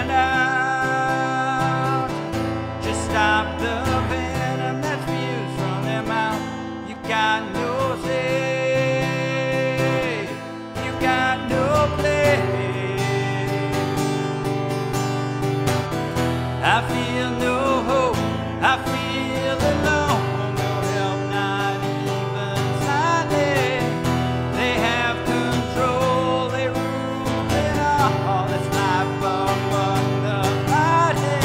handout. Just stop the venom that spews from their mouth. You got no say, you got no play. I feel no hope, I feel alone, no help, not even slightly. They have control, they rule it all. It's life among the mighty.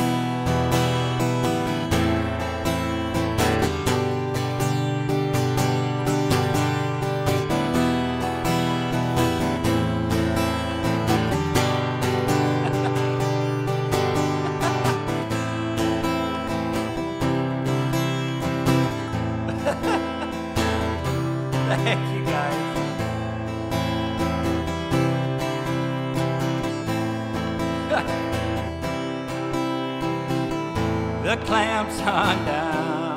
Thank you, guys. The clamps are down.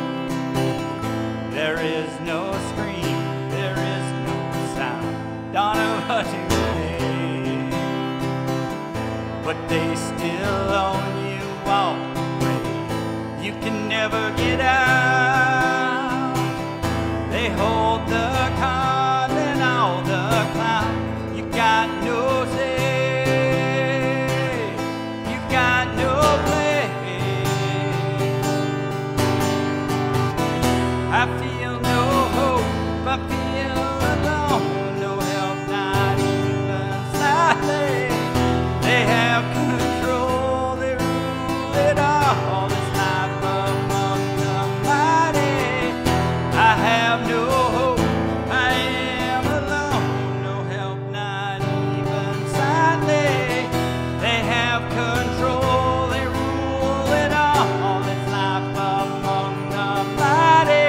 There is no scream, there is no sound. Dawn of a new day. But they still own you all the way. You can never get out. They hold the card and all the clout. You got no say, you got no play. I feel no hope, I feel alone, no help, not even slightly. They have control, they rule it all. It's life among the mighty. I have no hope, I am alone, no help, not even slightly. They have control, they rule it all. It's life among the mighty.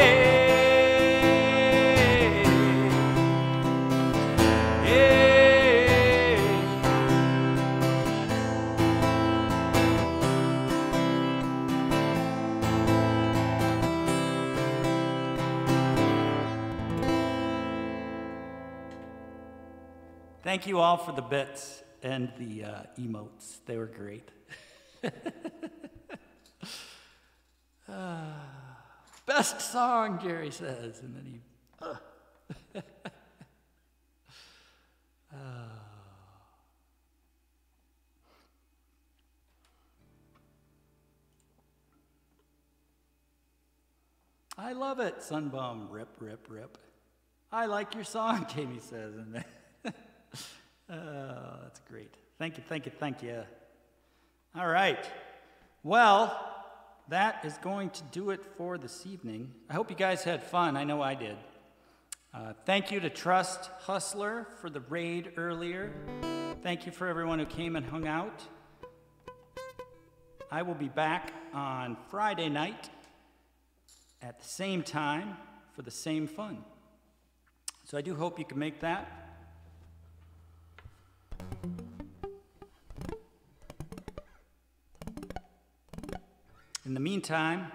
Thank you all for the bits and the uh, emotes. They were great. uh, best song, Jerry says, and then he. Uh. uh. I love it, Sunbum. Rip, rip, rip. I like your song, Jamie says, and then. Oh, that's great. Thank you, thank you, thank you. All right. Well, that is going to do it for this evening. I hope you guys had fun. I know I did. Uh, thank you to Trust Hustler for the raid earlier. Thank you for everyone who came and hung out. I will be back on Friday night at the same time for the same fun. So I do hope you can make that. In the meantime,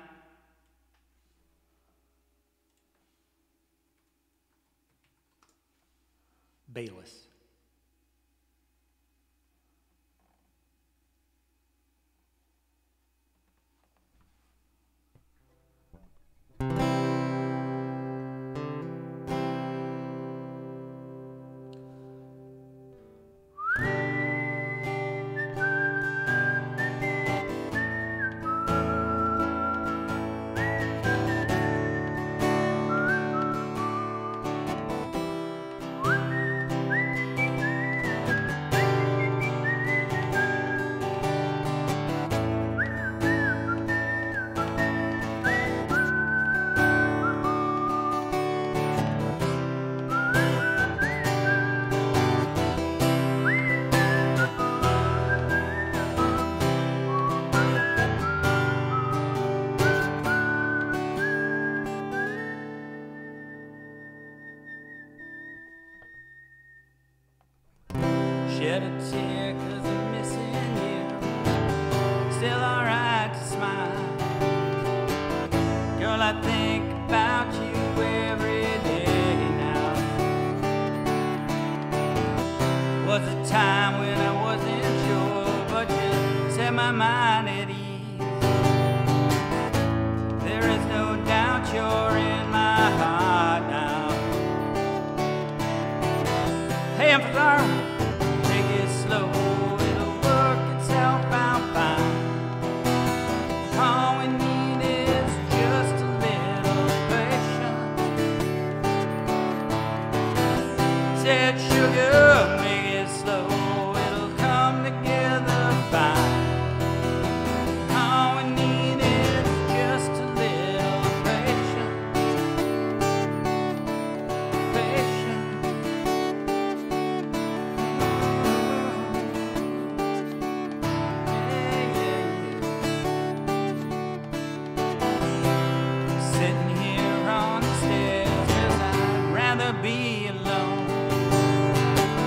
Bayless. Shed a tear cause I'm missing you. Still alright to smile. Girl, I think about you every day now. Was a time when I wasn't sure, but you set my mind at ease. There is no doubt you're in my heart now. Hey, I'm sorry. Slow, it'll work itself out fine. All we need is just a little patience. Said sugar, make it slow, it'll come together fine. All we need is just a little patience. Patience. Be alone.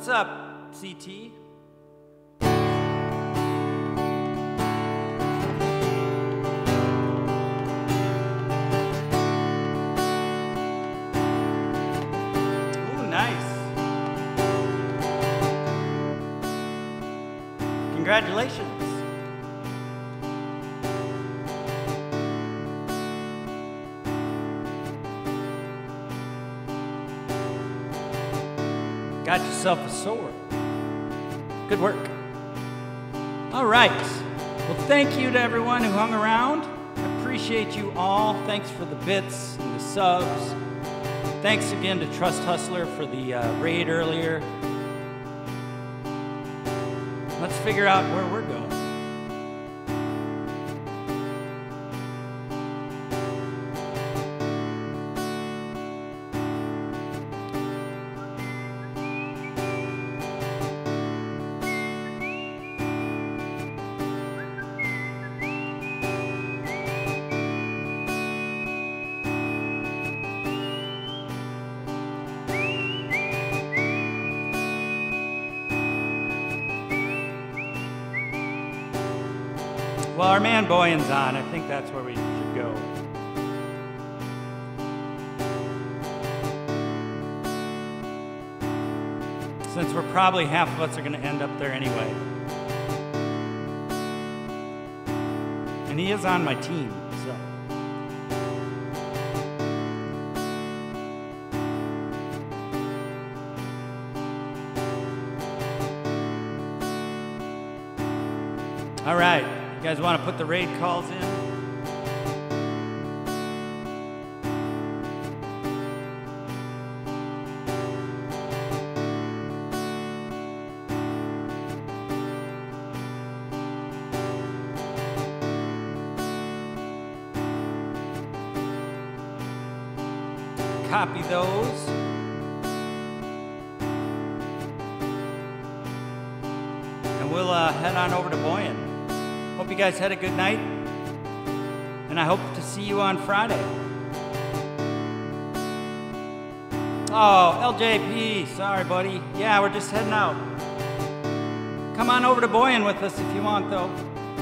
What's up, C T? Ooh, nice. Congratulations. Got yourself a sword. Good work. All right. Well, thank you to everyone who hung around. I appreciate you all. Thanks for the bits and the subs. Thanks again to Trust Hustler for the uh, raid earlier. Let's figure out where we're going. Well, our man Boyan's on. I think that's where we should go. Since we're probably half of us are going to end up there anyway. And he is on my team, so. All right. You guys want to put the raid calls in? Copy those. And we'll uh, head on over to Boyan. Hope you guys had a good night, and I hope to see you on Friday. Oh, L J P, sorry, buddy. Yeah, we're just heading out. Come on over to Boyan with us if you want, though.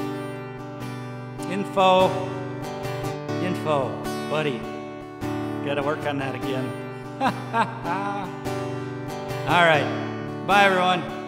Info, info, buddy. Gotta work on that again. All right, bye, everyone.